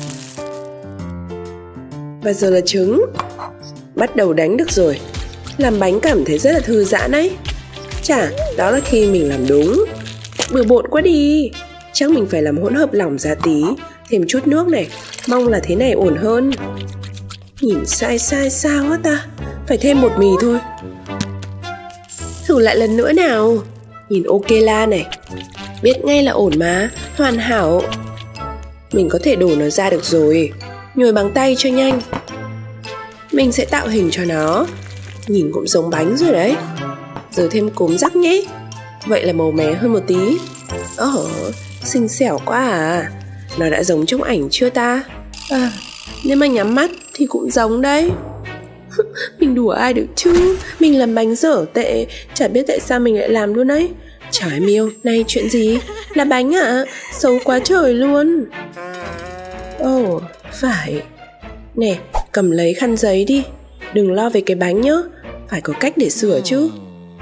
S4: Và giờ là trứng. Bắt đầu đánh được rồi. Làm bánh cảm thấy rất là thư giãn đấy. Chà, đó là khi mình làm đúng. Bừa bộn quá đi. Chắc mình phải làm hỗn hợp lỏng ra tí. Thêm chút nước này. Mong là thế này ổn hơn. Nhìn sai sai sao á ta. Phải thêm bột mì thôi. Thử lại lần nữa nào. Nhìn ok la này. Biết ngay là ổn mà. Hoàn hảo. Mình có thể đổ nó ra được rồi. Nhồi bằng tay cho nhanh. Mình sẽ tạo hình cho nó. Nhìn cũng giống bánh rồi đấy. Giờ thêm cốm rắc nhé. Vậy là màu mè hơn một tí. Ồ, oh, xinh xẻo quá à. Nó đã giống trong ảnh chưa ta? À, nếu mà nhắm mắt thì cũng giống đấy. Mình đùa ai được chứ. Mình làm bánh dở tệ. Chả biết tại sao mình lại làm luôn đấy. Chào em yêu, này chuyện gì? Là bánh ạ? À? Xấu quá trời luôn. Ồ, oh, phải. Nè, cầm lấy khăn giấy đi. Đừng lo về cái bánh nhá. Phải có cách để sửa chứ.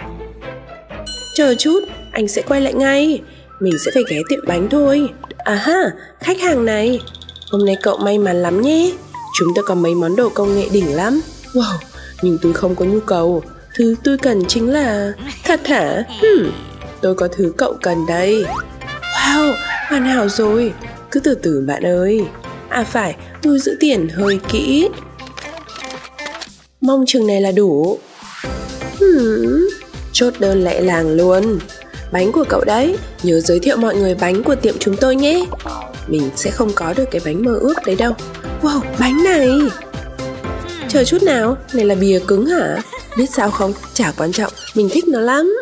S4: Chờ chút, anh sẽ quay lại ngay. Mình sẽ phải ghé tiệm bánh thôi. À ha, khách hàng này. Hôm nay cậu may mắn lắm nhé. Chúng tôi có mấy món đồ công nghệ đỉnh lắm. Wow, nhưng tôi không có nhu cầu. Thứ tôi cần chính là... Thật hả? Hmm, tôi có thứ cậu cần đây. Wow, hoàn hảo rồi. Cứ từ từ bạn ơi. À phải, tôi giữ tiền hơi kỹ. Mong chừng này là đủ. Hmm, chốt đơn lẹ làng luôn. Bánh của cậu đấy. Nhớ giới thiệu mọi người bánh của tiệm chúng tôi nhé. Mình sẽ không có được cái bánh mơ ước đấy đâu. Wow, bánh này. Chờ chút nào, này là bìa cứng hả? Biết sao không, chả quan trọng. Mình thích nó lắm.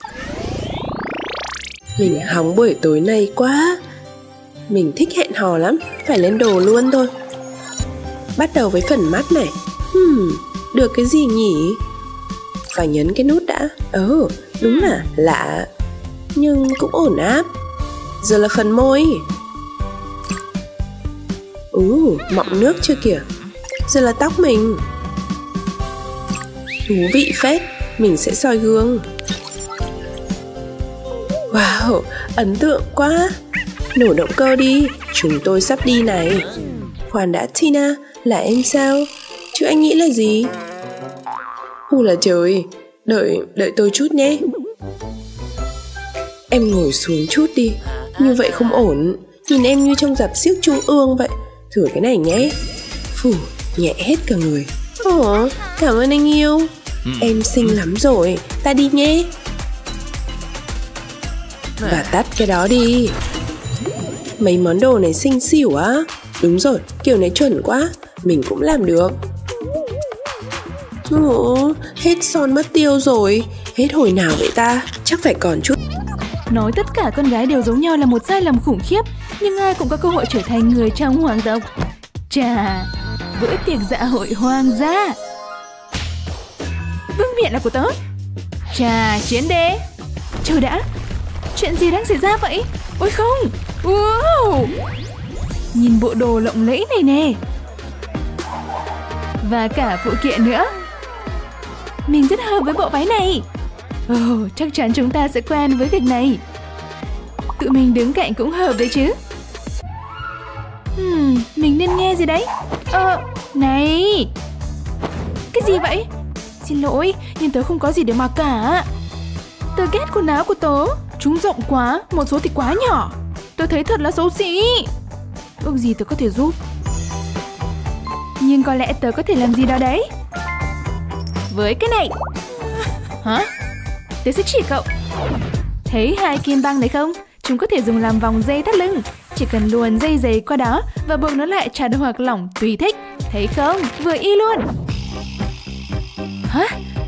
S4: Mình hóng buổi tối nay quá. Mình thích hẹn hò lắm. Phải lên đồ luôn thôi. Bắt đầu với phần mắt này. Hmm, được cái gì nhỉ? Phải nhấn cái nút đã. Ồ, oh, đúng là lạ. Nhưng cũng ổn áp. Giờ là phần môi. Ú, uh, mọng nước chưa kìa. Giờ là tóc mình. Thú vị phết. Mình sẽ soi gương. Wow, ấn tượng quá. Nổ động cơ đi. Chúng tôi sắp đi này. Khoan đã Tina, là em sao? Chứ anh nghĩ là gì? Ù là trời. Đợi, đợi tôi chút nhé. Em ngồi xuống chút đi. Như vậy không ổn. Nhìn em như trong rạp xiếc trung ương vậy. Thử cái này nhé. Phù, nhẹ hết cả người. Ồ, cảm ơn anh yêu. Em xinh lắm rồi. Ta đi nhé. Và tắt cái đó đi. Mấy món đồ này xinh xỉu á. Đúng rồi, kiểu này chuẩn quá. Mình cũng làm được. Ồ, hết son mất tiêu rồi. Hết hồi nào vậy ta? Chắc phải còn chút.
S1: Nói tất cả con gái đều giống nhau là một sai lầm khủng khiếp. Nhưng ai cũng có cơ hội trở thành người trong hoàng tộc. Chà, bữa tiệc dạ hội hoang dã. Vương miện là của tớ. Chà, chiến đế. Trời đã, chuyện gì đang xảy ra vậy? Ôi không. Wow. Nhìn bộ đồ lộng lẫy này nè. Và cả phụ kiện nữa. Mình rất hợp với bộ váy này. Oh, chắc chắn chúng ta sẽ quen với việc này. Tụi mình đứng cạnh cũng hợp đấy chứ. Hmm, mình nên nghe gì đấy? Ờ, này. Cái gì vậy? Xin lỗi, nhưng tớ không có gì để mặc cả. Tớ ghét quần áo của tớ. Chúng rộng quá, một số thì quá nhỏ. Tớ thấy thật là xấu xí. Ước gì tớ có thể giúp. Nhưng có lẽ tớ có thể làm gì đó đấy. Với cái này. Hả? Tớ sẽ chỉ cậu. Thấy hai kim băng này không? Chúng có thể dùng làm vòng dây thắt lưng. Chỉ cần luồn dây giày qua đó và buộc nó lại chặt hoặc lỏng tùy thích. Thấy không? Vừa y luôn. Hả?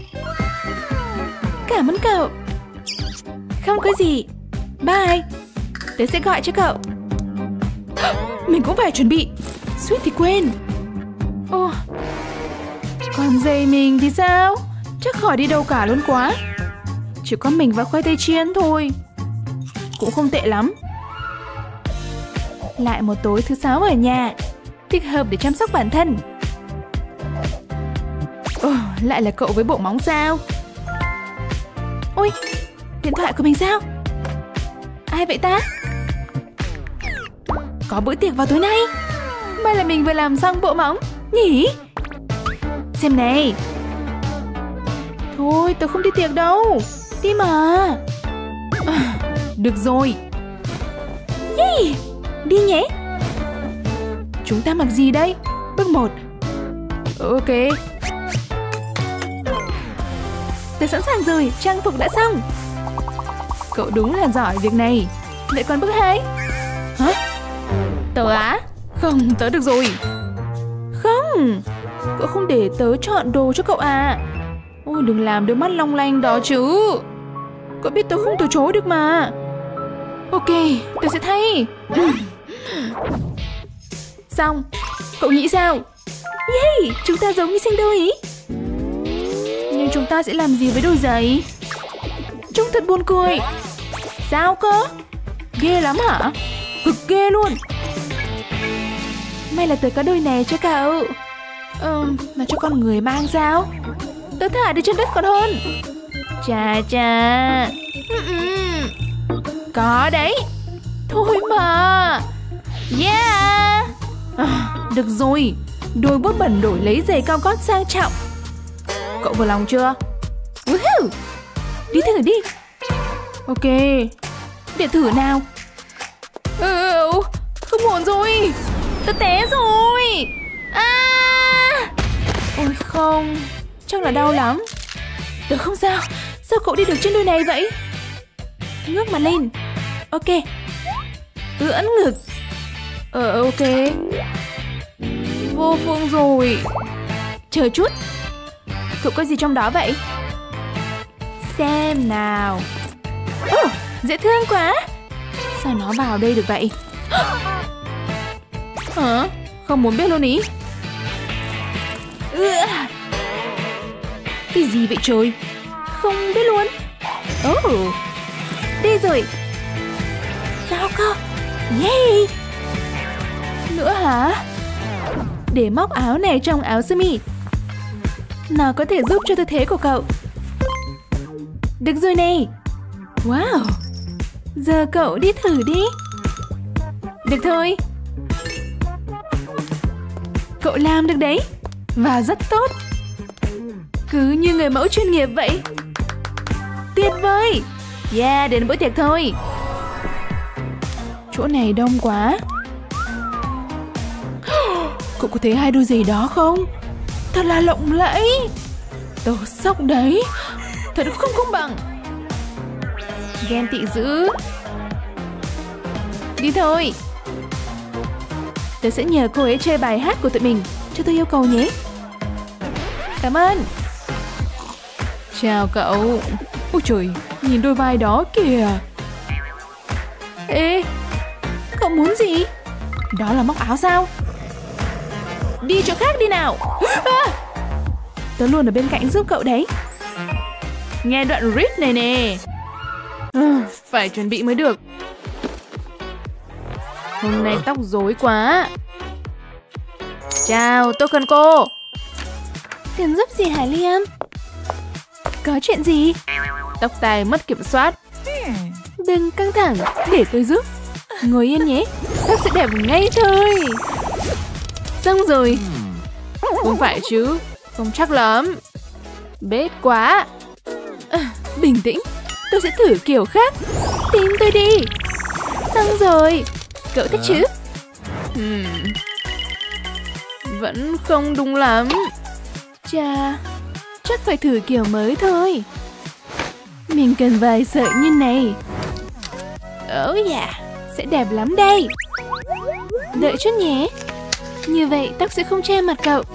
S1: Cảm ơn cậu. Không có gì. Bye. Tớ sẽ gọi cho cậu. Mình cũng phải chuẩn bị. Suýt thì quên. Ồ. Còn giày mình thì sao? Chắc khỏi đi đâu cả luôn quá. Chỉ có mình và khoai tây chiên thôi. Cũng không tệ lắm. Lại một tối thứ sáu ở nhà. Thích hợp để chăm sóc bản thân. Ồ, lại là cậu với bộ móng sao? Ôi, điện thoại của mình sao? Ai vậy ta? Có bữa tiệc vào tối nay. May là mình vừa làm xong bộ móng nhỉ? Xem này. Thôi, tôi không đi tiệc đâu. Đi mà. À, được rồi. Yeah, đi nhé. Chúng ta mặc gì đây? Bước một. Ok. Tôi sẵn sàng rồi, trang phục đã xong. Cậu đúng là giỏi việc này. Vậy còn bước hai? Hả? Tớ á? Không, tớ được rồi. Không, cậu không để tớ chọn đồ cho cậu à? Ôi, đừng làm đôi mắt long lanh đó chứ. Cậu biết tớ không từ chối được mà. Ok, tớ sẽ thay. Xong, cậu nghĩ sao? Yay, chúng ta giống như sinh đôi ý. Nhưng chúng ta sẽ làm gì với đôi giày? Trông thật buồn cười. Sao cơ? Ghê lắm hả? Cực ghê luôn. May là tớ có đôi này cho cậu. Ờ, mà cho con người mang sao? Tớ thả đi trên đất còn hơn. Chà chà.
S3: Có đấy. Thôi mà. Yeah. À, được rồi. Đôi bốt bẩn đổi lấy giày cao gót sang trọng. Cậu vừa lòng chưa? Woohoo. Đi thử đi. Ok. Để thử nào. Ừ, không ổn rồi. Tớ té rồi. À. Ôi không. Chắc là đau lắm. Tớ không sao. Sao cậu đi được trên đôi này vậy? Ngước mặt lên. Ok. Ưỡn ngực. Ờ ok. Vô phương rồi. Chờ chút. Cậu có gì trong đó vậy? Xem nào. Ồ, oh, dễ thương quá. Sao nó vào đây được vậy? Hả? Không muốn biết luôn ý. Cái gì vậy trời? Không biết luôn. Oh, đi rồi. Sao cơ? Yeah. Nữa hả? Để móc áo này trong áo sơ mi. Nó có thể giúp cho tư thế của cậu. Được rồi này. Wow. Giờ cậu đi thử đi. Được thôi. Cậu làm được đấy. Và rất tốt. Cứ như người mẫu chuyên nghiệp vậy. Tuyệt vời. Yeah, đến bữa tiệc thôi. Chỗ này đông quá. Cậu có thấy hai đôi giày đó không? Thật là lộng lẫy. Tớ sốc đấy. Thật không công bằng. Ghen tị dữ. Đi thôi. Tớ sẽ nhờ cô ấy chơi bài hát của tụi mình. Cho tôi yêu cầu nhé. Cảm ơn. Chào cậu. Ôi trời, nhìn đôi vai đó kìa. Ê, cậu muốn gì? Đó là móc áo sao? Đi chỗ khác đi nào. À, tớ luôn ở bên cạnh giúp cậu đấy. Nghe đoạn riff này nè. À, phải chuẩn bị mới được. Hôm nay tóc rối quá. Chào, tôi cần cô.
S1: Cần giúp gì hả Liam?
S3: Có chuyện gì? Tóc tai mất kiểm soát.
S1: Đừng căng thẳng,
S3: để tôi giúp. Ngồi yên nhé, tóc sẽ đẹp ngay thôi. Xong rồi. Không phải chứ, không chắc lắm. Bết quá. À, bình tĩnh, tôi sẽ thử kiểu khác. Tin tôi đi. Xong rồi. Cậu thích chứ? Hmm. Vẫn không đúng lắm.
S1: Chà, chắc phải thử kiểu mới thôi. Mình cần vài sợi như này. Oh yeah, sẽ đẹp lắm đây. Đợi chút nhé. Như vậy tóc sẽ không che mặt cậu.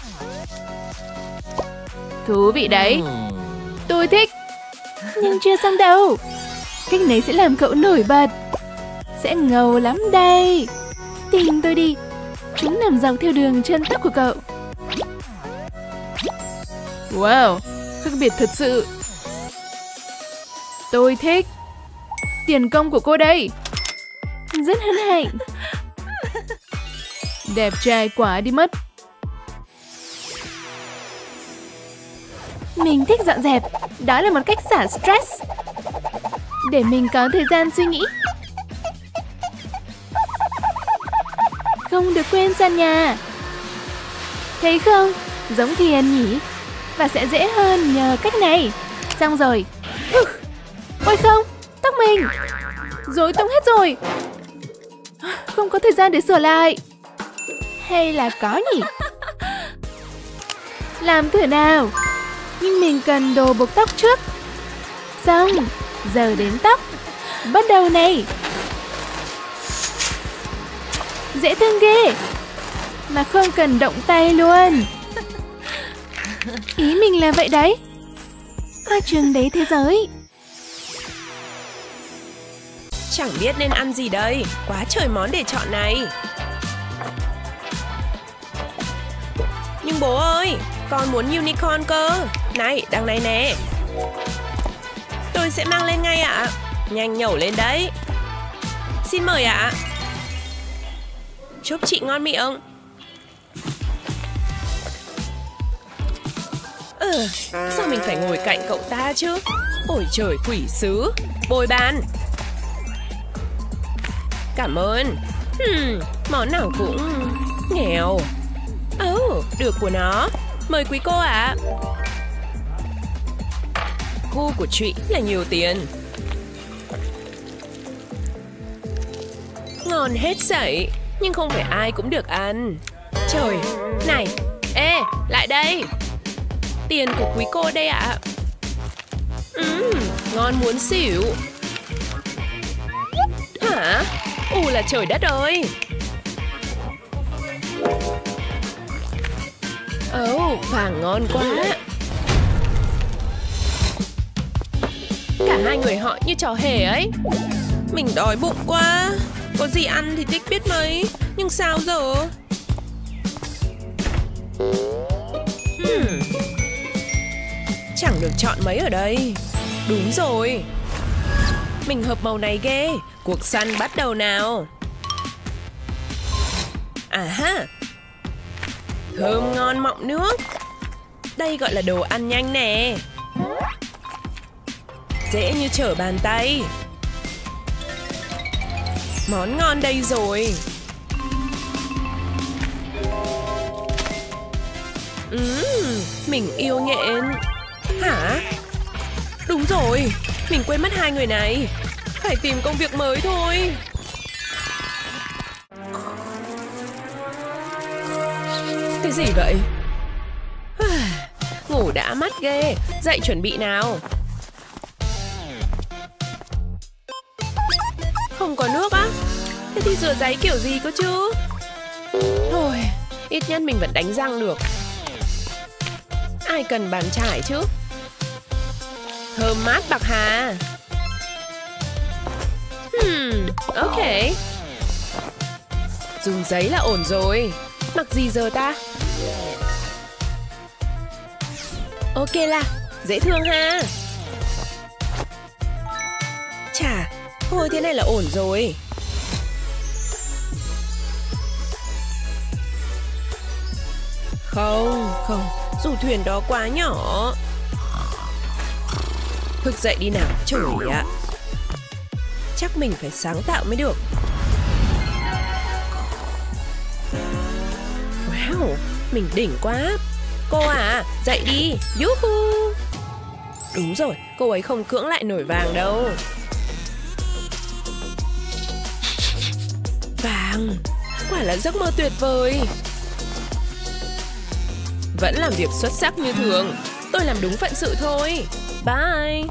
S3: Thú vị đấy. Tôi thích.
S1: Nhưng chưa xong đâu. Cách này sẽ làm cậu nổi bật. Sẽ ngầu lắm đây. Tin tôi đi. Chúng nằm dọc theo đường chân tóc của cậu.
S3: Wow, khác biệt thật sự. Tôi thích. Tiền công của cô đây.
S1: Rất hân hạnh.
S3: Đẹp trai quá đi mất.
S1: Mình thích dọn dẹp. Đó là một cách xả stress. Để mình có thời gian suy nghĩ. Không được quên sàn nhà. Thấy không? Giống Thiền nhỉ? Và sẽ dễ hơn nhờ cách này. Xong rồi. Ôi không, tóc mình rối tung hết rồi. Không có thời gian để sửa lại. Hay là có nhỉ? Làm thử nào. Nhưng mình cần đồ buộc tóc trước. Xong, giờ đến tóc. Bắt đầu này. Dễ thương ghê. Mà không cần động tay luôn. Ý mình là vậy đấy. Coi chừng đấy thế giới.
S2: Chẳng biết nên ăn gì đây. Quá trời món để chọn này. Nhưng bố ơi, con muốn unicorn cơ. Này, đằng này nè. Tôi sẽ mang lên ngay ạ. À. Nhanh nhẩu lên đấy. Xin mời ạ. À. Chúc chị ngon miệng. Ừ, sao mình phải ngồi cạnh cậu ta chứ? Ôi trời quỷ sứ. Bồi bàn. Cảm ơn. hmm, Món nào cũng nghèo. Ồ, oh, được của nó. Mời quý cô ạ. Gu của chị là nhiều tiền. Ngon hết sảy, nhưng không phải ai cũng được ăn. Trời, này, ê, lại đây. Tiền của quý cô đây ạ. Ừm, ngon muốn xỉu. Hả? Ù là trời đất ơi. Ồ, oh, vàng ngon quá. Cả hai người họ như trò hề ấy. Mình đói bụng quá. Có gì ăn thì thích biết mấy. Nhưng sao giờ? hmm. Chẳng được chọn mấy ở đây. Đúng rồi, mình hợp màu này ghê. Cuộc săn bắt đầu nào. À ha, thơm ngon mọng nước. Đây gọi là đồ ăn nhanh nè. Dễ như trở bàn tay. Món ngon đây rồi. Uhm, mình yêu nhện. Hả? Đúng rồi, mình quên mất hai người này. Phải tìm công việc mới thôi. Cái gì vậy? Ngủ đã mắt ghê. Dậy chuẩn bị nào. Không có nước á? Thế thì rửa giấy kiểu gì cơ chứ? Thôi, ít nhất mình vẫn đánh răng được. Ai cần bàn chải chứ? Thơm mát bạc hà. Hmm, ok. Dùng giấy là ổn rồi. Mặc gì giờ ta? Ok là, dễ thương ha. Chà, thôi thế này là ổn rồi. Không, không, dù thuyền đó quá nhỏ. Thức dậy đi nào, trời ạ. Chắc mình phải sáng tạo mới được. Wow, mình đỉnh quá. Cô à, dậy đi, yuhu. Đúng rồi, cô ấy không cưỡng lại nổi vàng đâu. Vàng, quả là giấc mơ tuyệt vời. Vẫn làm việc xuất sắc như thường. Tôi làm đúng phận sự thôi. Bye.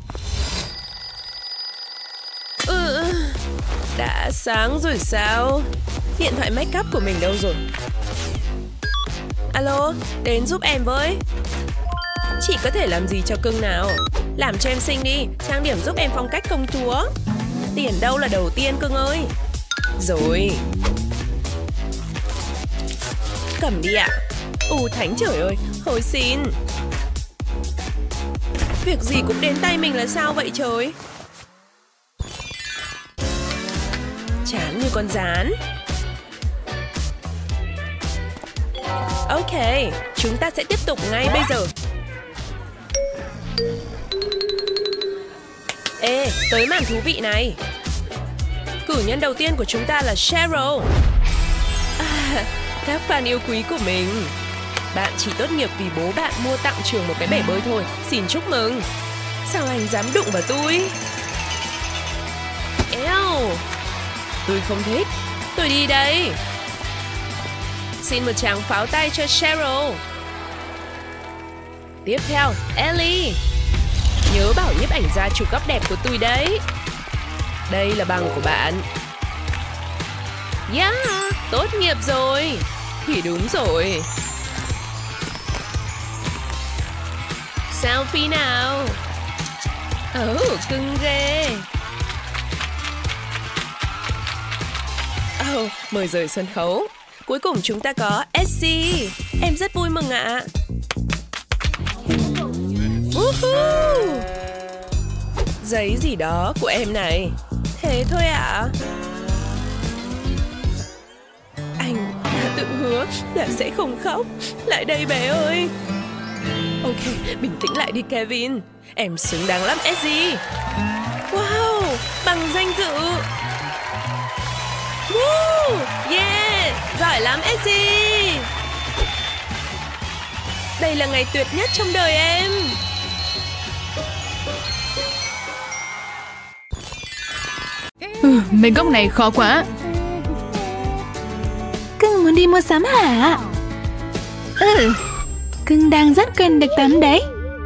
S2: Ừ, đã sáng rồi sao? Điện thoại make up của mình đâu rồi? Alo, đến giúp em với. Chị có thể làm gì cho cưng nào? Làm cho em xinh đi, trang điểm giúp em phong cách công chúa. Tiền đâu là đầu tiên cưng ơi. Rồi. Cầm đi ạ. Ù thánh trời ơi, hồi xin. Việc gì cũng đến tay mình là sao vậy trời? Chán như con gián. Ok, chúng ta sẽ tiếp tục ngay bây giờ. Ê, tới màn thú vị này. Cử nhân đầu tiên của chúng ta là Cheryl. À, các fan yêu quý của mình. Bạn chỉ tốt nghiệp vì bố bạn mua tặng trường một cái bể bơi thôi. Xin chúc mừng. Sao anh dám đụng vào tôi? Eo, tôi không thích. Tôi đi đây. Xin một tràng pháo tay cho Cheryl. Tiếp theo, Ellie. Nhớ bảo nhiếp ảnh gia chụp góc đẹp của tôi đấy. Đây là bằng của bạn. Yeah, tốt nghiệp rồi. Thì đúng rồi. Selfie nào. Ồ, oh, cưng ghê. Ồ, oh, mời rời sân khấu. Cuối cùng chúng ta có Essie. Em rất vui mừng ạ. Uh-huh. Giấy gì đó của em này. Thế thôi ạ. Anh đã tự hứa là sẽ không khóc. Lại đây bé ơi. Ok, bình tĩnh lại đi Kevin. Em xứng đáng lắm Essie. Wow, bằng danh dự. Woo! Yeah! Giỏi lắm Ezzy! Đây là ngày tuyệt nhất trong đời em.
S3: Ừ, mấy góc này khó quá.
S1: Cưng muốn đi mua sắm hả? Ừ, cưng đang rất cần được tắm đấy.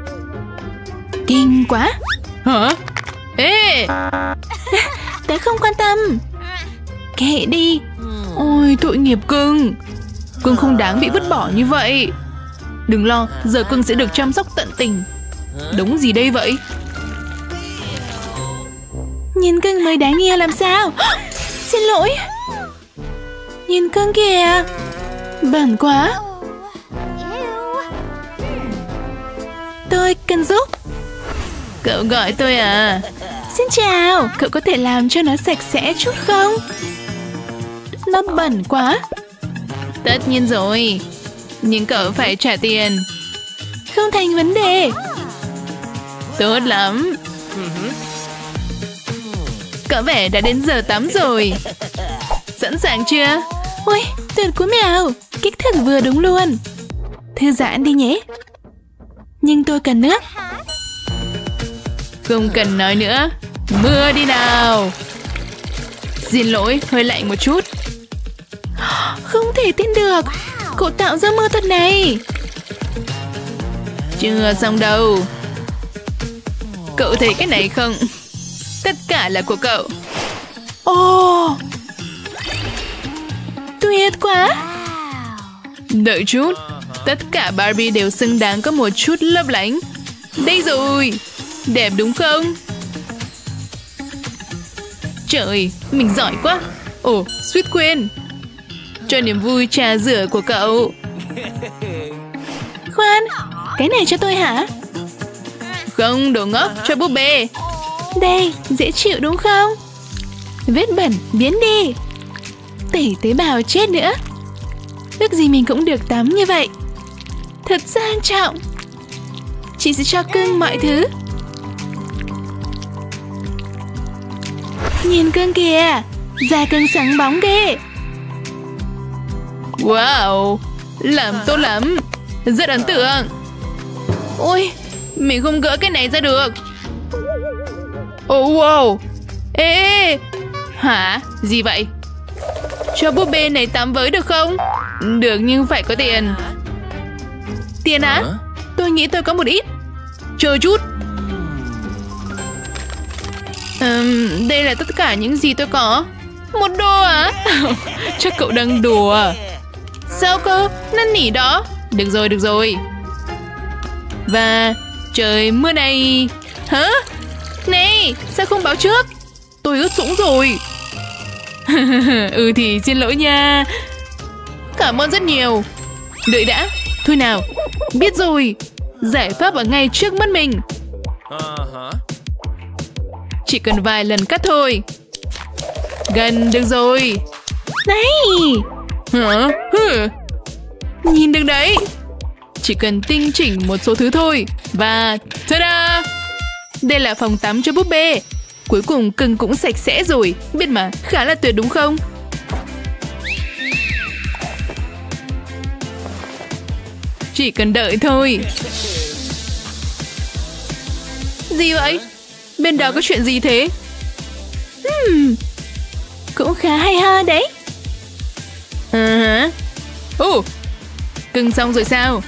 S1: Kinh quá.
S3: Hả? Ê!
S1: Tớ không quan tâm. Kệ đi.
S3: Ôi tội nghiệp cưng. Cưng không đáng bị vứt bỏ như vậy. Đừng lo, giờ cưng sẽ được chăm sóc tận tình. Đúng gì đây vậy?
S1: Nhìn cưng mới đáng yêu làm sao? Xin lỗi. Nhìn cưng kìa. Bẩn quá. Tôi cần giúp.
S3: Cậu gọi tôi à?
S1: Xin chào. Cậu có thể làm cho nó sạch sẽ chút không? Nó bẩn quá.
S3: Tất nhiên rồi. Nhưng cậu phải trả tiền.
S1: Không thành vấn đề.
S3: Tốt lắm. Có vẻ đã đến giờ tắm rồi. Sẵn sàng chưa?
S1: Ôi, tuyệt quá mèo. Kích thước vừa đúng luôn. Thư giãn đi nhé. Nhưng tôi cần nước.
S3: Không cần nói nữa. Mưa đi nào. Xin lỗi, hơi lạnh một chút.
S1: Không thể tin được. Cậu tạo ra mưa thật này.
S3: Chưa xong đâu. Cậu thấy cái này không? Tất cả là của cậu.
S1: Ồ, oh, tuyệt quá.
S3: Đợi chút. Tất cả Barbie đều xứng đáng có một chút lấp lánh. Đây rồi. Đẹp đúng không? Trời, mình giỏi quá. Ồ, suýt quên. Cho niềm vui trà rửa của cậu.
S1: Khoan, cái này cho tôi hả?
S3: Không, đồ ngốc, cho búp bê.
S1: Đây, dễ chịu đúng không? Vết bẩn biến đi. Tẩy tế bào chết nữa. Ước gì mình cũng được tắm như vậy. Thật sang trọng. Chị sẽ cho cưng mọi thứ. Nhìn cưng kìa. Da cưng sáng bóng ghê.
S3: Wow, làm tốt lắm. Rất ấn tượng. Ôi, mình không gỡ cái này ra được. Oh wow. Ê, ê. Hả? Gì vậy? Cho búp bê này tắm với được không? Được nhưng phải có tiền. Tiền á? Tôi nghĩ tôi có một ít. Chờ chút. uhm, Đây là tất cả những gì tôi có. Một đô à? Chắc cậu đang đùa. Sao cơ? Năn nỉ đó. Được rồi, được rồi. Và trời mưa này. Hả? Này, sao không báo trước? Tôi ướt sũng rồi. Ừ thì xin lỗi nha. Cảm ơn rất nhiều. Đợi đã. Thôi nào. Biết rồi. Giải pháp ở ngay trước mắt mình. Chỉ cần vài lần cắt thôi. Gần được rồi.
S1: Này.
S3: Hả? Hử? Nhìn được đấy. Chỉ cần tinh chỉnh một số thứ thôi. Và ta-da! Đây là phòng tắm cho búp bê. Cuối cùng cưng cũng sạch sẽ rồi. Biết mà, khá là tuyệt đúng không? Chỉ cần đợi thôi. Gì vậy? Bên đó có chuyện gì thế?
S1: Hmm, cũng khá hay ho đấy.
S3: À hả? Ồ, cưng xong rồi sao?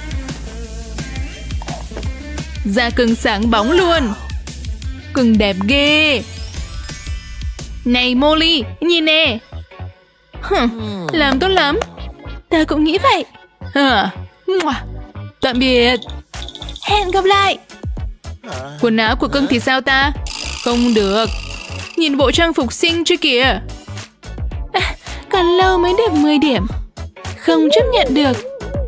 S3: Da cưng sáng bóng luôn. Cưng đẹp ghê. Này Molly, nhìn nè. Hừm, làm tốt lắm.
S1: Tớ cũng nghĩ vậy.
S3: À, tạm biệt.
S1: Hẹn gặp lại.
S3: Quần áo của cưng thì sao ta? Không được. Nhìn bộ trang phục xinh chưa kìa.
S1: À, còn lâu mới được mười điểm. Không chấp nhận được.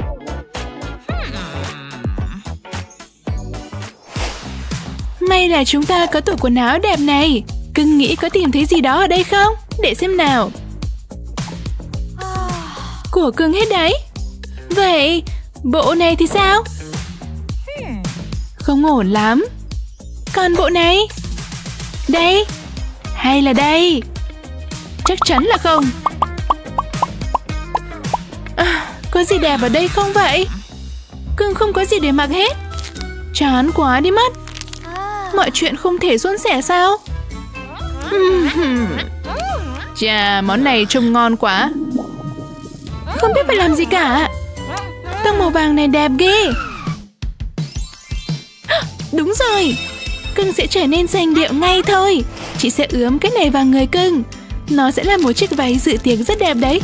S1: May là chúng ta có tủ quần áo đẹp này. Cưng nghĩ có tìm thấy gì đó ở đây không? Để xem nào. Của cưng hết đấy. Vậy bộ này thì sao? Không ổn lắm. Còn bộ này? Đây. Hay là đây? Chắc chắn là không. Có gì đẹp ở đây không vậy? Cưng không có gì để mặc hết. Chán quá đi mất. Mọi chuyện không thể suôn sẻ sao? Chà, món này trông ngon quá. Không biết phải làm gì cả. Tông màu vàng này đẹp ghê. Đúng rồi, cưng sẽ trở nên sành điệu ngay thôi. Chị sẽ ướm cái này vào người cưng. Nó sẽ là một chiếc váy dự tiệc rất đẹp đấy.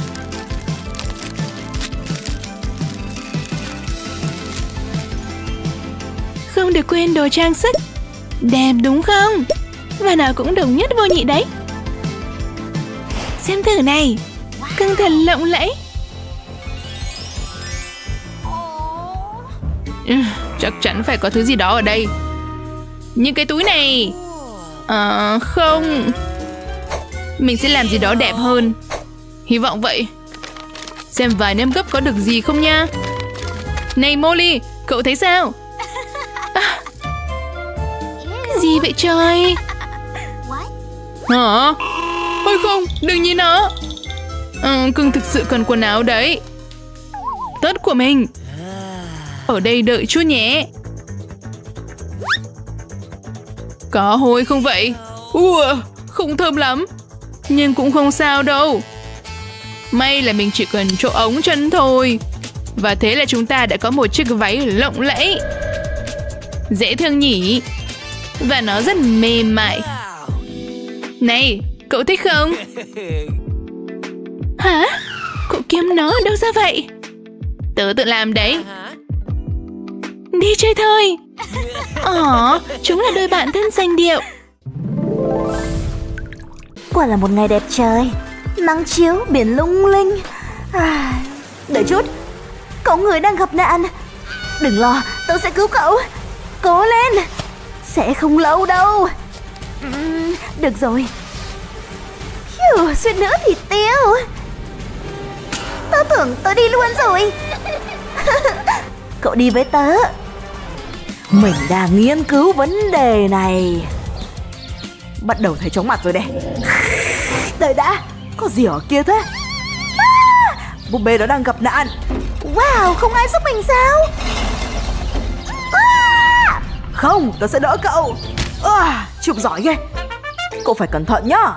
S1: Không được quên đồ trang sức. Đẹp đúng không? Và nó cũng đồng nhất vô nhị đấy. Xem thử này. Cưng thật lộng lẫy. Ừ, chắc chắn phải có thứ gì đó ở đây. Những cái túi này. À, không. Mình sẽ làm gì đó đẹp hơn. Hy vọng vậy. Xem vài nêm gấp có được gì không nha. Này Molly, cậu thấy sao? À, cái gì vậy trời? Hả? Ôi không, đừng nhìn nó. À, cưng thực sự cần quần áo đấy. Tất của mình. Ở đây đợi chút nhé. Có hôi không vậy? Ủa, không thơm lắm. Nhưng cũng không sao đâu. May là mình chỉ cần chỗ ống chân thôi. Và thế là chúng ta đã có một chiếc váy lộng lẫy. Dễ thương nhỉ? Và nó rất mềm mại. Này, cậu thích không? Hả? Cậu kiếm nó ở đâu ra vậy? Tớ tự làm đấy. Đi chơi thôi. Ồ, chúng là đôi bạn thân sành điệu.
S5: Quả là một ngày đẹp trời. Nắng chiếu, biển lung linh. À, đợi chút. Có người đang gặp nạn. Đừng lo, tớ sẽ cứu cậu. Cố lên. Sẽ không lâu đâu. uhm, Được rồi. Hiu, suýt nữa thì tiêu. Tớ tưởng tớ đi luôn rồi. Cậu đi với tớ. Mình đang nghiên cứu vấn đề này. Bắt đầu thấy chóng mặt rồi đây. Đợi đã, có gì ở kia thế? À, búp bê đó đang gặp nạn. Wow, không ai giúp mình sao? À, không, tớ sẽ đỡ cậu. À, chịu giỏi ghê. Cậu phải cẩn thận nhá.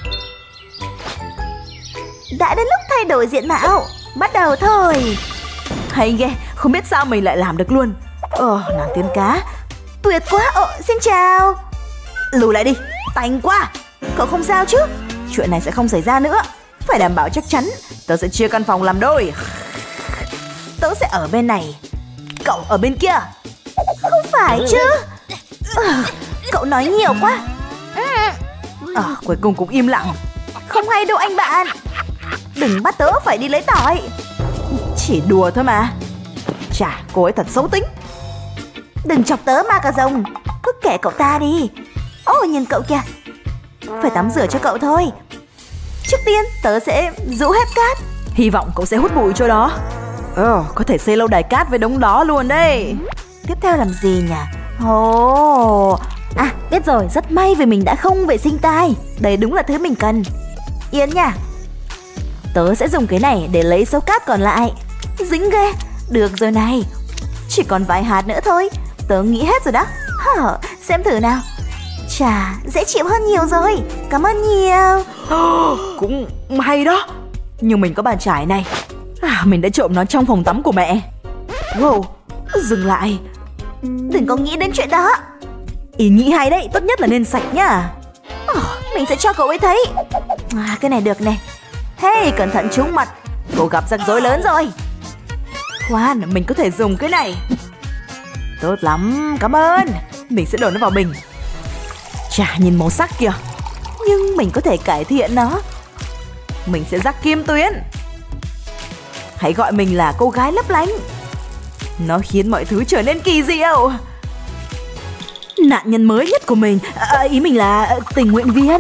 S5: Đã đến lúc thay đổi diện mạo. Bắt đầu thôi. Hay ghê, không biết sao mình lại làm được luôn. Ờ, nàng tiên cá. Tuyệt quá. Ờ, xin chào. Lùi lại đi, tanh quá. Cậu không sao chứ? Chuyện này sẽ không xảy ra nữa. Phải đảm bảo chắc chắn. Tớ sẽ chia căn phòng làm đôi. Tớ sẽ ở bên này, cậu ở bên kia. Không phải chứ? À, cậu nói nhiều quá. À, cuối cùng cũng im lặng. Không hay đâu anh bạn. Đừng bắt tớ phải đi lấy tỏi. Chỉ đùa thôi mà. Chà, cô ấy thật xấu tính. Đừng chọc tớ ma cà rồng. Cứ kể cậu ta đi. Ồ, nhìn cậu kìa. Phải tắm rửa cho cậu thôi. Trước tiên tớ sẽ rũ hết cát. Hy vọng cậu sẽ hút bụi chỗ đó. Ờ, có thể xây lâu đài cát với đống đó luôn đấy. Tiếp theo làm gì nhỉ? Ồ, à, biết rồi, rất may vì mình đã không vệ sinh tai. Đây đúng là thứ mình cần. Yên nha. Tớ sẽ dùng cái này để lấy số cát còn lại. Dính ghê. Được rồi này. Chỉ còn vài hạt nữa thôi. Tớ nghĩ hết rồi đó. Hả, xem thử nào. Chà, dễ chịu hơn nhiều rồi. Cảm ơn nhiều. Cũng hay đó. Nhưng mình có bàn chải này. À, mình đã trộm nó trong phòng tắm của mẹ. Wow, dừng lại. Đừng có nghĩ đến chuyện đó. Ý nghĩ hay đấy, tốt nhất là nên sạch nhá. Oh, mình sẽ cho cậu ấy thấy. À, cái này được này. Hey, cẩn thận trúng mặt. Cậu gặp rắc rối lớn rồi. Khoan, mình có thể dùng cái này. Tốt lắm, cảm ơn. Mình sẽ đổ nó vào bình. Chà, nhìn màu sắc kìa. Nhưng mình có thể cải thiện nó. Mình sẽ rắc kim tuyến. Hãy gọi mình là cô gái lấp lánh. Nó khiến mọi thứ trở nên kỳ diệu. Nạn nhân mới nhất của mình, à, ý mình là tình nguyện viên.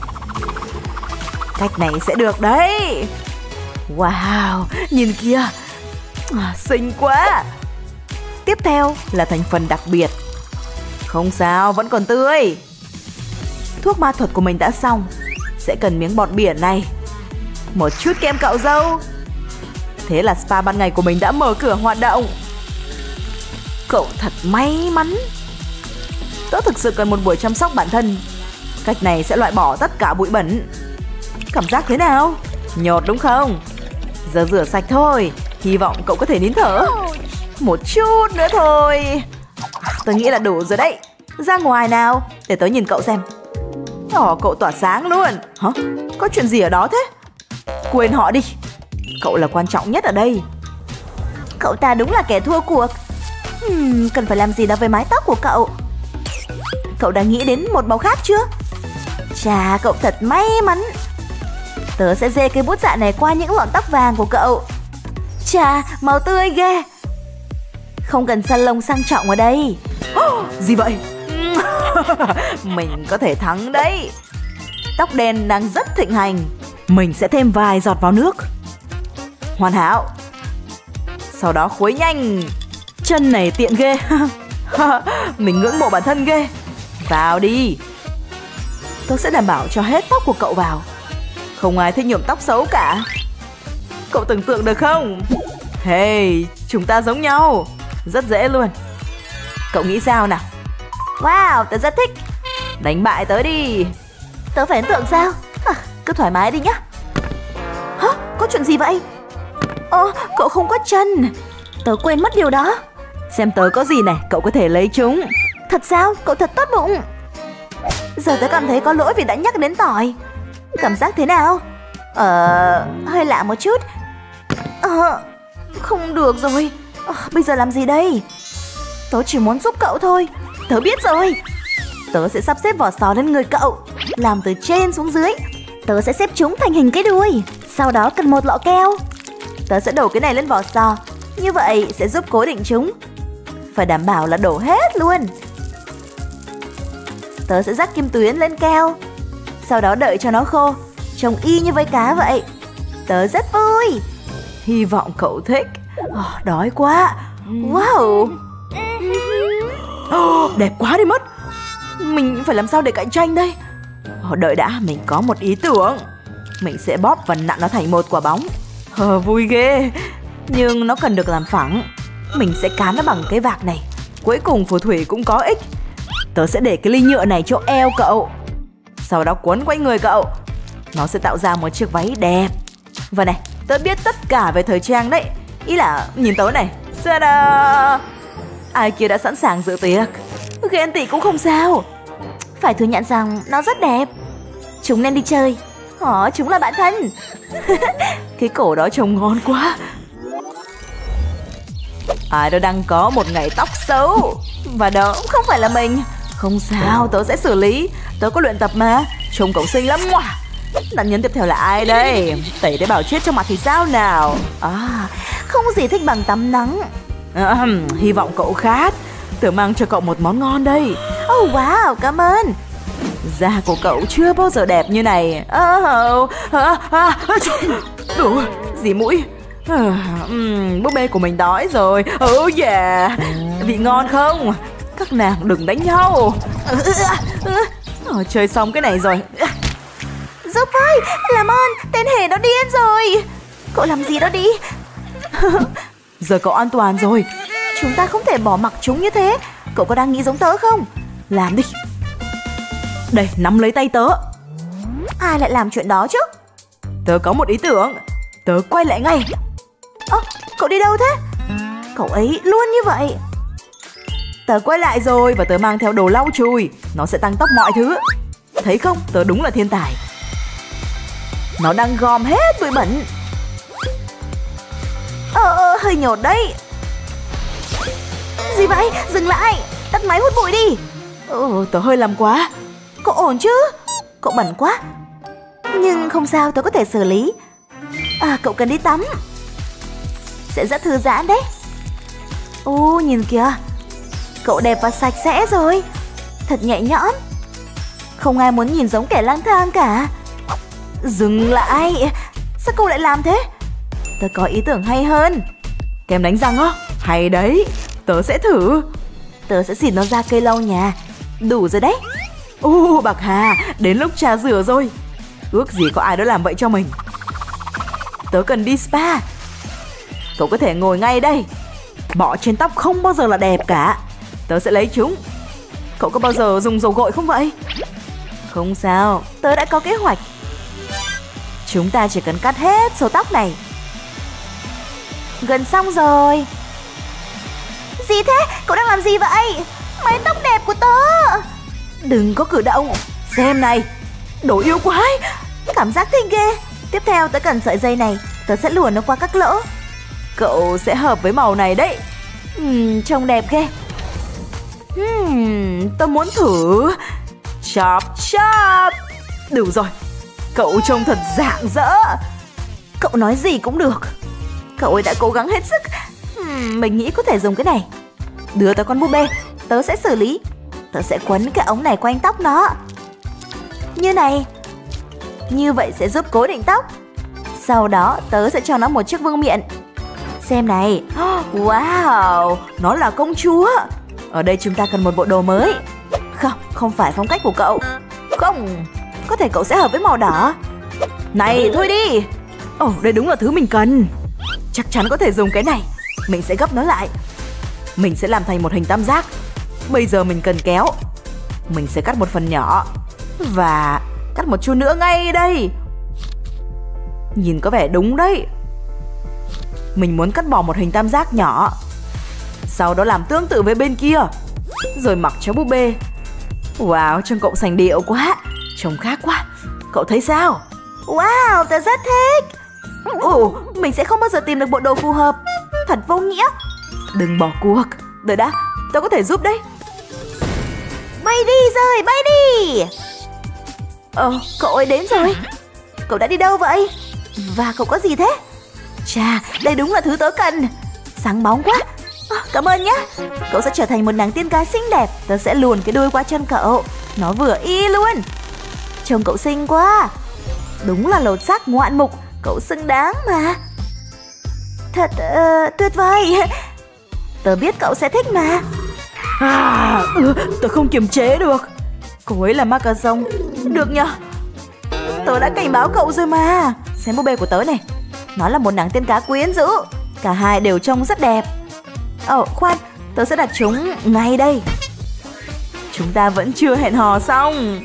S5: Cách này sẽ được đấy. Wow, nhìn kìa. À, xinh quá. Tiếp theo là thành phần đặc biệt. Không sao, vẫn còn tươi. Thuốc ma thuật của mình đã xong. Sẽ cần miếng bọt biển này, một chút kem cạo râu, Thế là spa ban ngày của mình đã mở cửa hoạt động. Cậu thật may mắn. Tớ thực sự cần một buổi chăm sóc bản thân. Cách này sẽ loại bỏ tất cả bụi bẩn. Cảm giác thế nào? Nhột đúng không? Giờ rửa sạch thôi. Hy vọng cậu có thể nín thở. Một chút nữa thôi. Tớ nghĩ là đủ rồi đấy. Ra ngoài nào, để tớ nhìn cậu xem. Ồ, cậu tỏa sáng luôn. Hả? Có chuyện gì ở đó thế? Quên họ đi. Cậu là quan trọng nhất ở đây. Cậu ta đúng là kẻ thua cuộc. hmm, Cần phải làm gì đó với mái tóc của cậu. Cậu đã nghĩ đến một màu khác chưa? Chà, cậu thật may mắn. Tớ sẽ dê cây bút dạ này qua những lọn tóc vàng của cậu. Chà, màu tươi ghê. Không cần salon sang trọng ở đây. Gì vậy? Mình có thể thắng đấy. Tóc đen đang rất thịnh hành. Mình sẽ thêm vài giọt vào nước. Hoàn hảo. Sau đó khuấy nhanh. Chân này tiện ghê. Mình ngưỡng mộ bản thân ghê. Vào đi. Tôi sẽ đảm bảo cho hết tóc của cậu vào. Không ai thích nhuộm tóc xấu cả. Cậu tưởng tượng được không? Hey, chúng ta giống nhau. Rất dễ luôn. Cậu nghĩ sao nào? Wow, tớ rất thích. Đánh bại tớ đi. Tớ phải ấn tượng sao? À, cứ thoải mái đi nhá. Hả? Có chuyện gì vậy? Ồ, cậu không có chân. Tớ quên mất điều đó. Xem tớ có gì này, cậu có thể lấy chúng. Thật sao? Cậu thật tốt bụng. Giờ tớ cảm thấy có lỗi vì đã nhắc đến tỏi. Cảm giác thế nào? Ờ, hơi lạ một chút. Ờ, không được rồi. Ờ, bây giờ làm gì đây? Tớ chỉ muốn giúp cậu thôi. Tớ biết rồi. Tớ sẽ sắp xếp vỏ sò lên người cậu, làm từ trên xuống dưới. Tớ sẽ xếp chúng thành hình cái đuôi. Sau đó cần một lọ keo. Tớ sẽ đổ cái này lên vỏ sò. Như vậy sẽ giúp cố định chúng. Phải đảm bảo là đổ hết luôn. Tớ sẽ rắc kim tuyến lên keo. Sau đó đợi cho nó khô. Trông y như vây cá vậy. Tớ rất vui. Hy vọng cậu thích. Oh, đói quá. Wow. Oh, đẹp quá đi mất. Mình phải làm sao để cạnh tranh đây? Oh, đợi đã, mình có một ý tưởng. Mình sẽ bóp và nặn nó thành một quả bóng. Oh, vui ghê. Nhưng nó cần được làm phẳng. Mình sẽ cán nó bằng cái vạc này. Cuối cùng phù thủy cũng có ích. Tớ sẽ để cái ly nhựa này chỗ eo cậu. Sau đó quấn quanh người cậu. Nó sẽ tạo ra một chiếc váy đẹp. Và này, tớ biết tất cả về thời trang đấy. Ý là, nhìn tớ này. Ta-da! Ai kia đã sẵn sàng dự tiệc. Ghen tị cũng không sao. Phải thừa nhận rằng nó rất đẹp. Chúng nên đi chơi. Ồ, chúng là bạn thân. Cái cổ đó trông ngon quá. Ai đó đang có một ngày tóc xấu. Và đó không phải là mình. Không sao, tớ sẽ xử lý. Tớ có luyện tập mà. Trông cậu xinh lắm. Nạn nhân tiếp theo là ai đây? Tẩy tế bào chết trong mặt thì sao nào? À, không gì thích bằng tắm nắng. À, hy vọng cậu khát. Tớ mang cho cậu một món ngon đây. Oh wow, cảm ơn. Da của cậu chưa bao giờ đẹp như này. Oh, à, à, à, đủ, dì mũi. À, um, búp bê của mình đói rồi. Oh yeah. Vị ngon không? Các nàng đừng đánh nhau. À, chơi xong cái này rồi. Giúp với, làm ơn, tên hề nó điên rồi. Cậu làm gì đó đi. Giờ cậu an toàn rồi. Chúng ta không thể bỏ mặc chúng như thế. Cậu có đang nghĩ giống tớ không? Làm đi. Đây, nắm lấy tay tớ. Ai lại làm chuyện đó chứ? Tớ có một ý tưởng. Tớ quay lại ngay. Ơ, cậu đi đâu thế? Cậu ấy luôn như vậy. Tớ quay lại rồi và tớ mang theo đồ lau chùi. Nó sẽ tăng tốc mọi thứ. Thấy không, tớ đúng là thiên tài. Nó đang gom hết bụi bẩn. Ờ, hơi nhột đấy. Gì vậy? Dừng lại. Tắt máy hút bụi đi. Ừ, tớ hơi làm quá. Cậu ổn chứ? Cậu bẩn quá. Nhưng không sao, tớ có thể xử lý. À, cậu cần đi tắm. Sẽ rất thư giãn đấy. Ô, nhìn kìa. Cậu đẹp và sạch sẽ rồi. Thật nhẹ nhõm. Không ai muốn nhìn giống kẻ lang thang cả. Dừng lại. Sao cậu lại làm thế? Tớ có ý tưởng hay hơn. Kem đánh răng á? Hay đấy. Tớ sẽ thử. Tớ sẽ xịt nó ra cây lau nhà. Đủ rồi đấy. Ô, Bạc Hà, đến lúc trà rửa rồi. Ước gì có ai đó làm vậy cho mình. Tớ cần đi spa. Cậu có thể ngồi ngay đây. Bọ trên tóc không bao giờ là đẹp cả. Tớ sẽ lấy chúng. Cậu có bao giờ dùng dầu gội không vậy? Không sao, tớ đã có kế hoạch. Chúng ta chỉ cần cắt hết số tóc này. Gần xong rồi. Gì thế? Cậu đang làm gì vậy? Mái tóc đẹp của tớ. Đừng có cử động. Xem này, đồ yêu quái. Cảm giác thích ghê. Tiếp theo tớ cần sợi dây này. Tớ sẽ luồn nó qua các lỗ. Cậu sẽ hợp với màu này đấy. uhm, Trông đẹp ghê. uhm, Tớ muốn thử. Chop chop. Đủ rồi, cậu trông thật rạng rỡ. Cậu nói gì cũng được. Cậu ấy đã cố gắng hết sức. uhm, Mình nghĩ có thể dùng cái này. Đưa tớ con búp bê. Tớ sẽ xử lý. Tớ sẽ quấn cái ống này quanh tóc nó. Như này. Như vậy sẽ giúp cố định tóc. Sau đó tớ sẽ cho nó một chiếc vương miện. Xem này. Wow, nó là công chúa. Ở đây chúng ta cần một bộ đồ mới. Không, không phải phong cách của cậu. Không, có thể cậu sẽ hợp với màu đỏ. Này, thôi đi. Ồ, đây đúng là thứ mình cần. Chắc chắn có thể dùng cái này. Mình sẽ gấp nó lại. Mình sẽ làm thành một hình tam giác. Bây giờ mình cần kéo. Mình sẽ cắt một phần nhỏ. Và cắt một chút nữa ngay đây. Nhìn có vẻ đúng đấy. Mình muốn cắt bỏ một hình tam giác nhỏ. Sau đó làm tương tự với bên kia. Rồi mặc cho búp bê. Wow, trông cậu sành điệu quá. Trông khác quá. Cậu thấy sao? Wow, tớ rất thích. Ồ, mình sẽ không bao giờ tìm được bộ đồ phù hợp. Thật vô nghĩa. Đừng bỏ cuộc. Đợi đã, tớ có thể giúp đấy. Bay đi rồi, bay đi. Ờ, cậu ấy đến rồi. Cậu đã đi đâu vậy? Và cậu có gì thế? Chà, đây đúng là thứ tớ cần. Sáng bóng quá. À, cảm ơn nhé. Cậu sẽ trở thành một nàng tiên cá xinh đẹp. Tớ sẽ luồn cái đuôi qua chân cậu. Nó vừa y luôn. Trông cậu xinh quá. Đúng là lột xác ngoạn mục. Cậu xứng đáng mà. Thật uh, tuyệt vời. Tớ biết cậu sẽ thích mà. À, ừ, tớ không kiềm chế được. Cô ấy là ma cà rồng. Được nhờ. Tớ đã cảnh báo cậu rồi mà. Xem búp bê của tớ này. Nó là một nàng tiên cá quyến rũ. Cả hai đều trông rất đẹp. Ồ, oh, khoan, tớ sẽ đặt chúng ngay đây. Chúng ta vẫn chưa hẹn hò xong.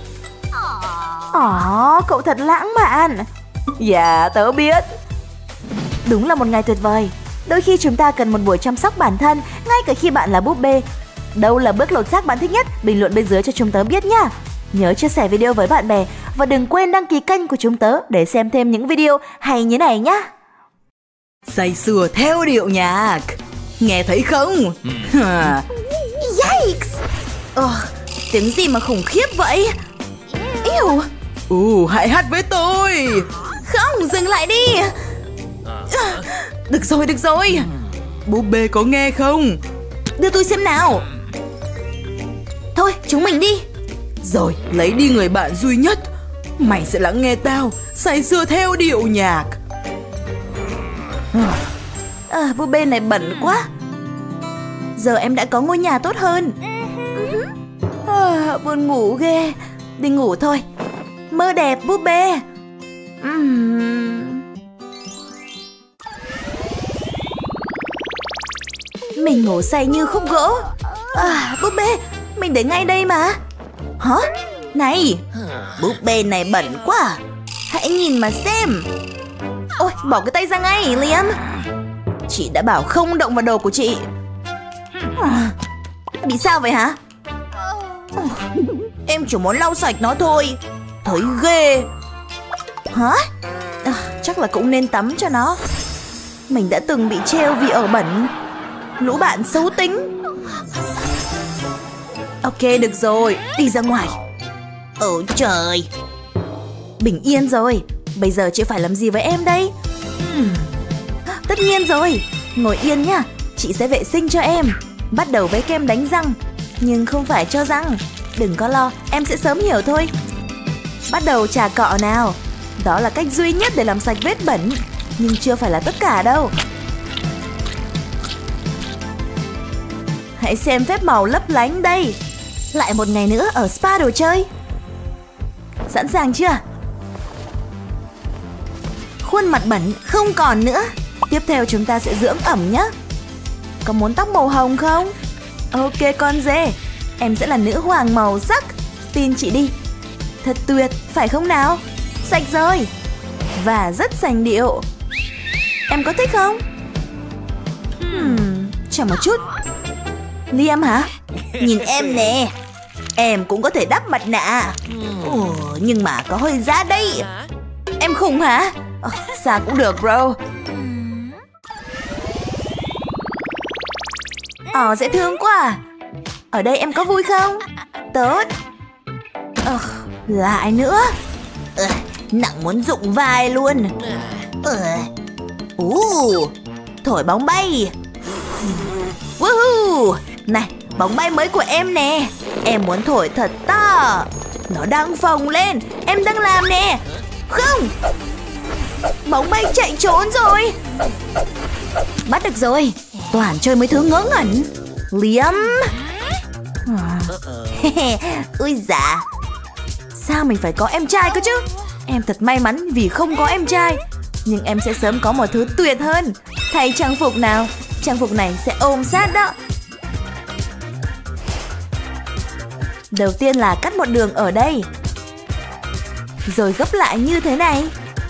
S5: Ồ, oh, cậu thật lãng mạn. Dạ, tớ biết. Đúng là một ngày tuyệt vời. Đôi khi chúng ta cần một buổi chăm sóc bản thân, ngay cả khi bạn là búp bê. Đâu là bước lột xác bạn thích nhất? Bình luận bên dưới cho chúng tớ biết nhá. Nhớ chia sẻ video với bạn bè. Và đừng quên đăng ký kênh của chúng tớ để xem thêm những video hay như này nhá.
S6: Say sưa theo điệu nhạc. Nghe thấy không?
S5: Yikes. Ờ, tiếng gì mà khủng khiếp vậy? Ew.
S6: Ồ, hãy hát với tôi.
S5: Không, dừng lại đi. Được rồi, được rồi.
S6: Búp bê có nghe không?
S5: Đưa tôi xem nào. Thôi, chúng mình đi.
S6: Rồi, lấy đi người bạn duy nhất. Mày sẽ lắng nghe tao say sưa theo điệu nhạc.
S5: À, búp bê này bẩn quá. Giờ em đã có ngôi nhà tốt hơn. À, buồn ngủ ghê. Đi ngủ thôi. Mơ đẹp búp bê. uhm. Mình ngủ say như khúc gỗ. À, búp bê, mình để ngay đây mà. Hả? Này, búp bê này bẩn quá. Hãy nhìn mà xem. Ôi, bỏ cái tay ra ngay, Liam. Chị đã bảo không động vào đồ của chị. À, bị sao vậy hả? À, em chỉ muốn lau sạch nó thôi. Thấy ghê. Hả? À, chắc là cũng nên tắm cho nó. Mình đã từng bị treo vì ở bẩn. Lũ bạn xấu tính. Ok, được rồi, đi ra ngoài. Ôi trời. Bình yên rồi. Bây giờ chị phải làm gì với em đây? Hmm. Tất nhiên rồi. Ngồi yên nhá. Chị sẽ vệ sinh cho em. Bắt đầu với kem đánh răng. Nhưng không phải cho răng. Đừng có lo, em sẽ sớm hiểu thôi. Bắt đầu chà cọ nào. Đó là cách duy nhất để làm sạch vết bẩn. Nhưng chưa phải là tất cả đâu. Hãy xem phép màu lấp lánh đây. Lại một ngày nữa ở spa đồ chơi. Sẵn sàng chưa? Khuôn mặt bẩn không còn nữa. Tiếp theo chúng ta sẽ dưỡng ẩm nhé. Có muốn tóc màu hồng không? Ok con dê, em sẽ là nữ hoàng màu sắc. Tin chị đi. Thật tuyệt, phải không nào? Sạch rồi. Và rất sành điệu. Em có thích không? Hmm, chờ một chút. Liam hả? Nhìn em nè. Em cũng có thể đắp mặt nạ. Ồ, nhưng mà có hơi giá đấy. Em khùng hả? Ờ, sao cũng được bro. Ờ, dễ thương quá. Ở đây em có vui không? Tốt. Ờ, lại nữa. Ờ, nặng muốn rụng vai luôn. Ờ, uh, thổi bóng bay. Woohoo. Này, bóng bay mới của em nè. Em muốn thổi thật to. Nó đang phồng lên. Em đang làm nè. Không. Bóng bay chạy trốn rồi. Bắt được rồi. Toàn chơi mấy thứ ngớ ngẩn. Liam. Ui dạ. Sao mình phải có em trai cơ chứ? Em thật may mắn vì không có em trai. Nhưng em sẽ sớm có một thứ tuyệt hơn. Thay trang phục nào. Trang phục này sẽ ôm sát đó. Đầu tiên là cắt một đường ở đây. Rồi gấp lại như thế này.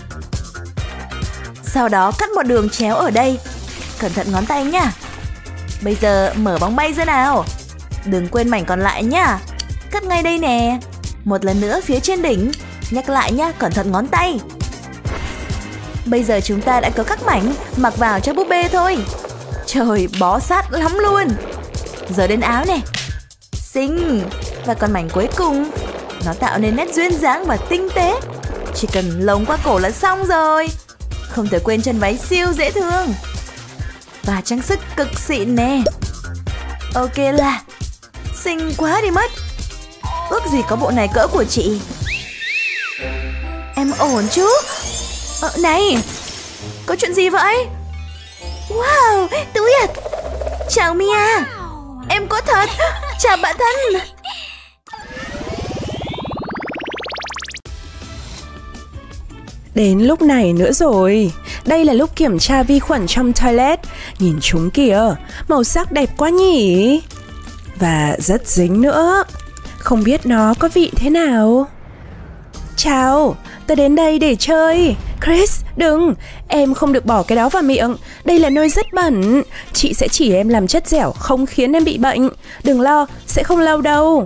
S5: Sau đó cắt một đường chéo ở đây. Cẩn thận ngón tay nhá. Bây giờ mở bóng bay ra nào. Đừng quên mảnh còn lại nhá. Cắt ngay đây nè. Một lần nữa phía trên đỉnh. Nhắc lại nhá, cẩn thận ngón tay. Bây giờ chúng ta đã có các mảnh. Mặc vào cho búp bê thôi. Trời, bó sát lắm luôn. Giờ đến áo nè. Xinh. Và còn mảnh cuối cùng. Nó tạo nên nét duyên dáng và tinh tế. Chỉ cần lồng qua cổ là xong rồi. Không thể quên chân váy siêu dễ thương. Và trang sức cực xịn nè. Ok là xinh quá đi mất. Ước gì có bộ này cỡ của chị. Em ổn chứ? Ờ, này, có chuyện gì vậy? Wow, tuyệt. Chào Mia. Em có thật. Chào bạn thân.
S2: Đến lúc này nữa rồi. Đây là lúc kiểm tra vi khuẩn trong toilet. Nhìn chúng kìa, màu sắc đẹp quá nhỉ. Và rất dính nữa. Không biết nó có vị thế nào. Chào, tôi đến đây để chơi. Chris, đừng. Em không được bỏ cái đó vào miệng. Đây là nơi rất bẩn. Chị sẽ chỉ em làm chất dẻo không khiến em bị bệnh. Đừng lo, sẽ không lâu đâu.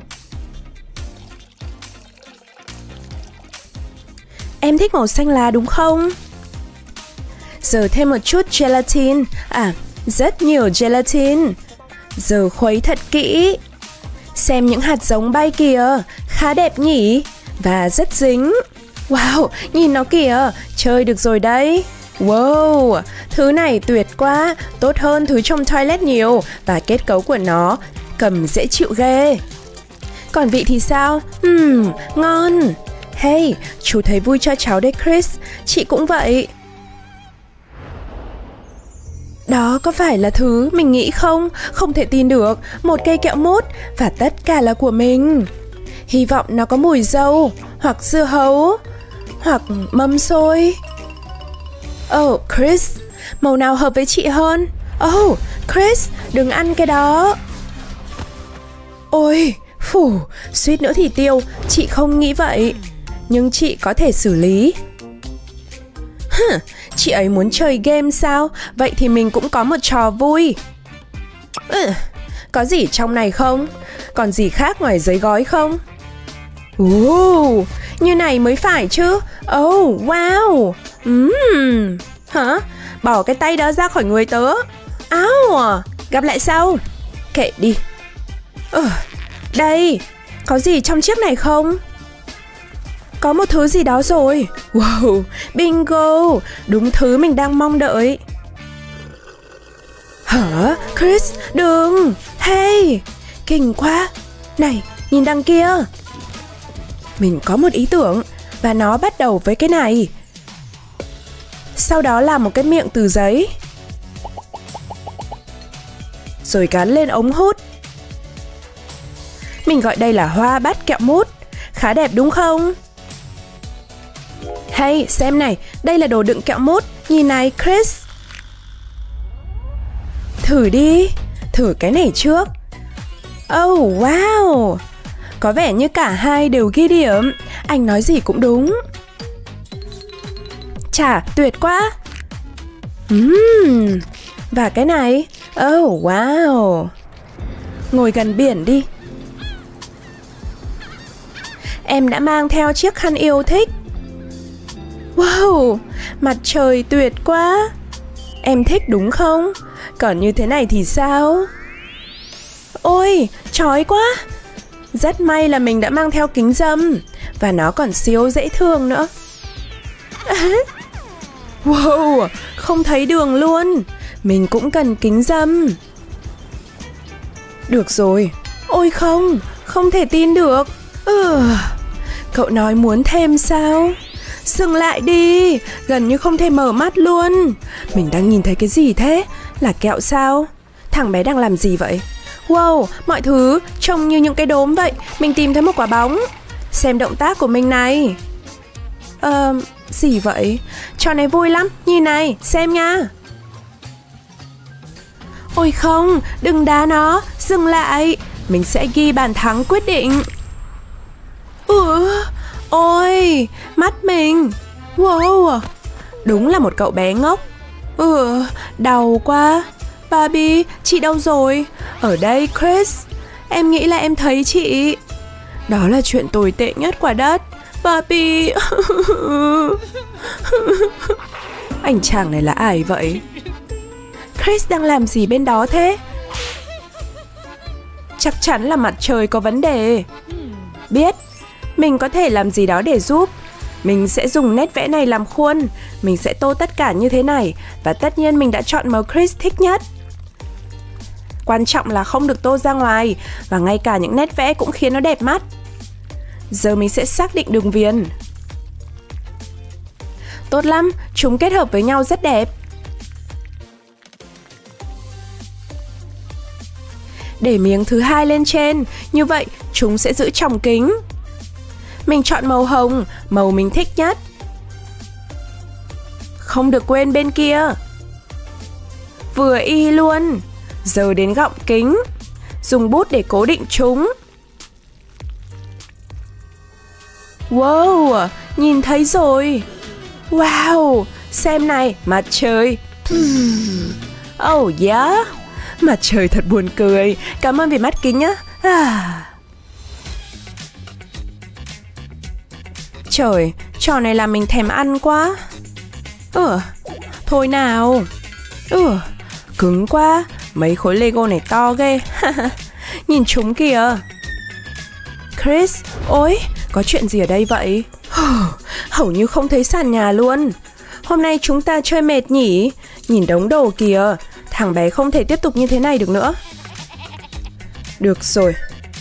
S2: Em thích màu xanh lá đúng không? Giờ thêm một chút gelatin. À, rất nhiều gelatin. Giờ khuấy thật kỹ. Xem những hạt giống bay kìa. Khá đẹp nhỉ? Và rất dính. Wow, nhìn nó kìa. Chơi được rồi đấy. Wow, thứ này tuyệt quá. Tốt hơn thứ trong toilet nhiều. Và kết cấu của nó cầm dễ chịu ghê. Còn vị thì sao? Hmm, ngon. Hey, chú thấy vui cho cháu đấy Chris. Chị cũng vậy. Đó có phải là thứ mình nghĩ không? Không thể tin được. Một cây kẹo mút. Và tất cả là của mình. Hy vọng nó có mùi dâu. Hoặc dưa hấu. Hoặc mâm xôi. Oh, Chris, màu nào hợp với chị hơn? Oh, Chris, đừng ăn cái đó. Ôi, phù, suýt nữa thì tiêu. Chị không nghĩ vậy. Nhưng chị có thể xử lý. Hừ, chị ấy muốn chơi game sao? Vậy thì mình cũng có một trò vui. Ừ, có gì trong này không? Còn gì khác ngoài giấy gói không? Uh, như này mới phải chứ. Oh, wow. uhm. Hả? Bỏ cái tay đó ra khỏi người tớ. Áo, gặp lại sau. Kệ đi. uh, Đây, có gì trong chiếc này không? Có một thứ gì đó rồi. Wow, bingo. Đúng thứ mình đang mong đợi. Hả? Chris, đừng. Hey, kinh quá. Này, nhìn đằng kia. Mình có một ý tưởng. Và nó bắt đầu với cái này. Sau đó làm một cái miệng từ giấy. Rồi gắn lên ống hút. Mình gọi đây là hoa bát kẹo mút. Khá đẹp đúng không? Hey, xem này, đây là đồ đựng kẹo mút. Nhìn này, Chris. Thử đi, thử cái này trước. Oh wow, có vẻ như cả hai đều ghi điểm. Anh nói gì cũng đúng. Chà, tuyệt quá. Uhm, và cái này. Oh wow. Ngồi gần biển đi. Em đã mang theo chiếc khăn yêu thích. Wow, mặt trời tuyệt quá. Em thích đúng không? Còn như thế này thì sao? Ôi, chói quá. Rất may là mình đã mang theo kính râm. Và nó còn siêu dễ thương nữa. Wow, không thấy đường luôn. Mình cũng cần kính râm. Được rồi. Ôi không, không thể tin được. Ừ, cậu nói muốn thêm sao? Dừng lại đi, gần như không thể mở mắt luôn. Mình đang nhìn thấy cái gì thế? Là kẹo sao? Thằng bé đang làm gì vậy? Wow, mọi thứ trông như những cái đốm vậy. Mình tìm thấy một quả bóng. Xem động tác của mình này. Ờ, uh, gì vậy? Trò này vui lắm, nhìn này, xem nha. Ôi không, đừng đá nó, dừng lại. Mình sẽ ghi bàn thắng quyết định. Ừ, ôi, mắt mình. Wow, đúng là một cậu bé ngốc. Ừ, đau quá. Barbie, chị đâu rồi? Ở đây, Chris. Em nghĩ là em thấy chị. Đó là chuyện tồi tệ nhất quả đất. Barbie. Anh chàng này là ai vậy? Chris đang làm gì bên đó thế? Chắc chắn là mặt trời có vấn đề. Biết, mình có thể làm gì đó để giúp. Mình sẽ dùng nét vẽ này làm khuôn. Mình sẽ tô tất cả như thế này. Và tất nhiên mình đã chọn màu Chris thích nhất. Quan trọng là không được tô ra ngoài. Và ngay cả những nét vẽ cũng khiến nó đẹp mắt. Giờ mình sẽ xác định đường viền. Tốt lắm, chúng kết hợp với nhau rất đẹp. Để miếng thứ hai lên trên. Như vậy chúng sẽ giữ tròng kính. Mình chọn màu hồng, màu mình thích nhất. Không được quên bên kia. Vừa y luôn. Giờ đến gọng kính. Dùng bút để cố định chúng. Wow, nhìn thấy rồi. Wow, xem này, mặt trời. Oh yeah, mặt trời thật buồn cười. Cảm ơn vì mắt kính nhá. À. Trời, trò này làm mình thèm ăn quá. Ừ, thôi nào. Ừ, cứng quá. Mấy khối Lego này to ghê. Nhìn chúng kìa. Chris, ôi, có chuyện gì ở đây vậy? Hầu như không thấy sàn nhà luôn. Hôm nay chúng ta chơi mệt nhỉ? Nhìn đống đồ kìa. Thằng bé không thể tiếp tục như thế này được nữa. Được rồi.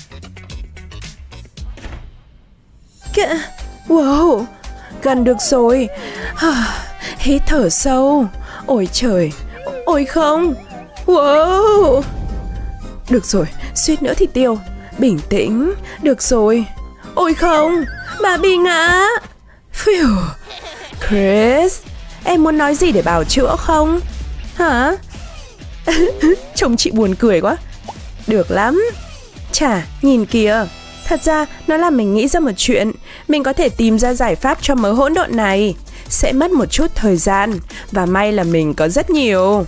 S2: Kìa. Wow, gần được rồi. Hít thở sâu. Ôi trời. Ôi không. Wow. Được rồi, suýt nữa thì tiêu. Bình tĩnh. Được rồi. Ôi không, bà bị ngã. Phew. Chris, em muốn nói gì để bào chữa không? Hả? Trông chị buồn cười quá. Được lắm. Chà, nhìn kìa. Thật ra, nó làm mình nghĩ ra một chuyện. Mình có thể tìm ra giải pháp cho mớ hỗn độn này. Sẽ mất một chút thời gian. Và may là mình có rất nhiều.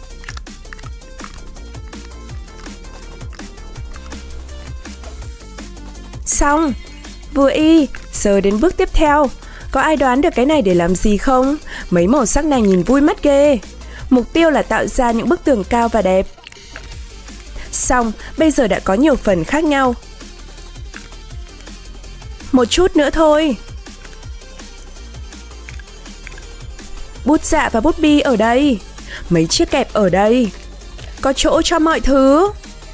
S2: Xong. Vừa y. Giờ đến bước tiếp theo. Có ai đoán được cái này để làm gì không? Mấy màu sắc này nhìn vui mắt ghê. Mục tiêu là tạo ra những bức tường cao và đẹp. Xong, bây giờ đã có nhiều phần khác nhau. Một chút nữa thôi. Bút dạ và bút bi ở đây. Mấy chiếc kẹp ở đây. Có chỗ cho mọi thứ.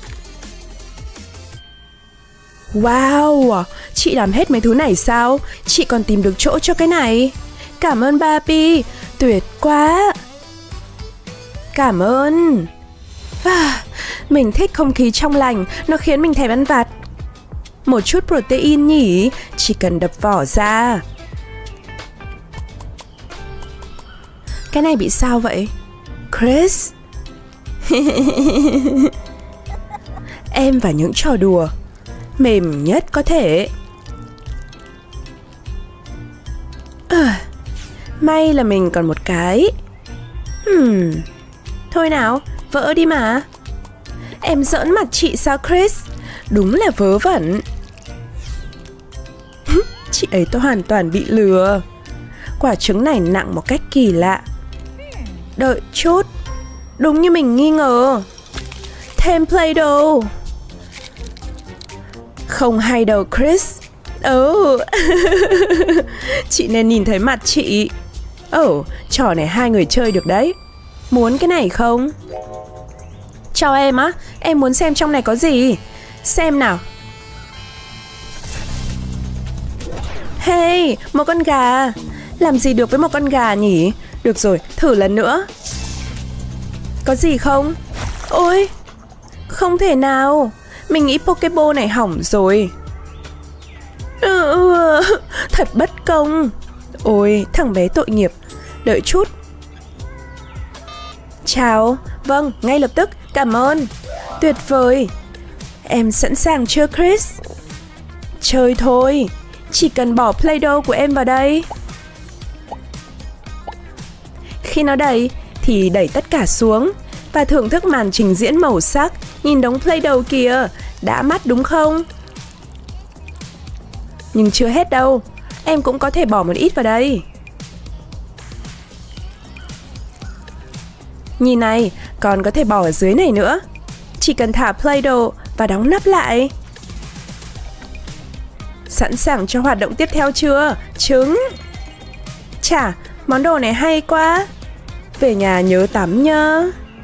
S2: Wow, chị làm hết mấy thứ này sao? Chị còn tìm được chỗ cho cái này. Cảm ơn Barbie, tuyệt quá. Cảm ơn. À, mình thích không khí trong lành, nó khiến mình thèm ăn vặt. Một chút protein nhỉ, chỉ cần đập vỏ ra. Cái này bị sao vậy? Chris? Em và những trò đùa mềm nhất có thể. À, may là mình còn một cái. Hmm. Thôi nào, vỡ đi mà. Em giỡn mặt chị sao Chris? Đúng là vớ vẩn. Chị ấy tôi hoàn toàn bị lừa. Quả trứng này nặng một cách kỳ lạ. Đợi chút. Đúng như mình nghi ngờ. Thêm Play-Doh. Không hay đâu Chris. Ừ. Chị nên nhìn thấy mặt chị. Ồ, oh, trò này hai người chơi được đấy. Muốn cái này không? Cho em á. Em muốn xem trong này có gì. Xem nào. Hey, một con gà. Làm gì được với một con gà nhỉ? Được rồi, thử lần nữa. Có gì không? Ôi, không thể nào. Mình nghĩ Pokeball này hỏng rồi. Ừ, thật bất công. Ôi, thằng bé tội nghiệp. Đợi chút. Chào. Vâng, ngay lập tức. Cảm ơn. Tuyệt vời. Em sẵn sàng chưa Chris? Chơi thôi. Chỉ cần bỏ Play-Doh của em vào đây. Khi nó đầy thì đẩy tất cả xuống và thưởng thức màn trình diễn màu sắc. Nhìn đống Play-Doh kìa. Đã mắt đúng không? Nhưng chưa hết đâu. Em cũng có thể bỏ một ít vào đây. Nhìn này, còn có thể bỏ ở dưới này nữa. Chỉ cần thả Play-Doh và đóng nắp lại. Sẵn sàng cho hoạt động tiếp theo chưa? Trứng. Chà, món đồ này hay quá. Về nhà nhớ tắm nhá.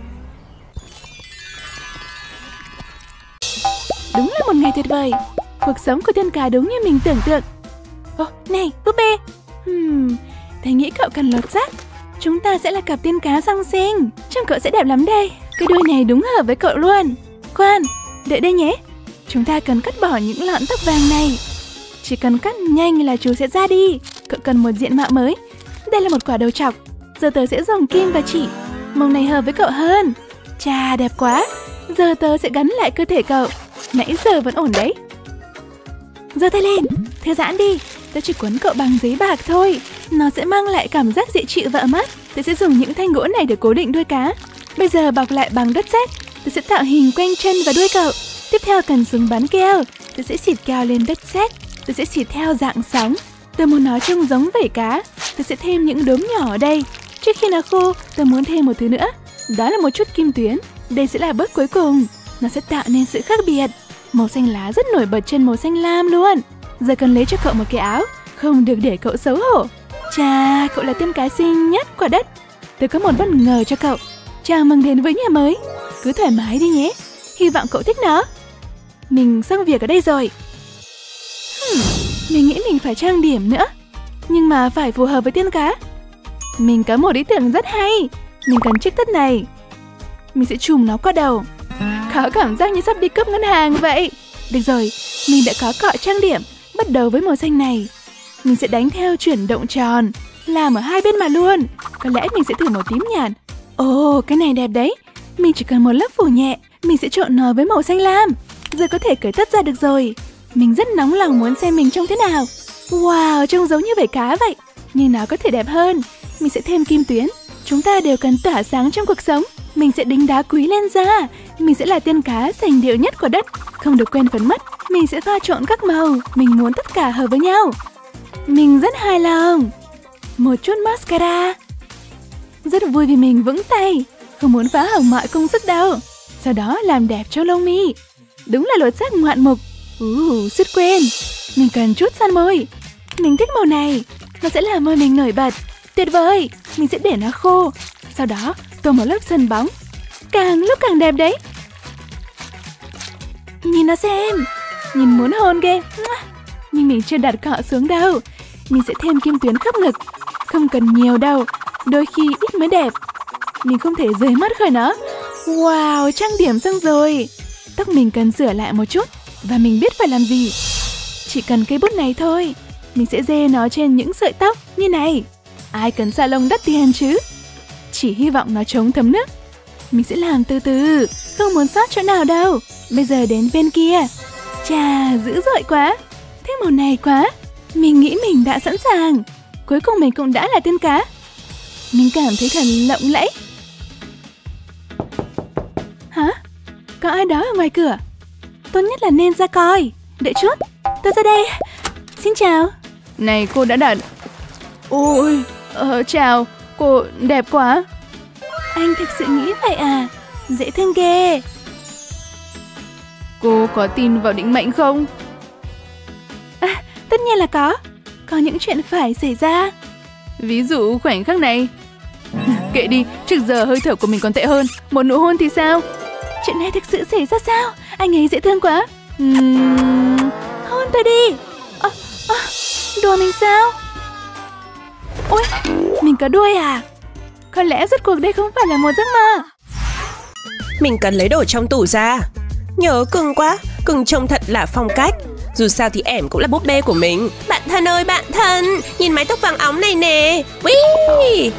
S1: Đúng là một ngày tuyệt vời. Cuộc sống của tiên cá đúng như mình tưởng tượng. Ồ, oh, này, búp bê. Hmm, thầy nghĩ cậu cần lột xác. Chúng ta sẽ là cặp tiên cá song sinh. Trông cậu sẽ đẹp lắm đây. Cái đuôi này đúng hợp với cậu luôn. Khoan, đợi đây nhé. Chúng ta cần cắt bỏ những lọn tóc vàng này. Chỉ cần cắt nhanh là chú sẽ ra đi. Cậu cần một diện mạo mới. Đây là một quả đầu trọc. Giờ tớ sẽ dùng kim và chỉ. Màu này hợp với cậu hơn. Chà, đẹp quá. Giờ tớ sẽ gắn lại cơ thể cậu. Nãy giờ vẫn ổn đấy. Giơ tay lên, thư giãn đi. Tớ chỉ quấn cậu bằng giấy bạc thôi. Nó sẽ mang lại cảm giác dễ chịu và ấm áp. Tớ sẽ dùng những thanh gỗ này để cố định đuôi cá. Bây giờ bọc lại bằng đất sét. Tớ sẽ tạo hình quanh chân và đuôi cậu. Tiếp theo cần súng bắn keo. Tớ sẽ xịt keo lên đất sét. Tớ sẽ xịt theo dạng sóng. Tớ muốn nó trông giống vảy cá. Tớ sẽ thêm những đốm nhỏ ở đây. Trước khi nó khô, tớ muốn thêm một thứ nữa. Đó là một chút kim tuyến. Đây sẽ là bước cuối cùng. Nó sẽ tạo nên sự khác biệt. Màu xanh lá rất nổi bật trên màu xanh lam luôn. Giờ cần lấy cho cậu một cái áo. Không được để cậu xấu hổ. Chà, cậu là tiên cá xinh nhất quả đất. Tớ có một bất ngờ cho cậu. Chào mừng đến với nhà mới. Cứ thoải mái đi nhé. Hy vọng cậu thích nó. Mình xong việc ở đây rồi. hmm, Mình nghĩ mình phải trang điểm nữa. Nhưng mà phải phù hợp với tiên cá. Mình có một ý tưởng rất hay. Mình cần chiếc tất này. Mình sẽ chùm nó qua đầu. Có cảm giác như sắp đi cướp ngân hàng vậy. Được rồi, mình đã có cọ trang điểm. Bắt đầu với màu xanh này. Mình sẽ đánh theo chuyển động tròn. Làm ở hai bên mặt luôn. Có lẽ mình sẽ thử màu tím nhạt. Ồ, oh, cái này đẹp đấy. Mình chỉ cần một lớp phủ nhẹ. Mình sẽ trộn nó với màu xanh lam. Giờ có thể cởi tất ra được rồi. Mình rất nóng lòng muốn xem mình trông thế nào. Wow, trông giống như vảy cá vậy. Nhưng nó có thể đẹp hơn. Mình sẽ thêm kim tuyến. Chúng ta đều cần tỏa sáng trong cuộc sống. Mình sẽ đính đá quý lên da. Mình sẽ là tiên cá sành điệu nhất của đất. Không được quên phấn mắt. Mình sẽ pha trộn các màu. Mình muốn tất cả hợp với nhau. Mình rất hài lòng. Một chút mascara. Rất vui vì mình vững tay. Không muốn phá hỏng mọi công sức đâu. Sau đó làm đẹp cho lông mi. Đúng là lột xác ngoạn mục. Uh, suýt quên. Mình cần chút son môi. Mình thích màu này. Nó sẽ làm môi mình nổi bật. Tuyệt vời. Mình sẽ để nó khô. Sau đó tô một lớp sân bóng. Càng lúc càng đẹp đấy. Nhìn nó xem. Nhìn muốn hôn ghê. Nhưng mình chưa đặt cọ xuống đâu. Mình sẽ thêm kim tuyến khắp ngực. Không cần nhiều đâu. Đôi khi ít mới đẹp. Mình không thể rời mắt khỏi nó. Wow, trang điểm xong rồi. Tóc mình cần sửa lại một chút. Và mình biết phải làm gì. Chỉ cần cây bút này thôi. Mình sẽ dê nó trên những sợi tóc như này. Ai cần salon đắt tiền chứ. Chỉ hy vọng nó chống thấm nước. Mình sẽ làm từ từ, không muốn sót chỗ nào đâu. Bây giờ đến bên kia. Chà, dữ dội quá. Thích màu này quá. Mình nghĩ mình đã sẵn sàng. Cuối cùng mình cũng đã là tiên cá. Mình cảm thấy thật lộng lẫy. Hả? Có ai đó ở ngoài cửa? Tốt nhất là nên ra coi. Đợi chút, tôi ra đây. Xin chào.
S3: Này cô đã đặt. Ôi, ờ, chào, cô đẹp quá.
S1: Anh thực sự nghĩ vậy à? Dễ thương ghê.
S3: Cô có tin vào định mệnh không?
S1: À, tất nhiên là có. Có những chuyện phải xảy ra.
S3: Ví dụ khoảnh khắc này. Kệ đi, trước giờ hơi thở của mình còn tệ hơn. Một nụ hôn thì sao?
S1: Chuyện này thực sự xảy ra sao? Anh ấy dễ thương quá. uhm, Hôn tôi đi. à, à, Đùa mình sao? Ôi, mình có đuôi à? Có lẽ rốt cuộc đây không phải là một giấc mơ.
S2: Mình cần lấy đồ trong tủ ra. Nhớ cưng quá, cưng trông thật là phong cách. Dù sao thì em cũng là búp bê của mình. Bạn thân ơi bạn thân, nhìn mái tóc vàng óng này nè. Ui!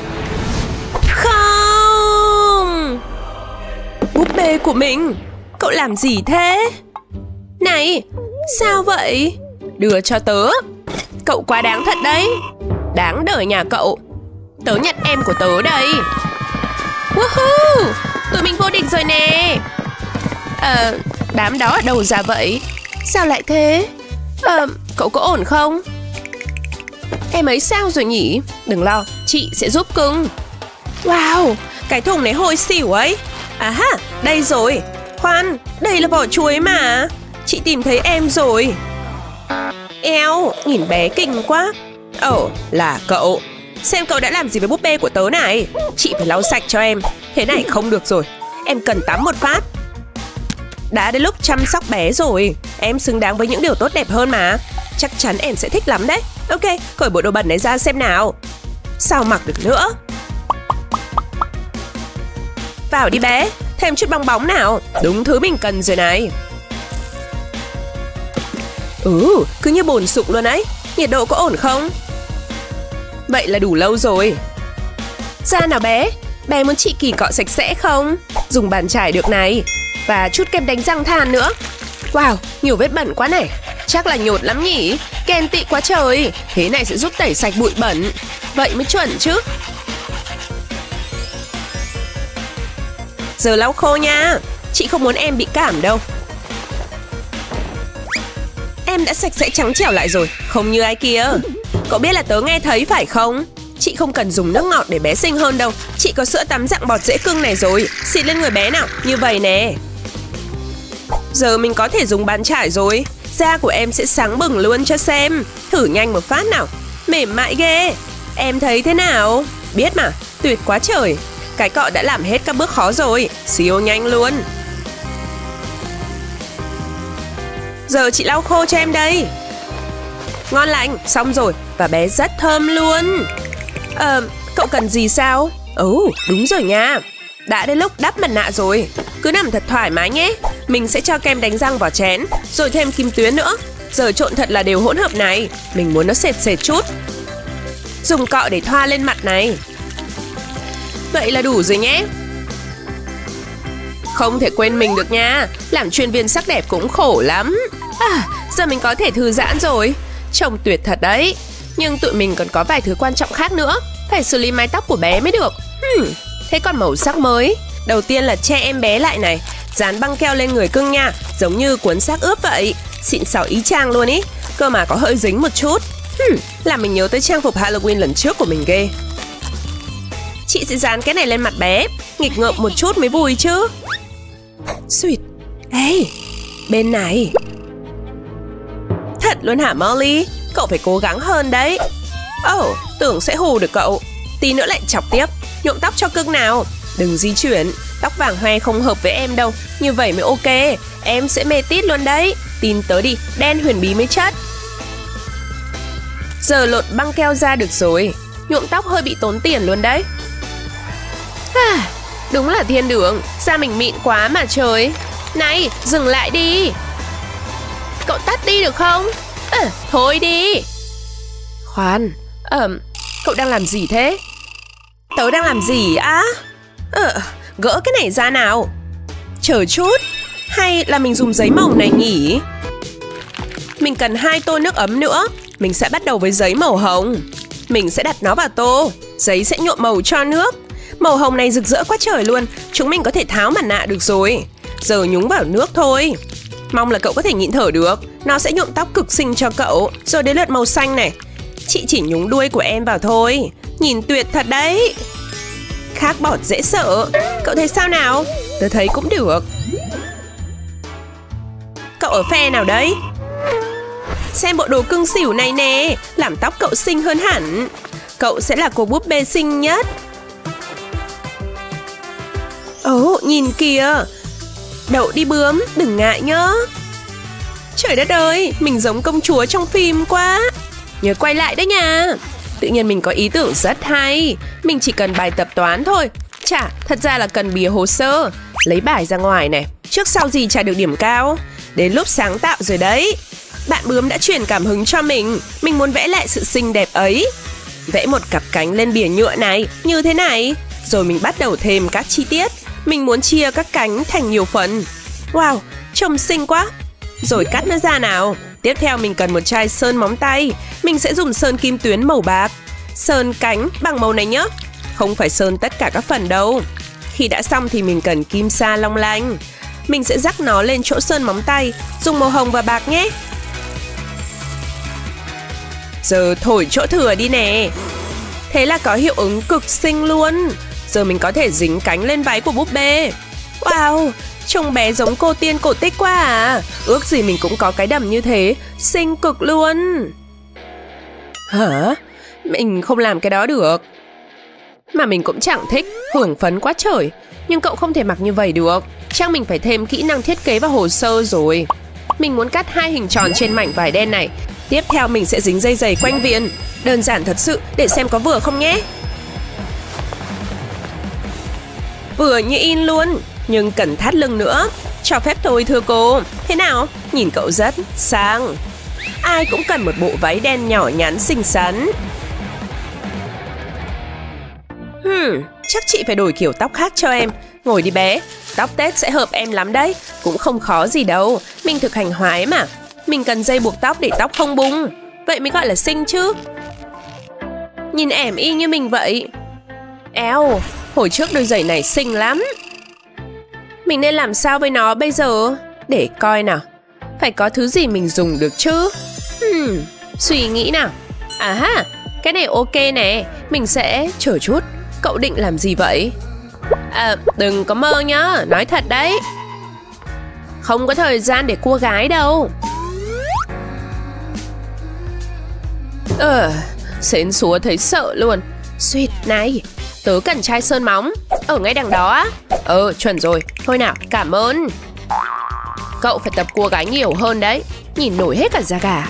S2: Không! Búp bê của mình, cậu làm gì thế? Này, sao vậy? Đưa cho tớ. Cậu quá đáng thật đấy. Đáng đời nhà cậu. Tớ nhặt em của tớ đây. Woohoo! Tụi mình vô địch rồi nè. Ờ, đám đó ở đâu ra vậy? Sao lại thế? Ờ, cậu có ổn không? Em ấy sao rồi nhỉ? Đừng lo, chị sẽ giúp cưng. Wow, cái thùng này hôi xỉu ấy. À ha, đây rồi. Khoan, đây là vỏ chuối mà. Chị tìm thấy em rồi. Eo, nhìn bé kinh quá. Ồ, là cậu. Xem cậu đã làm gì với búp bê của tớ này. Chị phải lau sạch cho em. Thế này không được rồi. Em cần tắm một phát. Đã đến lúc chăm sóc bé rồi. Em xứng đáng với những điều tốt đẹp hơn mà. Chắc chắn em sẽ thích lắm đấy. Ok, cởi bộ đồ bẩn này ra xem nào. Sao mặc được nữa? Vào đi bé, thêm chút bong bóng nào. Đúng thứ mình cần rồi này. Ừ, cứ như bồn sụng luôn ấy. Nhiệt độ có ổn không? Vậy là đủ lâu rồi. Ra nào bé. Bé muốn chị kỳ cọ sạch sẽ không? Dùng bàn chải được này. Và chút kem đánh răng than nữa. Wow, nhiều vết bẩn quá này. Chắc là nhột lắm nhỉ. Ghen tị quá trời. Thế này sẽ giúp tẩy sạch bụi bẩn. Vậy mới chuẩn chứ. Giờ lau khô nha. Chị không muốn em bị cảm đâu. Em đã sạch sẽ trắng trẻo lại rồi. Không như ai kia. Cậu biết là tớ nghe thấy phải không? Chị không cần dùng nước ngọt để bé xinh hơn đâu. Chị có sữa tắm dạng bọt dễ cưng này rồi. Xịt lên người bé nào. Như vậy nè. Giờ mình có thể dùng bàn chải rồi. Da của em sẽ sáng bừng luôn cho xem. Thử nhanh một phát nào. Mềm mại ghê. Em thấy thế nào? Biết mà, tuyệt quá trời. Cái cọ đã làm hết các bước khó rồi. Siêu nhanh luôn. Giờ chị lau khô cho em đây. Ngon lành, xong rồi. Và bé rất thơm luôn. Ờ, cậu cần gì sao? Ồ, oh, đúng rồi nha. Đã đến lúc đắp mặt nạ rồi. Cứ nằm thật thoải mái nhé. Mình sẽ cho kem đánh răng vào chén. Rồi thêm kim tuyến nữa. Giờ trộn thật là đều hỗn hợp này. Mình muốn nó sệt sệt chút. Dùng cọ để thoa lên mặt này. Vậy là đủ rồi nhé. Không thể quên mình được nha. Làm chuyên viên sắc đẹp cũng khổ lắm. À, giờ mình có thể thư giãn rồi. Trông tuyệt thật đấy. Nhưng tụi mình còn có vài thứ quan trọng khác nữa. Phải xử lý mái tóc của bé mới được. hmm, Thế còn màu sắc mới. Đầu tiên là che em bé lại này. Dán băng keo lên người cưng nha. Giống như cuốn xác ướp vậy. Xịn xỏ ý chang luôn ý. Cơ mà có hơi dính một chút. hmm, Làm mình nhớ tới trang phục Halloween lần trước của mình ghê. Chị sẽ dán cái này lên mặt bé. Nghịch ngợm một chút mới vui chứ. Sweet. Ê, bên này. Thật luôn hả Molly? Cậu phải cố gắng hơn đấy. Oh, tưởng sẽ hù được cậu. Tí nữa lại chọc tiếp. Nhuộm tóc cho cưng nào. Đừng di chuyển. Tóc vàng hoe không hợp với em đâu. Như vậy mới ok. Em sẽ mê tít luôn đấy. Tin tớ đi, đen huyền bí mới chất. Giờ lột băng keo ra được rồi. Nhuộm tóc hơi bị tốn tiền luôn đấy. À, đúng là thiên đường. Da mình mịn quá mà trời. Này, dừng lại đi. Cậu tắt đi được không? À, thôi đi. Khoan, Ờ, cậu đang làm gì thế? Tớ đang làm gì á? Ờ, Gỡ cái này ra nào. Chờ chút, hay là mình dùng giấy màu này nhỉ? Mình cần hai tô nước ấm nữa. Mình sẽ bắt đầu với giấy màu hồng. Mình sẽ đặt nó vào tô. Giấy sẽ nhuộm màu cho nước. Màu hồng này rực rỡ quá trời luôn. Chúng mình có thể tháo mặt nạ được rồi. Giờ nhúng vào nước thôi. Mong là cậu có thể nhịn thở được. Nó sẽ nhuộm tóc cực xinh cho cậu. Rồi đến lượt màu xanh này. Chị chỉ nhúng đuôi của em vào thôi. Nhìn tuyệt thật đấy. Khác bọt dễ sợ. Cậu thấy sao nào? Tớ thấy cũng được. Cậu ở phe nào đấy? Xem bộ đồ cưng xỉu này nè. Làm tóc cậu xinh hơn hẳn. Cậu sẽ là cô búp bê xinh nhất. Ồ, nhìn kìa. Đậu đi bướm, đừng ngại nhá. Trời đất ơi, mình giống công chúa trong phim quá. Nhớ quay lại đấy nha. Tự nhiên mình có ý tưởng rất hay. Mình chỉ cần bài tập toán thôi. Chả, thật ra là cần bìa hồ sơ. Lấy bài ra ngoài này. Trước sau gì chả được điểm cao. Đến lúc sáng tạo rồi đấy. Bạn bướm đã truyền cảm hứng cho mình. Mình muốn vẽ lại sự xinh đẹp ấy. Vẽ một cặp cánh lên bìa nhựa này, như thế này. Rồi mình bắt đầu thêm các chi tiết. Mình muốn chia các cánh thành nhiều phần. Wow, trông xinh quá. Rồi cắt nó ra nào. Tiếp theo mình cần một chai sơn móng tay. Mình sẽ dùng sơn kim tuyến màu bạc. Sơn cánh bằng màu này nhé. Không phải sơn tất cả các phần đâu. Khi đã xong thì mình cần kim sa long lanh. Mình sẽ rắc nó lên chỗ sơn móng tay. Dùng màu hồng và bạc nhé. Giờ thổi chỗ thừa đi nè. Thế là có hiệu ứng cực xinh luôn. Giờ mình có thể dính cánh lên váy của búp bê. Wow, trông bé giống cô tiên cổ tích quá à. Ước gì mình cũng có cái đầm như thế. Xinh cực luôn. Hả? Mình không làm cái đó được. Mà mình cũng chẳng thích. Hưởng phấn quá trời. Nhưng cậu không thể mặc như vậy được. Chắc mình phải thêm kỹ năng thiết kế vào hồ sơ rồi. Mình muốn cắt hai hình tròn trên mảnh vải đen này. Tiếp theo mình sẽ dính dây giày quanh viền. Đơn giản thật sự, để xem có vừa không nhé. Vừa như in luôn. Nhưng cần thắt lưng nữa. Cho phép tôi thưa cô. Thế nào? Nhìn cậu rất sang. Ai cũng cần một bộ váy đen nhỏ nhắn xinh xắn. Hmm, chắc chị phải đổi kiểu tóc khác cho em. Ngồi đi bé. Tóc Tết sẽ hợp em lắm đấy. Cũng không khó gì đâu. Mình thực hành hoái mà. Mình cần dây buộc tóc để tóc không bung. Vậy mới gọi là xinh chứ. Nhìn ẻm y như mình vậy. Eo, hồi trước đôi giày này xinh lắm. Mình nên làm sao với nó bây giờ? Để coi nào. Phải có thứ gì mình dùng được chứ. Hmm, suy nghĩ nào. À ha, cái này ok nè. Mình sẽ... Chờ chút, cậu định làm gì vậy? À, đừng có mơ nhá. Nói thật đấy. Không có thời gian để cua gái đâu. Ờ, xến xúa thấy sợ luôn. Suýt, này, tớ cần chai sơn móng. Ở ngay đằng đó á. Ờ, chuẩn rồi. Thôi nào, cảm ơn. Cậu phải tập cua gái nhiều hơn đấy. Nhìn nổi hết cả da gà.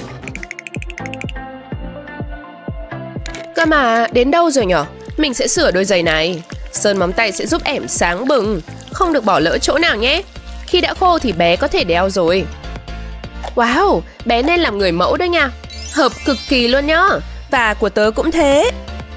S2: Cơ mà, đến đâu rồi nhở? Mình sẽ sửa đôi giày này. Sơn móng tay sẽ giúp ẻm sáng bừng. Không được bỏ lỡ chỗ nào nhé. Khi đã khô thì bé có thể đeo rồi. Wow, bé nên làm người mẫu đó nha. Hợp cực kỳ luôn nhá. Và của tớ cũng thế.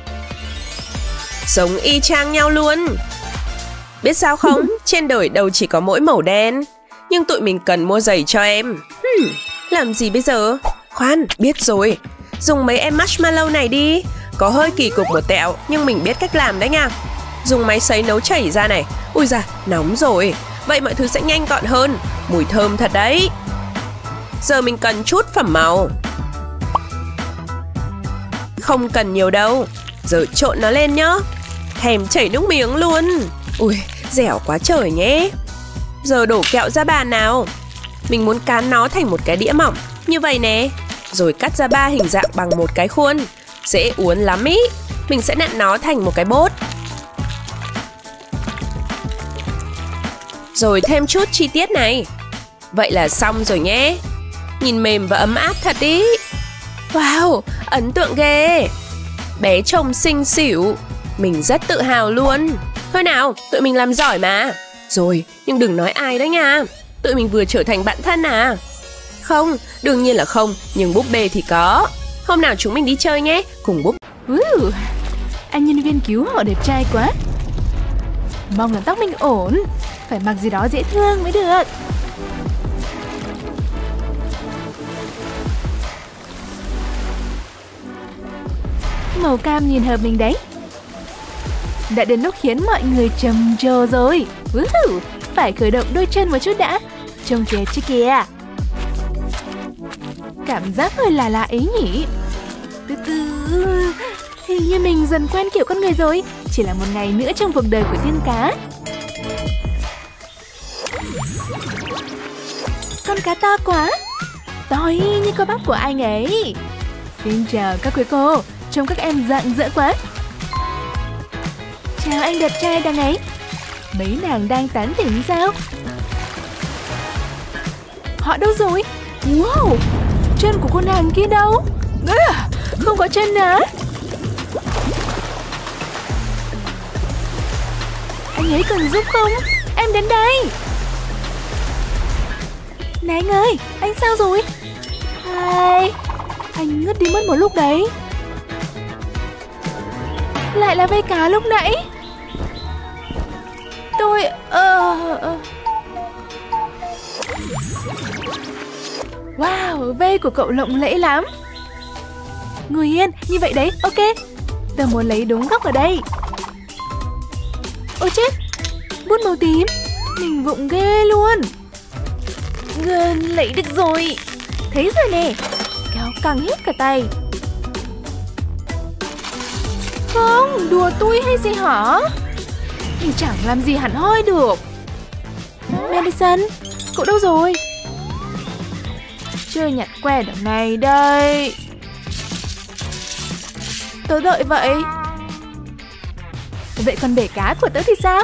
S2: Giống y chang nhau luôn. Biết sao không? Trên đời đâu chỉ có mỗi màu đen. Nhưng tụi mình cần mua giày cho em. hmm, Làm gì bây giờ? Khoan, biết rồi. Dùng mấy em marshmallow này đi. Có hơi kỳ cục một tẹo, nhưng mình biết cách làm đấy nha. Dùng máy sấy nấu chảy ra này. Ui da, nóng rồi. Vậy mọi thứ sẽ nhanh gọn hơn. Mùi thơm thật đấy. Giờ mình cần chút phẩm màu. Không cần nhiều đâu. Giờ trộn nó lên nhá. Thèm chảy nước miếng luôn. Ui, dẻo quá trời nhé. Giờ đổ kẹo ra bàn nào. Mình muốn cán nó thành một cái đĩa mỏng như vậy nè. Rồi cắt ra ba hình dạng bằng một cái khuôn. Dễ uốn lắm ý. Mình sẽ nặn nó thành một cái bốt. Rồi thêm chút chi tiết này. Vậy là xong rồi nhé. Nhìn mềm và ấm áp thật ý. Wow, ấn tượng ghê. Bé trông xinh xỉu. Mình rất tự hào luôn. Thôi nào, tụi mình làm giỏi mà. Rồi, nhưng đừng nói ai đó nha. Tụi mình vừa trở thành bạn thân à? Không, đương nhiên là không. Nhưng búp bê thì có. Hôm nào chúng mình đi chơi nhé. Cùng búp.
S1: uh, Anh nhân viên cứu hộ đẹp trai quá. Mong là tóc mình ổn. Phải mặc gì đó dễ thương mới được. Màu cam nhìn hợp mình đấy. Đã đến lúc khiến mọi người trầm trồ rồi. Woohoo! Phải khởi động đôi chân một chút đã. Trông kìa chứ kìa. Cảm giác hơi lạ lạ ấy nhỉ. Từ từ. Hình như mình dần quen kiểu con người rồi. Chỉ là một ngày nữa trong cuộc đời của tiên cá. Con cá to quá. To y như cơ bắp của anh ấy. Xin chào các quý cô. Trông các em rạng rỡ quá. Chào anh đẹp trai đằng ấy. Mấy nàng đang tán tỉnh sao? Họ đâu rồi? Wow, chân của cô nàng kia đâu? À, không có chân á. Anh ấy cần giúp không? Em đến đây. Này anh ơi, anh sao rồi? Ai... Anh ngất đi mất một lúc đấy. Lại là vây cá lúc nãy. Tôi... Uh... Wow, vây của cậu lộng lẫy lắm. Ngồi yên, như vậy đấy, ok. Tôi muốn lấy đúng góc ở đây. Ôi chết, bút màu tím. Mình vụng ghê luôn. Gần lấy được rồi. Thấy rồi nè. Kéo căng hết cả tay. Không, đùa tôi hay gì hả? Thì chẳng làm gì hẳn hoi được. Madison, cậu đâu rồi? Chưa nhặt que đằng này đây. Tớ đợi vậy. Vậy còn bể cá của tớ thì sao?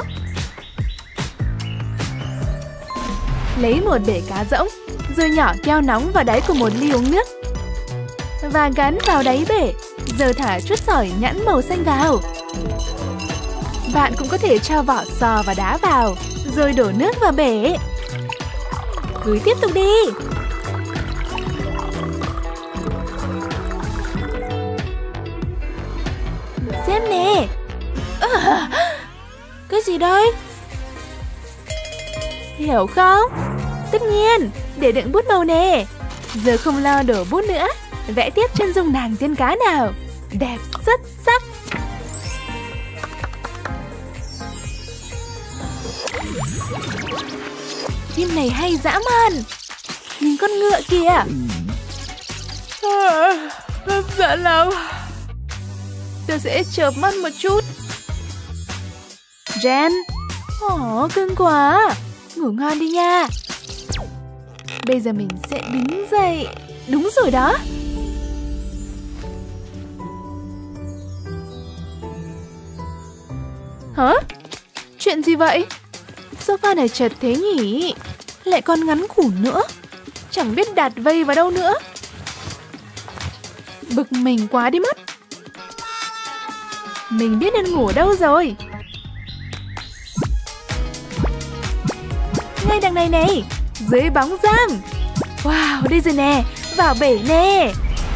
S1: Lấy một bể cá rỗng, rồi nhỏ keo nóng vào đáy của một ly uống nước và gắn vào đáy bể, giờ thả chút sỏi nhẵn màu xanh vào. Bạn cũng có thể cho vỏ sò và đá vào, rồi đổ nước vào bể. Cứ tiếp tục đi. Xem nè. À, cái gì đây? Hiểu không? Tất nhiên, để đựng bút màu nè. Giờ không lo đổ bút nữa. Vẽ tiếp chân dung nàng tiên cá nào. Đẹp xuất sắc. Phim này hay dã man. Nhìn con ngựa kìa. À, hấp dẫn lắm. Tôi sẽ chợp mắt một chút. Jen. Ồ, cưng quá. Ngủ ngon đi nha. Bây giờ mình sẽ đứng dậy. Đúng rồi đó. Hả? Chuyện gì vậy? Sofa này chật thế nhỉ? Lại còn ngắn củ nữa. Chẳng biết đặt vây vào đâu nữa. Bực mình quá đi mất. Mình biết nên ngủ đâu rồi. Ngay đằng này này. Dưới bóng râm. Wow, đây rồi nè. Vào bể nè.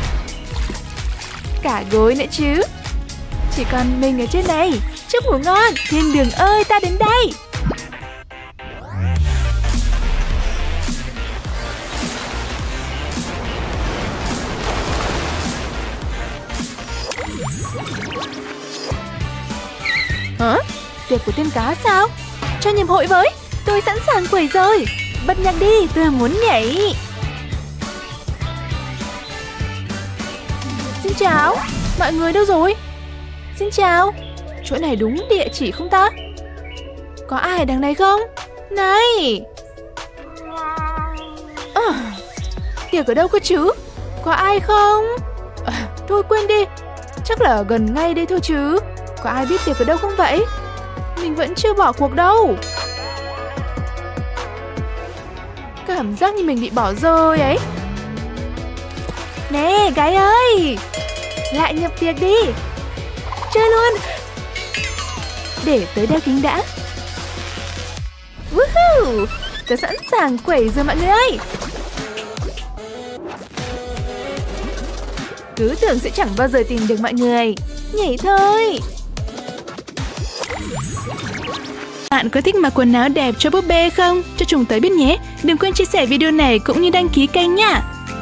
S1: Cả gối nữa chứ. Chỉ còn mình ở trên này. Chúc ngủ ngon. Thiên đường ơi, ta đến đây. Hả? Tiệc của tiên cá sao? Cho nhầm hội với. Tôi sẵn sàng quẩy rồi. Bật nhạc đi, tôi muốn nhảy. Xin chào. Mọi người đâu rồi? Xin chào. Chỗ này đúng địa chỉ không ta? Có ai ở đằng này không? Này. À, tiệc ở đâu cơ chứ? Có ai không? À, thôi quên đi. Chắc là gần ngay đây thôi chứ. Có ai biết tiệc ở đâu không vậy? Mình vẫn chưa bỏ cuộc đâu. Cảm giác như mình bị bỏ rơi ấy. Nè gái ơi, lại nhập tiệc đi. Chơi luôn. Để tới đeo kính đã. Woohoo, tớ sẵn sàng quẩy rồi mọi người ơi. Cứ tưởng sẽ chẳng bao giờ tìm được mọi người. Nhảy thôi. Bạn có thích mặc quần áo đẹp cho búp bê không? Cho chúng tớ biết nhé. Đừng quên chia sẻ video này cũng như đăng ký kênh nhá.